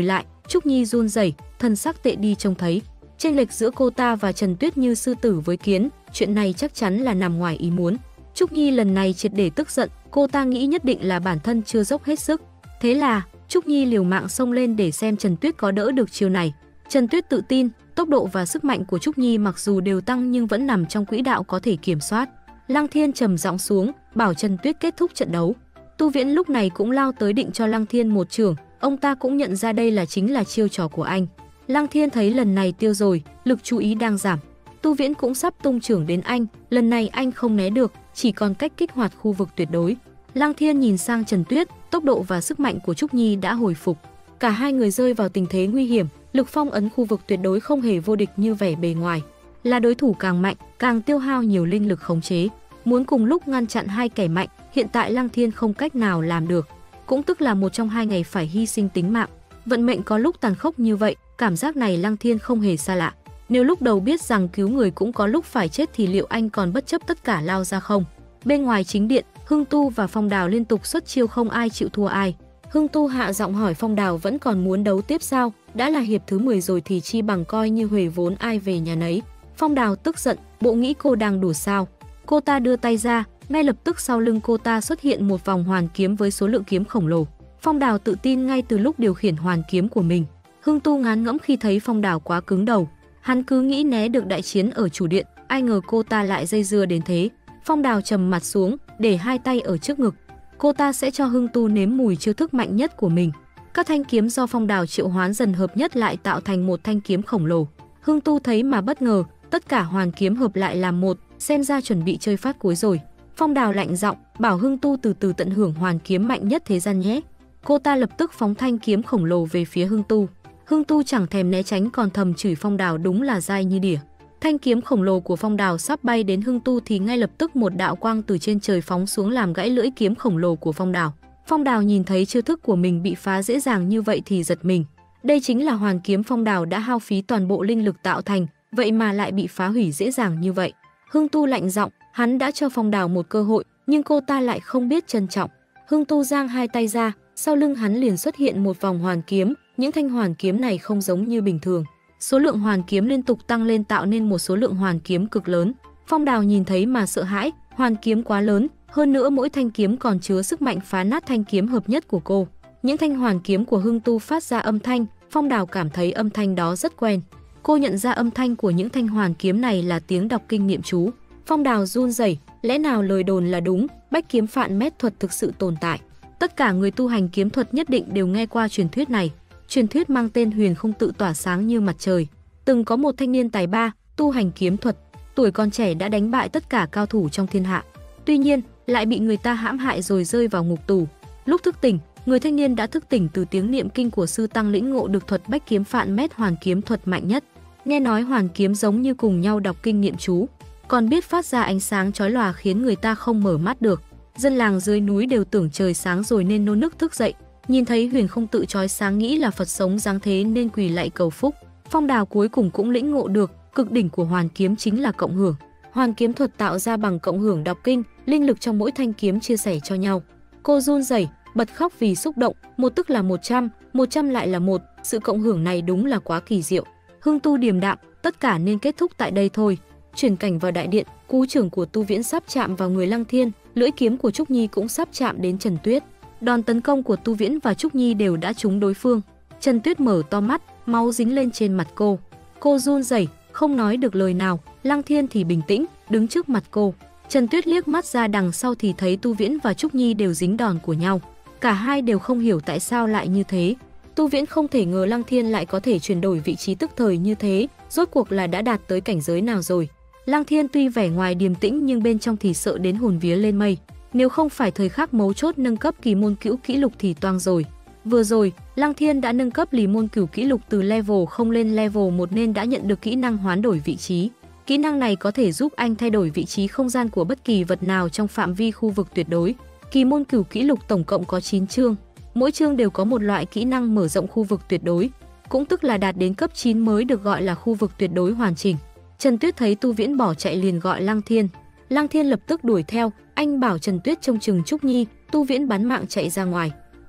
Trúc Nhi run rẩy, thân sắc tệ đi trông thấy. Chênh lệch giữa cô ta và Trần Tuyết như sư tử với kiến, chuyện này chắc chắn là nằm ngoài ý muốn. Trúc Nhi lần này triệt để tức giận, cô ta nghĩ nhất định là bản thân chưa dốc hết sức. Thế là, Trúc Nhi liều mạng xông lên để xem Trần Tuyết có đỡ được chiêu này. Trần Tuyết tự tin, tốc độ và sức mạnh của Trúc Nhi mặc dù đều tăng nhưng vẫn nằm trong quỹ đạo có thể kiểm soát. Lăng Thiên trầm giọng xuống, bảo Trần Tuyết kết thúc trận đấu. Tu Viễn lúc này cũng lao tới định cho Lăng Thiên một chưởng, ông ta cũng nhận ra đây là chính là chiêu trò của anh. Lăng Thiên thấy lần này tiêu rồi, lực chú ý đang giảm. Tu Viễn cũng sắp tung chưởng đến anh, lần này anh không né được, chỉ còn cách kích hoạt khu vực tuyệt đối. Lăng Thiên nhìn sang Trần Tuyết, tốc độ và sức mạnh của Trúc Nhi đã hồi phục. Cả hai người rơi vào tình thế nguy hiểm, lực phong ấn khu vực tuyệt đối không hề vô địch như vẻ bề ngoài. Là đối thủ càng mạnh, càng tiêu hao nhiều linh lực khống chế. Muốn cùng lúc ngăn chặn hai kẻ mạnh, hiện tại Lăng Thiên không cách nào làm được. Cũng tức là một trong hai ngày phải hy sinh tính mạng. Vận mệnh có lúc tàn khốc như vậy, cảm giác này Lăng Thiên không hề xa lạ. Nếu lúc đầu biết rằng cứu người cũng có lúc phải chết thì liệu anh còn bất chấp tất cả lao ra không? Bên ngoài chính điện, Hưng Tu và Phong Đào liên tục xuất chiêu không ai chịu thua ai. Hưng Tu hạ giọng hỏi Phong Đào vẫn còn muốn đấu tiếp sao? Đã là hiệp thứ mười rồi thì chi bằng coi như huề vốn ai về nhà nấy. Phong Đào tức giận, bộ nghĩ cô đang đùa sao? Cô ta đưa tay ra, ngay lập tức sau lưng cô ta xuất hiện một vòng hoàn kiếm với số lượng kiếm khổng lồ. Phong Đào tự tin ngay từ lúc điều khiển hoàn kiếm của mình. Hưng Tu ngán ngẫm khi thấy Phong Đào quá cứng đầu. Hắn cứ nghĩ né được đại chiến ở chủ điện, ai ngờ cô ta lại dây dưa đến thế. Phong Đào trầm mặt xuống, để hai tay ở trước ngực. Cô ta sẽ cho Hưng Tu nếm mùi chiêu thức mạnh nhất của mình. Các thanh kiếm do Phong Đào triệu hoán dần hợp nhất lại tạo thành một thanh kiếm khổng lồ. Hưng Tu thấy mà bất ngờ, tất cả hoàn kiếm hợp lại làm một, xem ra chuẩn bị chơi phát cuối rồi. Phong Đào lạnh giọng, bảo Hưng Tu từ từ tận hưởng hoàn kiếm mạnh nhất thế gian nhé. Cô ta lập tức phóng thanh kiếm khổng lồ về phía Hưng Tu. Hưng Tu chẳng thèm né tránh còn thầm chửi Phong Đào đúng là dai như đỉa. Thanh kiếm khổng lồ của Phong Đào sắp bay đến Hưng Tu thì ngay lập tức một đạo quang từ trên trời phóng xuống làm gãy lưỡi kiếm khổng lồ của Phong Đào. Phong Đào nhìn thấy chiêu thức của mình bị phá dễ dàng như vậy thì giật mình. Đây chính là hoàn kiếm Phong Đào đã hao phí toàn bộ linh lực tạo thành, vậy mà lại bị phá hủy dễ dàng như vậy. Hưng Tu lạnh giọng, hắn đã cho Phong Đào một cơ hội, nhưng cô ta lại không biết trân trọng. Hưng Tu giang hai tay ra, sau lưng hắn liền xuất hiện một vòng hoàn kiếm, những thanh hoàn kiếm này không giống như bình thường. Số lượng hoàn kiếm liên tục tăng lên tạo nên một số lượng hoàn kiếm cực lớn. Phong Đào nhìn thấy mà sợ hãi, hoàn kiếm quá lớn, hơn nữa mỗi thanh kiếm còn chứa sức mạnh phá nát thanh kiếm hợp nhất của cô. Những thanh hoàn kiếm của Hưng Tu phát ra âm thanh, Phong Đào cảm thấy âm thanh đó rất quen. Cô nhận ra âm thanh của những thanh hoàn kiếm này là tiếng đọc kinh nghiệm chú. Phong Đào run rẩy, lẽ nào lời đồn là đúng, bách kiếm phạn mét thuật thực sự tồn tại. Tất cả người tu hành kiếm thuật nhất định đều nghe qua truyền thuyết này. Truyền thuyết mang tên Huyền Không Tự tỏa sáng như mặt trời. Từng có một thanh niên tài ba, tu hành kiếm thuật, tuổi còn trẻ đã đánh bại tất cả cao thủ trong thiên hạ. Tuy nhiên, lại bị người ta hãm hại rồi rơi vào ngục tù. Lúc thức tỉnh, người thanh niên đã thức tỉnh từ tiếng niệm kinh của sư tăng lĩnh ngộ được thuật bách kiếm phạn mét hoàn kiếm thuật mạnh nhất. Nghe nói hoàn kiếm giống như cùng nhau đọc kinh niệm chú, còn biết phát ra ánh sáng chói lòa khiến người ta không mở mắt được. Dân làng dưới núi đều tưởng trời sáng rồi nên nô nức thức dậy. Nhìn thấy Huyền Không Tự chói sáng nghĩ là Phật sống dáng thế nên quỳ lạy cầu phúc. Phong Đào cuối cùng cũng lĩnh ngộ được, cực đỉnh của hoàn kiếm chính là cộng hưởng. Hoàn kiếm thuật tạo ra bằng cộng hưởng đọc kinh, linh lực trong mỗi thanh kiếm chia sẻ cho nhau. Cô run rẩy, bật khóc vì xúc động, một tức là một trăm, một trăm lại là một, sự cộng hưởng này đúng là quá kỳ diệu. Hưng Tu điềm đạm, tất cả nên kết thúc tại đây thôi. Chuyển cảnh vào đại điện, cú chưởng của Tu Viễn sắp chạm vào người Lăng Thiên, lưỡi kiếm của Trúc Nhi cũng sắp chạm đến Trần Tuyết. Đòn tấn công của Tu Viễn và Trúc Nhi đều đã trúng đối phương. Trần Tuyết mở to mắt, máu dính lên trên mặt cô. Cô run rẩy, không nói được lời nào. Lăng Thiên thì bình tĩnh, đứng trước mặt cô. Trần Tuyết liếc mắt ra đằng sau thì thấy Tu Viễn và Trúc Nhi đều dính đòn của nhau. Cả hai đều không hiểu tại sao lại như thế. Tu Viễn không thể ngờ Lăng Thiên lại có thể chuyển đổi vị trí tức thời như thế, rốt cuộc là đã đạt tới cảnh giới nào rồi. Lăng Thiên tuy vẻ ngoài điềm tĩnh nhưng bên trong thì sợ đến hồn vía lên mây. Nếu không phải thời khắc mấu chốt nâng cấp kỳ môn cửu kỹ lục thì toang rồi. Vừa rồi, Lăng Thiên đã nâng cấp lý môn cửu kỹ lục từ level không lên level một nên đã nhận được kỹ năng hoán đổi vị trí. Kỹ năng này có thể giúp anh thay đổi vị trí không gian của bất kỳ vật nào trong phạm vi khu vực tuyệt đối. Kỳ môn cửu kỹ lục tổng cộng có chín chương, mỗi chương đều có một loại kỹ năng mở rộng khu vực tuyệt đối, cũng tức là đạt đến cấp chín mới được gọi là khu vực tuyệt đối hoàn chỉnh. Trần Tuyết thấy Tu Viễn bỏ chạy liền gọi Lăng Thiên. Lăng Thiên lập tức đuổi theo, anh bảo Trần Tuyết trông chừng Trúc Nhi, Tu Viễn bắn mạng chạy ra ngoài.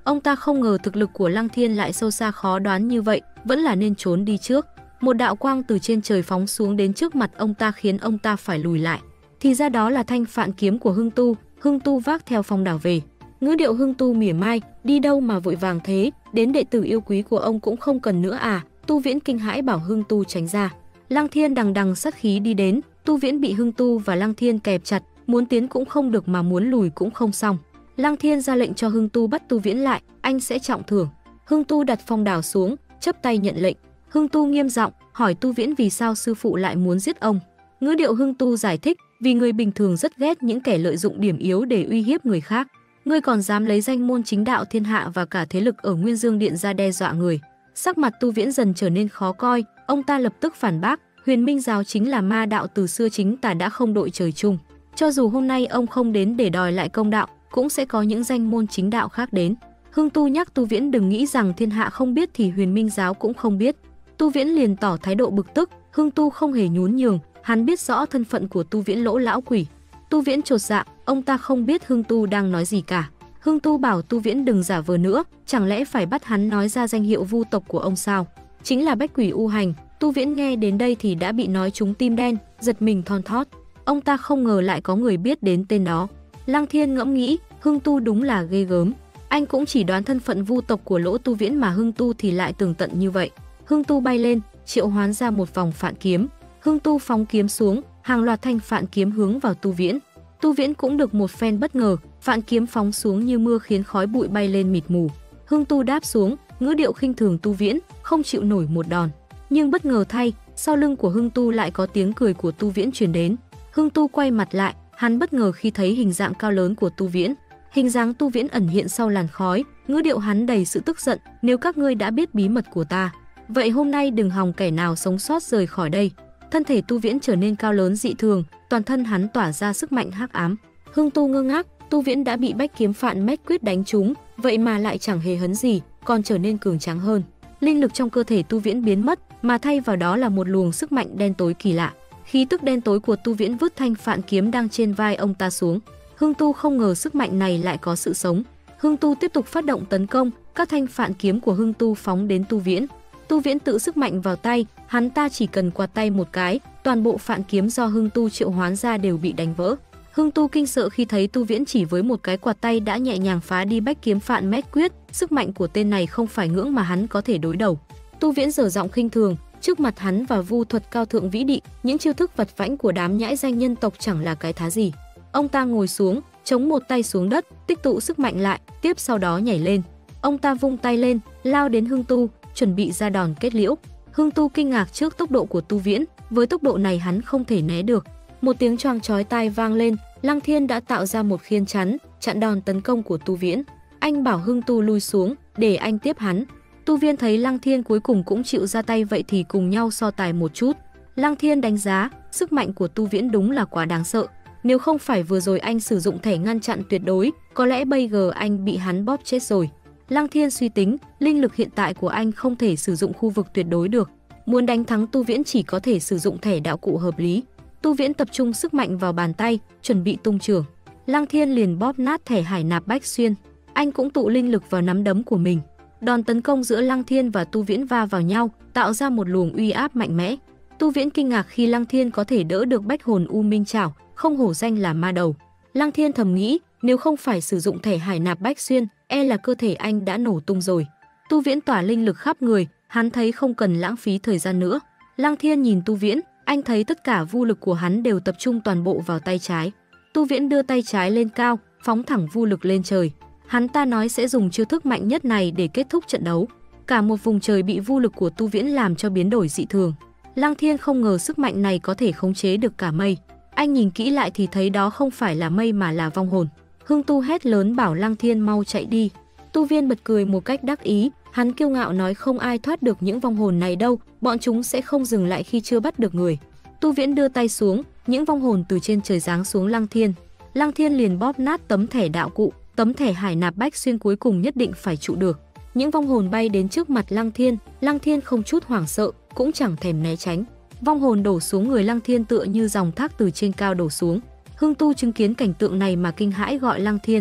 Ông ta không ngờ thực lực của Lăng Thiên lại sâu xa khó đoán như vậy, vẫn là nên trốn đi trước. Một đạo quang từ trên trời phóng xuống đến trước mặt ông ta khiến ông ta phải lùi lại. Thì ra đó là thanh phạn kiếm của Hưng Tu, Hưng Tu vác theo phong đảo về. Ngữ điệu Hưng Tu mỉa mai, đi đâu mà vội vàng thế, đến đệ tử yêu quý của ông cũng không cần nữa à? Tu Viễn kinh hãi bảo Hưng Tu tránh ra. Lăng Thiên đằng đằng sát khí đi đến, Tu Viễn bị Hưng Tu và Lăng Thiên kẹp chặt, muốn tiến cũng không được mà muốn lùi cũng không xong. Lăng Thiên ra lệnh cho Hưng Tu bắt Tu Viễn lại, anh sẽ trọng thưởng. Hưng Tu đặt phong đảo xuống, chắp tay nhận lệnh. Hưng Tu nghiêm giọng hỏi Tu Viễn vì sao sư phụ lại muốn giết ông. Ngữ điệu Hưng Tu giải thích, vì người bình thường rất ghét những kẻ lợi dụng điểm yếu để uy hiếp người khác. Ngươi còn dám lấy danh môn chính đạo thiên hạ và cả thế lực ở Nguyên Dương Điện ra đe dọa người. Sắc mặt Tu Viễn dần trở nên khó coi, ông ta lập tức phản bác, Huyền Minh giáo chính là ma đạo từ xưa chính tà đã không đội trời chung. Cho dù hôm nay ông không đến để đòi lại công đạo, cũng sẽ có những danh môn chính đạo khác đến. Hưng Tu nhắc Tu Viễn đừng nghĩ rằng thiên hạ không biết thì Huyền Minh giáo cũng không biết. Tu Viễn liền tỏ thái độ bực tức, Hưng Tu không hề nhún nhường, hắn biết rõ thân phận của Tu Viễn lỗ lão quỷ. Tu Viễn chột dạ, ông ta không biết Hưng Tu đang nói gì cả. Hưng Tu bảo Tu Viễn đừng giả vờ nữa, chẳng lẽ phải bắt hắn nói ra danh hiệu vu tộc của ông sao? Chính là Bách Quỷ U Hành. Tu Viễn nghe đến đây thì đã bị nói trúng tim đen, giật mình thon thót. Ông ta không ngờ lại có người biết đến tên đó. Lăng Thiên ngẫm nghĩ, Hưng Tu đúng là ghê gớm. Anh cũng chỉ đoán thân phận vu tộc của lỗ Tu Viễn mà Hưng Tu thì lại tường tận như vậy. Hưng Tu bay lên, triệu hoán ra một vòng phạn kiếm. Hưng Tu phóng kiếm xuống, hàng loạt thanh phạn kiếm hướng vào Tu Viễn. Tu Viễn cũng được một phen bất ngờ, phạn kiếm phóng xuống như mưa khiến khói bụi bay lên mịt mù. Hưng Tu đáp xuống, ngữ điệu khinh thường Tu Viễn, không chịu nổi một đòn. Nhưng bất ngờ thay, sau lưng của Hưng Tu lại có tiếng cười của Tu Viễn truyền đến. Hưng Tu quay mặt lại, hắn bất ngờ khi thấy hình dạng cao lớn của Tu Viễn. Hình dáng Tu Viễn ẩn hiện sau làn khói, ngữ điệu hắn đầy sự tức giận, nếu các ngươi đã biết bí mật của ta, vậy hôm nay đừng hòng kẻ nào sống sót rời khỏi đây. Thân thể Tu Viễn trở nên cao lớn dị thường, toàn thân hắn tỏa ra sức mạnh hắc ám. Hưng Tu ngơ ngác, Tu Viễn đã bị bách kiếm phạn mét quyết đánh trúng, vậy mà lại chẳng hề hấn gì, còn trở nên cường tráng hơn. Linh lực trong cơ thể Tu Viễn biến mất, mà thay vào đó là một luồng sức mạnh đen tối kỳ lạ. Khí tức đen tối của Tu Viễn vứt thanh phạn kiếm đang trên vai ông ta xuống. Hưng Tu không ngờ sức mạnh này lại có sự sống. Hưng Tu tiếp tục phát động tấn công, các thanh phạn kiếm của Hưng Tu phóng đến Tu Viễn. Tu Viễn tự sức mạnh vào tay, hắn ta chỉ cần quạt tay một cái, toàn bộ phạn kiếm do Hưng Tu triệu hoán ra đều bị đánh vỡ. Hưng Tu kinh sợ khi thấy Tu Viễn chỉ với một cái quạt tay đã nhẹ nhàng phá đi bách kiếm phạn mét quyết, sức mạnh của tên này không phải ngưỡng mà hắn có thể đối đầu. Tu Viễn giở giọng khinh thường, trước mặt hắn và vu thuật cao thượng vĩ địa, những chiêu thức vật vãnh của đám nhãi danh nhân tộc chẳng là cái thá gì. Ông ta ngồi xuống, chống một tay xuống đất, tích tụ sức mạnh lại, tiếp sau đó nhảy lên. Ông ta vung tay lên, lao đến Hưng Tu, chuẩn bị ra đòn kết liễu. Hưng Tu kinh ngạc trước tốc độ của Tu Viễn, với tốc độ này hắn không thể né được. Một tiếng choang chói tai vang lên, Lăng Thiên đã tạo ra một khiên chắn, chặn đòn tấn công của Tu Viễn. Anh bảo Hưng Tu lui xuống, để anh tiếp hắn. Tu Viễn thấy Lăng Thiên cuối cùng cũng chịu ra tay, vậy thì cùng nhau so tài một chút. Lăng Thiên đánh giá, sức mạnh của Tu Viễn đúng là quá đáng sợ. Nếu không phải vừa rồi anh sử dụng thẻ ngăn chặn tuyệt đối, có lẽ bây giờ anh bị hắn bóp chết rồi. Lăng Thiên suy tính, linh lực hiện tại của anh không thể sử dụng khu vực tuyệt đối được. Muốn đánh thắng Tu Viễn chỉ có thể sử dụng thẻ đạo cụ hợp lý. Tu Viễn tập trung sức mạnh vào bàn tay, chuẩn bị tung chưởng. Lăng Thiên liền bóp nát thẻ hải nạp bách xuyên. Anh cũng tụ linh lực vào nắm đấm của mình. Đòn tấn công giữa Lăng Thiên và Tu Viễn va vào nhau, tạo ra một luồng uy áp mạnh mẽ. Tu Viễn kinh ngạc khi Lăng Thiên có thể đỡ được bách hồn u minh trảo, không hổ danh là ma đầu. Lăng Thiên thầm nghĩ, nếu không phải sử dụng thẻ hải nạp bách xuyên, e là cơ thể anh đã nổ tung rồi. Tu Viễn tỏa linh lực khắp người, hắn thấy không cần lãng phí thời gian nữa. Lăng Thiên nhìn Tu Viễn, anh thấy tất cả vu lực của hắn đều tập trung toàn bộ vào tay trái. Tu Viễn đưa tay trái lên cao, phóng thẳng vu lực lên trời. Hắn ta nói sẽ dùng chiêu thức mạnh nhất này để kết thúc trận đấu. Cả một vùng trời bị vu lực của Tu Viễn làm cho biến đổi dị thường. Lăng Thiên không ngờ sức mạnh này có thể khống chế được cả mây. Anh nhìn kỹ lại thì thấy đó không phải là mây mà là vong hồn. Hưng Tu hét lớn bảo Lăng Thiên mau chạy đi. Tu Viễn bật cười một cách đắc ý, hắn kiêu ngạo nói không ai thoát được những vong hồn này đâu, bọn chúng sẽ không dừng lại khi chưa bắt được người. Tu Viễn đưa tay xuống, những vong hồn từ trên trời giáng xuống Lăng Thiên. Lăng Thiên liền bóp nát tấm thẻ đạo cụ, tấm thẻ hải nạp bách xuyên cuối cùng nhất định phải trụ được. Những vong hồn bay đến trước mặt Lăng Thiên, Lăng Thiên không chút hoảng sợ, cũng chẳng thèm né tránh. Vong hồn đổ xuống người Lăng Thiên tựa như dòng thác từ trên cao đổ xuống. Hưng Tu chứng kiến cảnh tượng này mà kinh hãi gọi Lăng Thiên.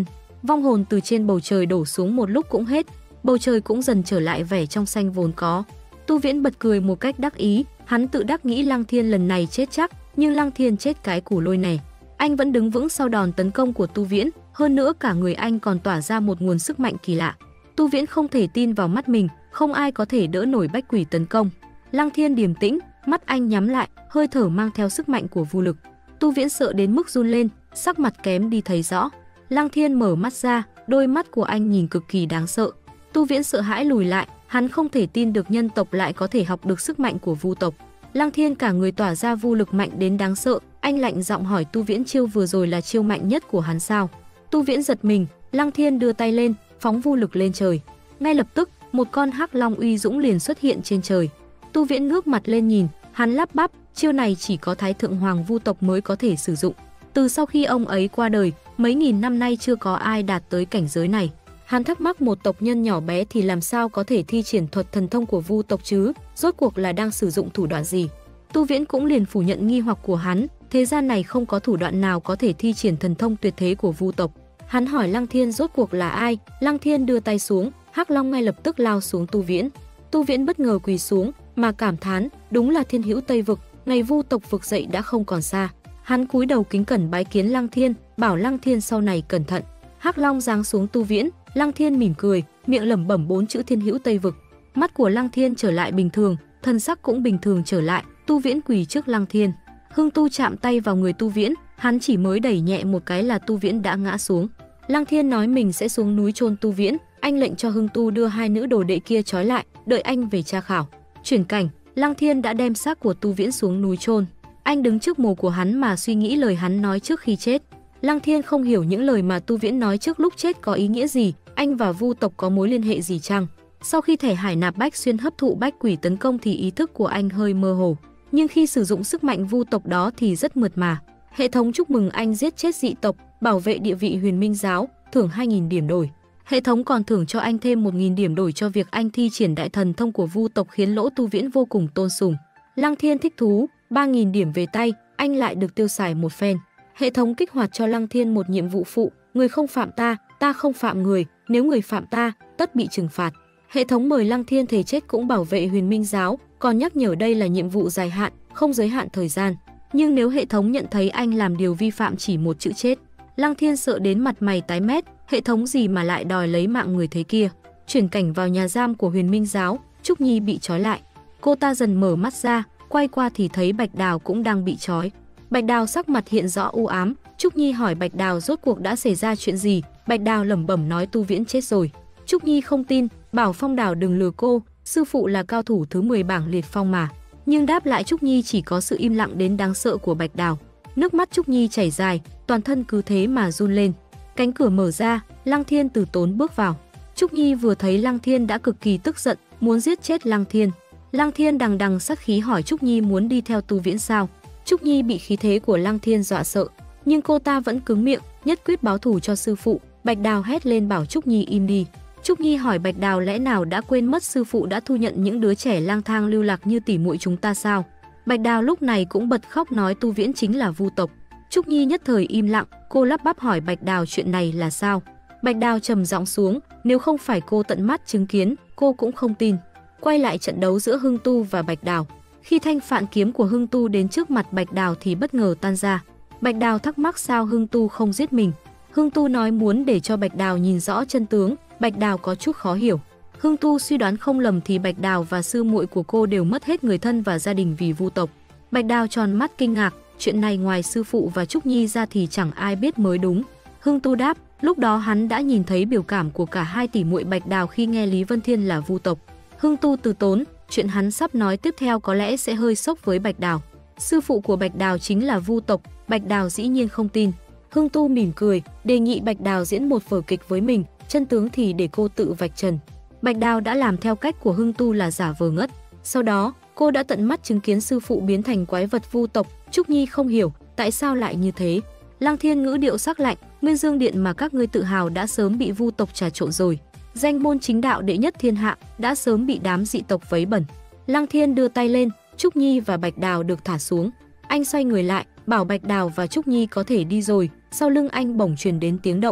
Vong hồn từ trên bầu trời đổ xuống một lúc cũng hết, bầu trời cũng dần trở lại vẻ trong xanh vốn có. Tu Viễn bật cười một cách đắc ý, hắn tự đắc nghĩ Lăng Thiên lần này chết chắc, nhưng Lăng Thiên chết cái củ lôi này. Anh vẫn đứng vững sau đòn tấn công của Tu Viễn, hơn nữa cả người anh còn tỏa ra một nguồn sức mạnh kỳ lạ. Tu Viễn không thể tin vào mắt mình, không ai có thể đỡ nổi bách quỷ tấn công. Lăng Thiên điềm tĩnh, mắt anh nhắm lại, hơi thở mang theo sức mạnh của vô lực. Tu Viễn sợ đến mức run lên, sắc mặt kém đi thấy rõ. Lăng Thiên mở mắt ra, đôi mắt của anh nhìn cực kỳ đáng sợ. Tu Viễn sợ hãi lùi lại, hắn không thể tin được nhân tộc lại có thể học được sức mạnh của vu tộc. Lăng Thiên cả người tỏa ra vô lực mạnh đến đáng sợ, anh lạnh giọng hỏi Tu Viễn chiêu vừa rồi là chiêu mạnh nhất của hắn sao? Tu Viễn giật mình, Lăng Thiên đưa tay lên, phóng vô lực lên trời. Ngay lập tức, một con hắc long uy dũng liền xuất hiện trên trời. Tu Viễn ngước mặt lên nhìn, hắn lắp bắp, chiêu này chỉ có Thái Thượng Hoàng vu tộc mới có thể sử dụng. Từ sau khi ông ấy qua đời, mấy nghìn năm nay chưa có ai đạt tới cảnh giới này. Hắn thắc mắc một tộc nhân nhỏ bé thì làm sao có thể thi triển thuật thần thông của vu tộc chứ, rốt cuộc là đang sử dụng thủ đoạn gì? Tu Viễn cũng liền phủ nhận nghi hoặc của hắn, thế gian này không có thủ đoạn nào có thể thi triển thần thông tuyệt thế của vu tộc. Hắn hỏi Lăng Thiên rốt cuộc là ai, Lăng Thiên đưa tay xuống, hắc long ngay lập tức lao xuống Tu Viễn. Tu Viễn bất ngờ quỳ xuống, mà cảm thán, đúng là thiên hữu Tây vực, ngày vu tộc vực dậy đã không còn xa. Hắn cúi đầu kính cẩn bái kiến Lăng Thiên, bảo Lăng Thiên sau này cẩn thận. Hắc long giáng xuống Tu Viễn, Lăng Thiên mỉm cười, miệng lẩm bẩm bốn chữ thiên hữu Tây vực. Mắt của Lăng Thiên trở lại bình thường, thân sắc cũng bình thường trở lại. Tu Viễn quỳ trước Lăng Thiên. Hưng Tu chạm tay vào người Tu Viễn, hắn chỉ mới đẩy nhẹ một cái là Tu Viễn đã ngã xuống. Lăng Thiên nói mình sẽ xuống núi chôn Tu Viễn, anh lệnh cho Hưng Tu đưa hai nữ đồ đệ kia trói lại, đợi anh về tra khảo. Chuyển cảnh, Lăng Thiên đã đem xác của Tu Viễn xuống núi chôn. Anh đứng trước mồ của hắn mà suy nghĩ lời hắn nói trước khi chết. Lăng Thiên không hiểu những lời mà Tu Viễn nói trước lúc chết có ý nghĩa gì, anh và vu tộc có mối liên hệ gì chăng? Sau khi thể hải nạp bách xuyên hấp thụ bách quỷ tấn công thì ý thức của anh hơi mơ hồ, nhưng khi sử dụng sức mạnh vu tộc đó thì rất mượt mà. Hệ thống chúc mừng anh giết chết dị tộc, bảo vệ địa vị Huyền Minh giáo, thưởng hai nghìn điểm đổi. Hệ thống còn thưởng cho anh thêm một nghìn điểm đổi cho việc anh thi triển đại thần thông của vu tộc, khiến Lỗ Tu Viễn vô cùng tôn sùng. Lăng Thiên thích thú, ba nghìn điểm về tay, anh lại được tiêu xài một phen. Hệ thống kích hoạt cho Lăng Thiên một nhiệm vụ phụ, người không phạm ta, ta không phạm người, nếu người phạm ta, tất bị trừng phạt. Hệ thống mời Lăng Thiên thề chết cũng bảo vệ Huyền Minh giáo, còn nhắc nhở đây là nhiệm vụ dài hạn, không giới hạn thời gian. Nhưng nếu hệ thống nhận thấy anh làm điều vi phạm chỉ một chữ chết, Lăng Thiên sợ đến mặt mày tái mét, hệ thống gì mà lại đòi lấy mạng người thế kia. Chuyển cảnh vào nhà giam của Huyền Minh giáo, Trúc Nhi bị trói lại. Cô ta dần mở mắt ra, quay qua thì thấy Bạch Đào cũng đang bị trói. Bạch Đào sắc mặt hiện rõ u ám, Trúc Nhi hỏi Bạch Đào rốt cuộc đã xảy ra chuyện gì. Bạch Đào lẩm bẩm nói Tu Viễn chết rồi. Trúc Nhi không tin, bảo Phong Đào đừng lừa cô, sư phụ là cao thủ thứ mười bảng liệt phong mà. Nhưng đáp lại Trúc Nhi chỉ có sự im lặng đến đáng sợ của Bạch Đào. Nước mắt Trúc Nhi chảy dài, toàn thân cứ thế mà run lên. Cánh cửa mở ra, Lăng Thiên từ tốn bước vào. Trúc Nhi vừa thấy Lăng Thiên đã cực kỳ tức giận, muốn giết chết Lăng Thiên. Lăng Thiên đằng đằng sát khí hỏi Trúc Nhi muốn đi theo Tu Viễn sao. Trúc Nhi bị khí thế của Lăng Thiên dọa sợ, nhưng cô ta vẫn cứng miệng, nhất quyết báo thù cho sư phụ. Bạch Đào hét lên bảo Trúc Nhi im đi. Trúc Nhi hỏi Bạch Đào lẽ nào đã quên mất sư phụ đã thu nhận những đứa trẻ lang thang lưu lạc như tỉ muội chúng ta sao? Bạch Đào lúc này cũng bật khóc nói Tu Viễn chính là vu tộc. Trúc Nhi nhất thời im lặng, cô lắp bắp hỏi Bạch Đào chuyện này là sao? Bạch Đào trầm giọng xuống, nếu không phải cô tận mắt chứng kiến, cô cũng không tin. Quay lại trận đấu giữa Hưng Tu và Bạch Đào. Khi thanh phạn kiếm của Hưng Tu đến trước mặt Bạch Đào thì bất ngờ tan ra. Bạch Đào thắc mắc sao Hưng Tu không giết mình. Hưng Tu nói muốn để cho Bạch Đào nhìn rõ chân tướng. Bạch Đào có chút khó hiểu. Hưng Tu suy đoán không lầm thì Bạch Đào và sư muội của cô đều mất hết người thân và gia đình vì vu tộc. Bạch Đào tròn mắt kinh ngạc, chuyện này ngoài sư phụ và Trúc Nhi ra thì chẳng ai biết mới đúng. Hưng Tu đáp, lúc đó hắn đã nhìn thấy biểu cảm của cả hai tỷ muội Bạch Đào khi nghe Lý Vân Thiên là vu tộc. Hưng Tu từ tốn, chuyện hắn sắp nói tiếp theo có lẽ sẽ hơi sốc với Bạch Đào. Sư phụ của Bạch Đào chính là vu tộc, Bạch Đào dĩ nhiên không tin. Hưng Tu mỉm cười, đề nghị Bạch Đào diễn một vở kịch với mình, chân tướng thì để cô tự vạch trần. Bạch Đào đã làm theo cách của Hưng Tu là giả vờ ngất. Sau đó, cô đã tận mắt chứng kiến sư phụ biến thành quái vật vu tộc. Trúc Nhi không hiểu tại sao lại như thế. Lăng Thiên ngữ điệu sắc lạnh, Nguyên Dương Điện mà các ngươi tự hào đã sớm bị vu tộc trà trộn rồi. Danh môn chính đạo đệ nhất thiên hạ đã sớm bị đám dị tộc vấy bẩn. Lăng Thiên đưa tay lên, Trúc Nhi và Bạch Đào được thả xuống. Anh xoay người lại, bảo Bạch Đào và Trúc Nhi có thể đi rồi. Sau lưng anh bỗng truyền đến tiếng động.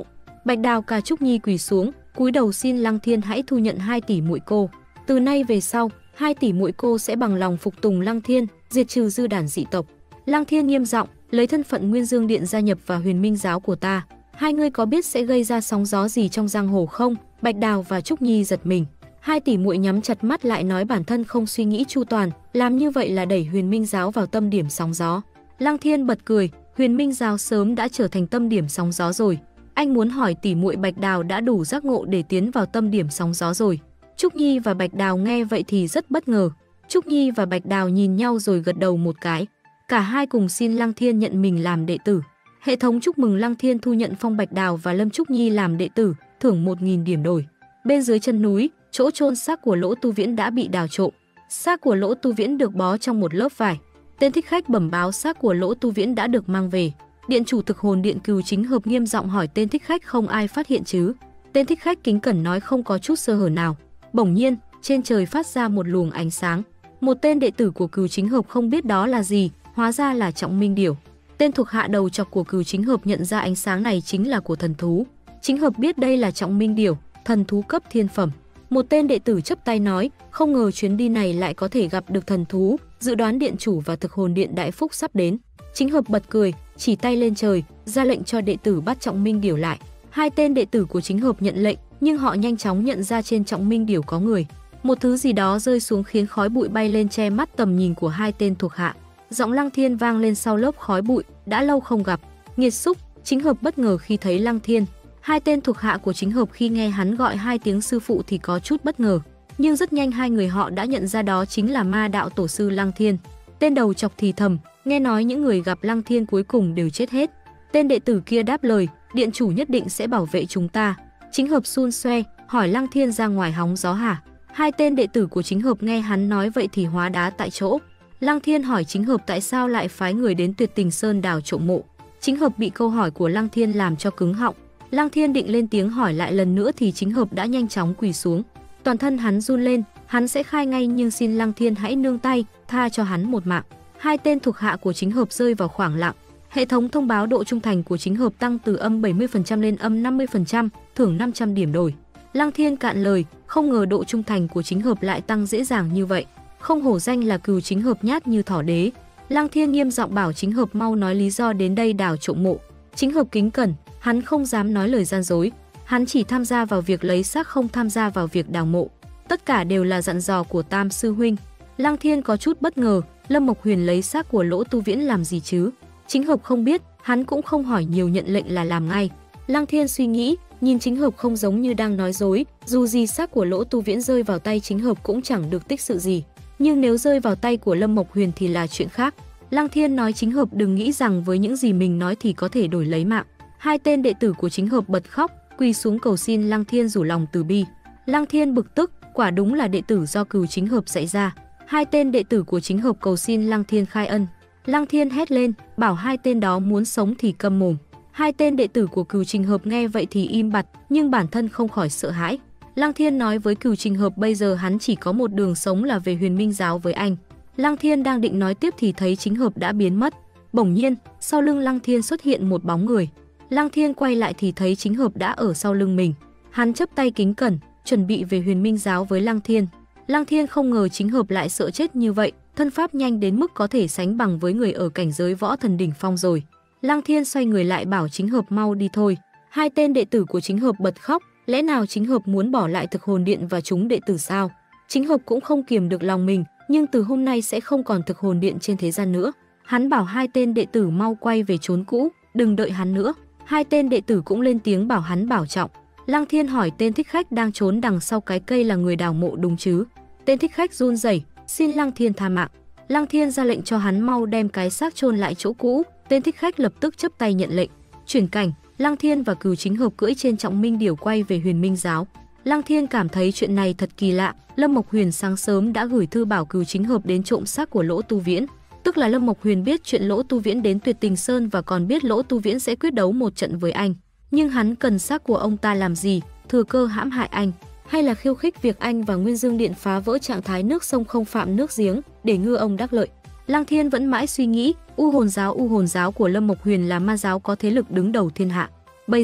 Bạch Đào Cà Trúc Nhi quỳ xuống, cúi đầu xin Lăng Thiên hãy thu nhận hai tỷ muội cô. Từ nay về sau, hai tỷ muội cô sẽ bằng lòng phục tùng Lăng Thiên, diệt trừ dư đản dị tộc. Lăng Thiên nghiêm giọng, lấy thân phận Nguyên Dương Điện gia nhập vào Huyền Minh giáo của ta. Hai người có biết sẽ gây ra sóng gió gì trong giang hồ không? Bạch Đào và Trúc Nhi giật mình. Hai tỷ muội nhắm chặt mắt lại nói bản thân không suy nghĩ chu toàn, làm như vậy là đẩy Huyền Minh giáo vào tâm điểm sóng gió. Lăng Thiên bật cười, Huyền Minh giáo sớm đã trở thành tâm điểm sóng gió rồi. Anh muốn hỏi tỷ muội Bạch Đào đã đủ giác ngộ để tiến vào tâm điểm sóng gió rồi. Trúc Nhi và Bạch Đào nghe vậy thì rất bất ngờ. Trúc Nhi và Bạch Đào nhìn nhau rồi gật đầu một cái. Cả hai cùng xin Lăng Thiên nhận mình làm đệ tử. Hệ thống chúc mừng Lăng Thiên thu nhận Phong Bạch Đào và Lâm Trúc Nhi làm đệ tử, thưởng một nghìn điểm đổi. Bên dưới chân núi, chỗ chôn xác của Lỗ Tu Viễn đã bị đào trộm. Xác của Lỗ Tu Viễn được bó trong một lớp vải. Tên thích khách bẩm báo xác của Lỗ Tu Viễn đã được mang về. Điện chủ Thực Hồn Điện Cừu Chính Hợp nghiêm giọng hỏi tên thích khách không ai phát hiện chứ. Tên thích khách kính cẩn nói không có chút sơ hở nào. Bỗng nhiên, trên trời phát ra một luồng ánh sáng. Một tên đệ tử của Cừu Chính Hợp không biết đó là gì, hóa ra là Trọng Minh Điểu. Tên thuộc hạ đầu chọc của Cừu Chính Hợp nhận ra ánh sáng này chính là của thần thú. Chính Hợp biết đây là Trọng Minh Điểu, thần thú cấp thiên phẩm. Một tên đệ tử chắp tay nói, không ngờ chuyến đi này lại có thể gặp được thần thú, dự đoán điện chủ và Thực Hồn Điện đại phúc sắp đến. Chính Hợp bật cười, chỉ tay lên trời, ra lệnh cho đệ tử bắt Trọng Minh Điểu lại. Hai tên đệ tử của Chính Hợp nhận lệnh, nhưng họ nhanh chóng nhận ra trên Trọng Minh Điểu có người. Một thứ gì đó rơi xuống khiến khói bụi bay lên che mắt tầm nhìn của hai tên thuộc hạ. Giọng Lăng Thiên vang lên sau lớp khói bụi, đã lâu không gặp. Nghiệt xúc. Chính Hợp bất ngờ khi thấy Lăng Thiên. Hai tên thuộc hạ của Chính Hợp khi nghe hắn gọi hai tiếng sư phụ thì có chút bất ngờ, nhưng rất nhanh hai người họ đã nhận ra đó chính là Ma Đạo Tổ sư Lăng Thiên. Tên đầu chọc thì thầm, nghe nói những người gặp Lăng Thiên cuối cùng đều chết hết. Tên đệ tử kia đáp lời, điện chủ nhất định sẽ bảo vệ chúng ta. Chính Hợp xun xoe, hỏi Lăng Thiên ra ngoài hóng gió hả? Hai tên đệ tử của Chính Hợp nghe hắn nói vậy thì hóa đá tại chỗ. Lăng Thiên hỏi Chính Hợp tại sao lại phái người đến Tuyệt Tình Sơn đào trộm mộ. Chính Hợp bị câu hỏi của Lăng Thiên làm cho cứng họng. Lăng Thiên định lên tiếng hỏi lại lần nữa thì Chính Hợp đã nhanh chóng quỳ xuống. Toàn thân hắn run lên, hắn sẽ khai ngay nhưng xin Lăng Thiên hãy nương tay, tha cho hắn một mạng. Hai tên thuộc hạ của Chính Hợp rơi vào khoảng lặng. Hệ thống thông báo độ trung thành của Chính Hợp tăng từ âm bảy mươi phần trăm lên âm năm mươi phần trăm, thưởng năm trăm điểm đổi. Lăng Thiên cạn lời, không ngờ độ trung thành của Chính Hợp lại tăng dễ dàng như vậy. Không hổ danh là Cừu Chính Hợp nhát như thỏ đế. Lăng Thiên nghiêm giọng bảo Chính Hợp mau nói lý do đến đây đào trộm mộ. Chính Hợp kính cẩn, hắn không dám nói lời gian dối. Hắn chỉ tham gia vào việc lấy xác, không tham gia vào việc đào mộ. Tất cả đều là dặn dò của Tam sư huynh. Lăng Thiên có chút bất ngờ, Lâm Mộc Huyền lấy xác của Lỗ Tu Viễn làm gì chứ? Chính Hợp không biết, hắn cũng không hỏi nhiều, nhận lệnh là làm ngay. Lăng Thiên suy nghĩ, nhìn Chính Hợp không giống như đang nói dối, dù gì xác của Lỗ Tu Viễn rơi vào tay Chính Hợp cũng chẳng được tích sự gì, nhưng nếu rơi vào tay của Lâm Mộc Huyền thì là chuyện khác. Lăng Thiên nói Chính Hợp đừng nghĩ rằng với những gì mình nói thì có thể đổi lấy mạng. Hai tên đệ tử của Chính Hợp bật khóc, quỳ xuống cầu xin Lăng Thiên rủ lòng từ bi. Lăng Thiên bực tức, quả đúng là đệ tử do Cừu Chính Hợp dạy ra. Hai tên đệ tử của Chính Hợp cầu xin Lăng Thiên khai ân. Lăng Thiên hét lên, bảo hai tên đó muốn sống thì câm mồm. Hai tên đệ tử của Cừu Chính Hợp nghe vậy thì im bặt, nhưng bản thân không khỏi sợ hãi. Lăng Thiên nói với Cừu Chính Hợp bây giờ hắn chỉ có một đường sống là về Huyền Minh giáo với anh. Lăng Thiên đang định nói tiếp thì thấy Chính Hợp đã biến mất. Bỗng nhiên, sau lưng Lăng Thiên xuất hiện một bóng người. Lăng Thiên quay lại thì thấy Chính Hợp đã ở sau lưng mình. Hắn chắp tay kính cẩn, chuẩn bị về Huyền Minh giáo với Lăng Thiên. Lăng Thiên không ngờ Chính Hợp lại sợ chết như vậy, thân pháp nhanh đến mức có thể sánh bằng với người ở cảnh giới võ thần đỉnh phong rồi. Lăng Thiên xoay người lại bảo Chính Hợp mau đi thôi. Hai tên đệ tử của Chính Hợp bật khóc, lẽ nào Chính Hợp muốn bỏ lại Thực Hồn Điện và chúng đệ tử sao? Chính Hợp cũng không kiềm được lòng mình, nhưng từ hôm nay sẽ không còn Thực Hồn Điện trên thế gian nữa. Hắn bảo hai tên đệ tử mau quay về chốn cũ, đừng đợi hắn nữa. Hai tên đệ tử cũng lên tiếng bảo hắn bảo trọng. Lăng Thiên hỏi tên thích khách đang trốn đằng sau cái cây là người đào mộ đúng chứ? Tên thích khách run rẩy, xin Lăng Thiên tha mạng. Lăng Thiên ra lệnh cho hắn mau đem cái xác chôn lại chỗ cũ. Tên thích khách lập tức chấp tay nhận lệnh. Chuyển cảnh, Lăng Thiên và Cừu Chính Hợp cưỡi trên Trọng Minh Điểu quay về Huyền Minh giáo. Lăng Thiên cảm thấy chuyện này thật kỳ lạ. Lâm Mộc Huyền sáng sớm đã gửi thư bảo Cừu Chính Hợp đến trộm xác của Lỗ Tu Viễn. Tức là Lâm Mộc Huyền biết chuyện Lỗ Tu Viễn đến Tuyệt Tình Sơn và còn biết Lỗ Tu Viễn sẽ quyết đấu một trận với anh. Nhưng hắn cần xác của ông ta làm gì? Thừa cơ hãm hại anh, hay là khiêu khích việc anh và Nguyên Dương Điện phá vỡ trạng thái nước sông không phạm nước giếng để ngư ông đắc lợi? Lăng Thiên vẫn mãi suy nghĩ, U Hồn giáo U Hồn giáo của Lâm Mộc Huyền là ma giáo có thế lực đứng đầu thiên hạ. Bây giờ,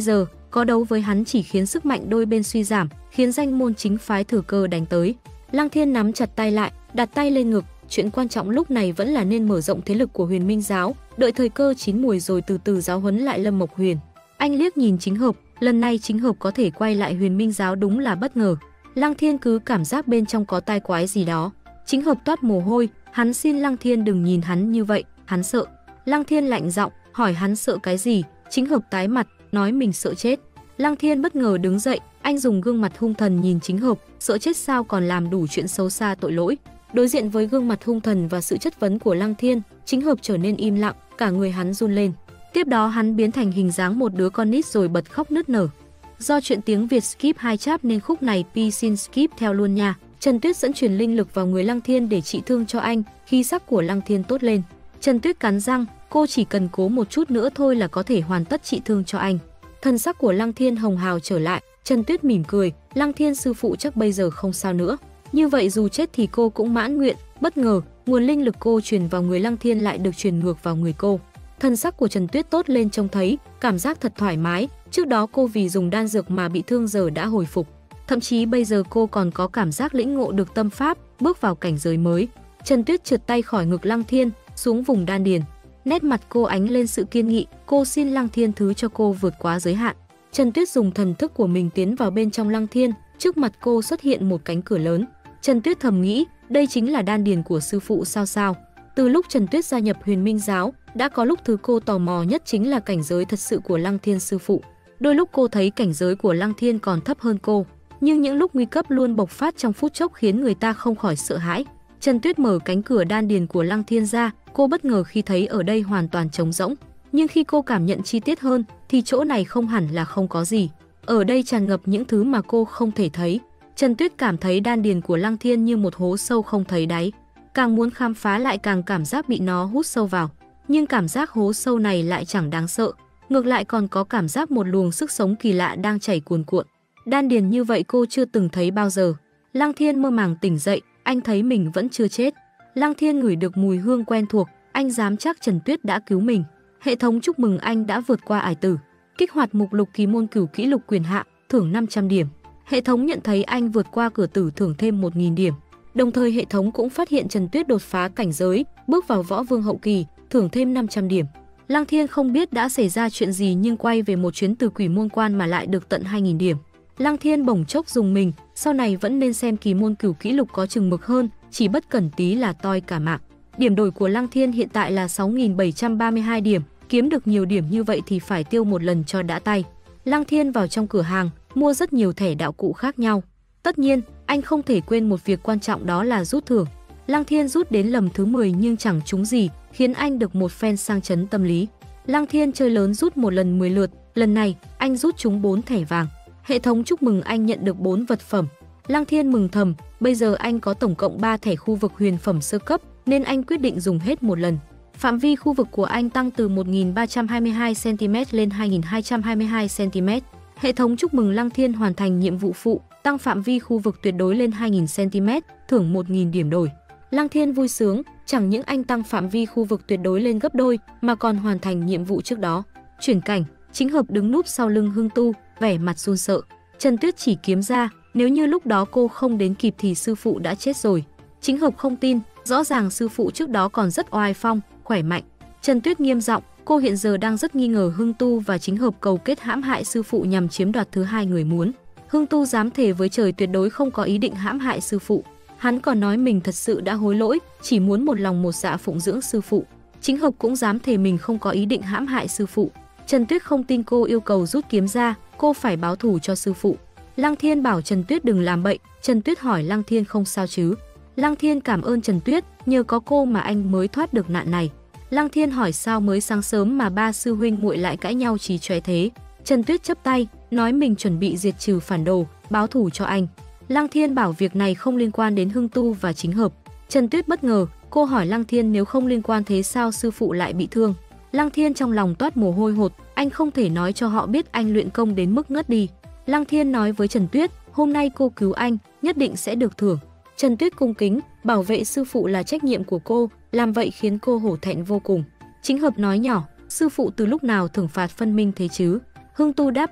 có đấu với hắn chỉ khiến sức mạnh đôi bên suy giảm, khiến danh môn chính phái thừa cơ đánh tới. Lăng Thiên nắm chặt tay lại, đặt tay lên ngực, chuyện quan trọng lúc này vẫn là nên mở rộng thế lực của Huyền Minh giáo, đợi thời cơ chín mùi rồi từ từ giáo huấn lại Lâm Mộc Huyền. Anh liếc nhìn Chính Hợp, lần này Chính Hợp có thể quay lại Huyền Minh giáo đúng là bất ngờ. Lăng Thiên cứ cảm giác bên trong có tai quái gì đó. Chính Hợp toát mồ hôi, hắn xin Lăng Thiên đừng nhìn hắn như vậy, hắn sợ. Lăng Thiên lạnh giọng hỏi hắn sợ cái gì. Chính Hợp tái mặt, nói mình sợ chết. Lăng Thiên bất ngờ đứng dậy, anh dùng gương mặt hung thần nhìn Chính Hợp, sợ chết sao còn làm đủ chuyện xấu xa tội lỗi. Đối diện với gương mặt hung thần và sự chất vấn của Lăng Thiên, Chính Hợp trở nên im lặng, cả người hắn run lên. Tiếp đó hắn biến thành hình dáng một đứa con nít rồi bật khóc nức nở. Do chuyện tiếng Việt skip hai chap nên khúc này Pi xin skip theo luôn nha. Trần Tuyết dẫn truyền linh lực vào người Lăng Thiên để trị thương cho anh, khí sắc của Lăng Thiên tốt lên. Trần Tuyết cắn răng, cô chỉ cần cố một chút nữa thôi là có thể hoàn tất trị thương cho anh. Thân sắc của Lăng Thiên hồng hào trở lại, Trần Tuyết mỉm cười, Lăng Thiên sư phụ chắc bây giờ không sao nữa. Như vậy dù chết thì cô cũng mãn nguyện. Bất ngờ, nguồn linh lực cô truyền vào người Lăng Thiên lại được truyền ngược vào người cô. Thân sắc của Trần Tuyết tốt lên trông thấy, cảm giác thật thoải mái. Trước đó cô vì dùng đan dược mà bị thương giờ đã hồi phục. Thậm chí bây giờ cô còn có cảm giác lĩnh ngộ được tâm pháp, bước vào cảnh giới mới. Trần Tuyết trượt tay khỏi ngực Lăng Thiên, xuống vùng đan điền. Nét mặt cô ánh lên sự kiên nghị, cô xin Lăng Thiên thứ cho cô vượt quá giới hạn. Trần Tuyết dùng thần thức của mình tiến vào bên trong Lăng Thiên, trước mặt cô xuất hiện một cánh cửa lớn. Trần Tuyết thầm nghĩ, đây chính là đan điền của sư phụ sao sao. Từ lúc Trần Tuyết gia nhập Huyền Minh giáo, đã có lúc thứ cô tò mò nhất chính là cảnh giới thật sự của Lăng Thiên sư phụ. Đôi lúc cô thấy cảnh giới của Lăng Thiên còn thấp hơn cô, nhưng những lúc nguy cấp luôn bộc phát trong phút chốc khiến người ta không khỏi sợ hãi. Trần Tuyết mở cánh cửa đan điền của Lăng Thiên ra, cô bất ngờ khi thấy ở đây hoàn toàn trống rỗng. Nhưng khi cô cảm nhận chi tiết hơn thì chỗ này không hẳn là không có gì. Ở đây tràn ngập những thứ mà cô không thể thấy. Trần Tuyết cảm thấy đan điền của Lăng Thiên như một hố sâu không thấy đáy. Càng muốn khám phá lại càng cảm giác bị nó hút sâu vào. Nhưng cảm giác hố sâu này lại chẳng đáng sợ. Ngược lại còn có cảm giác một luồng sức sống kỳ lạ đang chảy cuồn cuộn. Đan điền như vậy cô chưa từng thấy bao giờ. Lăng Thiên mơ màng tỉnh dậy, anh thấy mình vẫn chưa chết. Lăng Thiên ngửi được mùi hương quen thuộc, anh dám chắc Trần Tuyết đã cứu mình. Hệ thống chúc mừng anh đã vượt qua ải tử. Kích hoạt mục lục kỳ môn cửu kỹ lục quyền hạ, thưởng năm trăm điểm. Hệ thống nhận thấy anh vượt qua cửa tử thưởng thêm một nghìn điểm. Đồng thời hệ thống cũng phát hiện Trần Tuyết đột phá cảnh giới, bước vào võ vương hậu kỳ, thưởng thêm năm trăm điểm. Lăng Thiên không biết đã xảy ra chuyện gì nhưng quay về một chuyến từ quỷ môn quan mà lại được tận hai nghìn điểm. Lăng Thiên bỗng chốc dùng mình, sau này vẫn nên xem kỳ môn cửu kỹ lục có chừng mực hơn, chỉ bất cẩn tí là toi cả mạng. Điểm đổi của Lăng Thiên hiện tại là sáu nghìn bảy trăm ba mươi hai điểm, kiếm được nhiều điểm như vậy thì phải tiêu một lần cho đã tay. Lăng Thiên vào trong cửa hàng, mua rất nhiều thẻ đạo cụ khác nhau. Tất nhiên, anh không thể quên một việc quan trọng đó là rút thưởng. Lăng Thiên rút đến lầm thứ mười nhưng chẳng trúng gì, khiến anh được một phen sang chấn tâm lý. Lăng Thiên chơi lớn rút một lần mười lượt, lần này anh rút trúng bốn thẻ vàng. Hệ thống chúc mừng anh nhận được bốn vật phẩm. Lăng Thiên mừng thầm, bây giờ anh có tổng cộng ba thẻ khu vực huyền phẩm sơ cấp nên anh quyết định dùng hết một lần. Phạm vi khu vực của anh tăng từ một nghìn ba trăm hai mươi hai xăng ti mét lên hai nghìn hai trăm hai mươi hai xăng ti mét. Hệ thống chúc mừng Lăng Thiên hoàn thành nhiệm vụ phụ, tăng phạm vi khu vực tuyệt đối lên hai nghìn xăng ti mét, thưởng một nghìn điểm đổi. Lăng Thiên vui sướng, chẳng những anh tăng phạm vi khu vực tuyệt đối lên gấp đôi mà còn hoàn thành nhiệm vụ trước đó. Chuyển cảnh, Chính Hợp đứng núp sau lưng Hưng Tu, vẻ mặt run sợ. Trần Tuyết chỉ kiếm ra, nếu như lúc đó cô không đến kịp thì sư phụ đã chết rồi. Chính Hợp không tin, rõ ràng sư phụ trước đó còn rất oai phong, khỏe mạnh. Trần Tuyết nghiêm giọng, cô hiện giờ đang rất nghi ngờ Hưng Tu và Chính Hợp cầu kết hãm hại sư phụ nhằm chiếm đoạt thứ hai người muốn. Hưng Tu dám thề với trời tuyệt đối không có ý định hãm hại sư phụ. Hắn còn nói mình thật sự đã hối lỗi, chỉ muốn một lòng một dạ phụng dưỡng sư phụ. Chính Hợp cũng dám thề mình không có ý định hãm hại sư phụ. Trần Tuyết không tin cô yêu cầu rút kiếm ra, cô phải báo thù cho sư phụ. Lăng Thiên bảo Trần Tuyết đừng làm bậy, Trần Tuyết hỏi Lăng Thiên không sao chứ. Lăng Thiên cảm ơn Trần Tuyết, nhờ có cô mà anh mới thoát được nạn này. Lăng Thiên hỏi sao mới sáng sớm mà ba sư huynh muội lại cãi nhau chí chóe thế. Trần Tuyết chắp tay, nói mình chuẩn bị diệt trừ phản đồ, báo thù cho anh. Lăng Thiên bảo việc này không liên quan đến Hưng Tu và Chính Hợp. Trần Tuyết bất ngờ, cô hỏi Lăng Thiên nếu không liên quan thế sao sư phụ lại bị thương. Lăng Thiên trong lòng toát mồ hôi hột, anh không thể nói cho họ biết anh luyện công đến mức ngất đi. Lăng Thiên nói với Trần Tuyết, hôm nay cô cứu anh, nhất định sẽ được thưởng. Trần Tuyết cung kính, bảo vệ sư phụ là trách nhiệm của cô, làm vậy khiến cô hổ thẹn vô cùng. Chính Hợp nói nhỏ, sư phụ từ lúc nào thưởng phạt phân minh thế chứ? Hưng Tu đáp lời,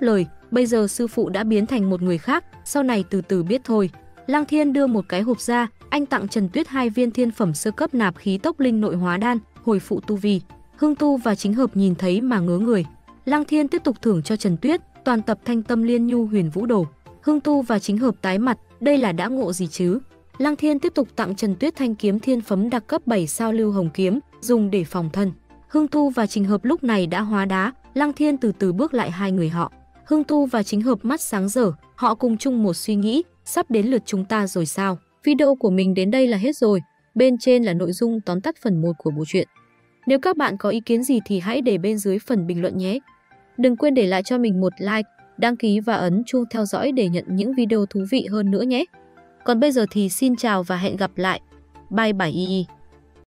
bây giờ sư phụ đã biến thành một người khác, sau này từ từ biết thôi. Lăng Thiên đưa một cái hộp ra, anh tặng Trần Tuyết hai viên thiên phẩm sơ cấp nạp khí tốc linh nội hóa đan, hồi phụ tu vi. Hưng Tu và Chính Hợp nhìn thấy mà ngớ người. Lăng Thiên tiếp tục thưởng cho Trần Tuyết toàn tập Thanh Tâm Liên Nhu Huyền Vũ Đồ. Hưng Tu và Chính Hợp tái mặt, đây là đã ngộ gì chứ? Lăng Thiên tiếp tục tặng Trần Tuyết thanh kiếm thiên phẩm đặc cấp bảy sao lưu hồng kiếm, dùng để phòng thân. Hưng Tu và Chính Hợp lúc này đã hóa đá, Lăng Thiên từ từ bước lại hai người họ. Hưng Tu và Chính Hợp mắt sáng rỡ, họ cùng chung một suy nghĩ, sắp đến lượt chúng ta rồi sao? Video của mình đến đây là hết rồi, bên trên là nội dung tóm tắt phần một của bộ truyện. Nếu các bạn có ý kiến gì thì hãy để bên dưới phần bình luận nhé. Đừng quên để lại cho mình một like, đăng ký và ấn chuông theo dõi để nhận những video thú vị hơn nữa nhé. Còn bây giờ thì xin chào và hẹn gặp lại. Bye bye.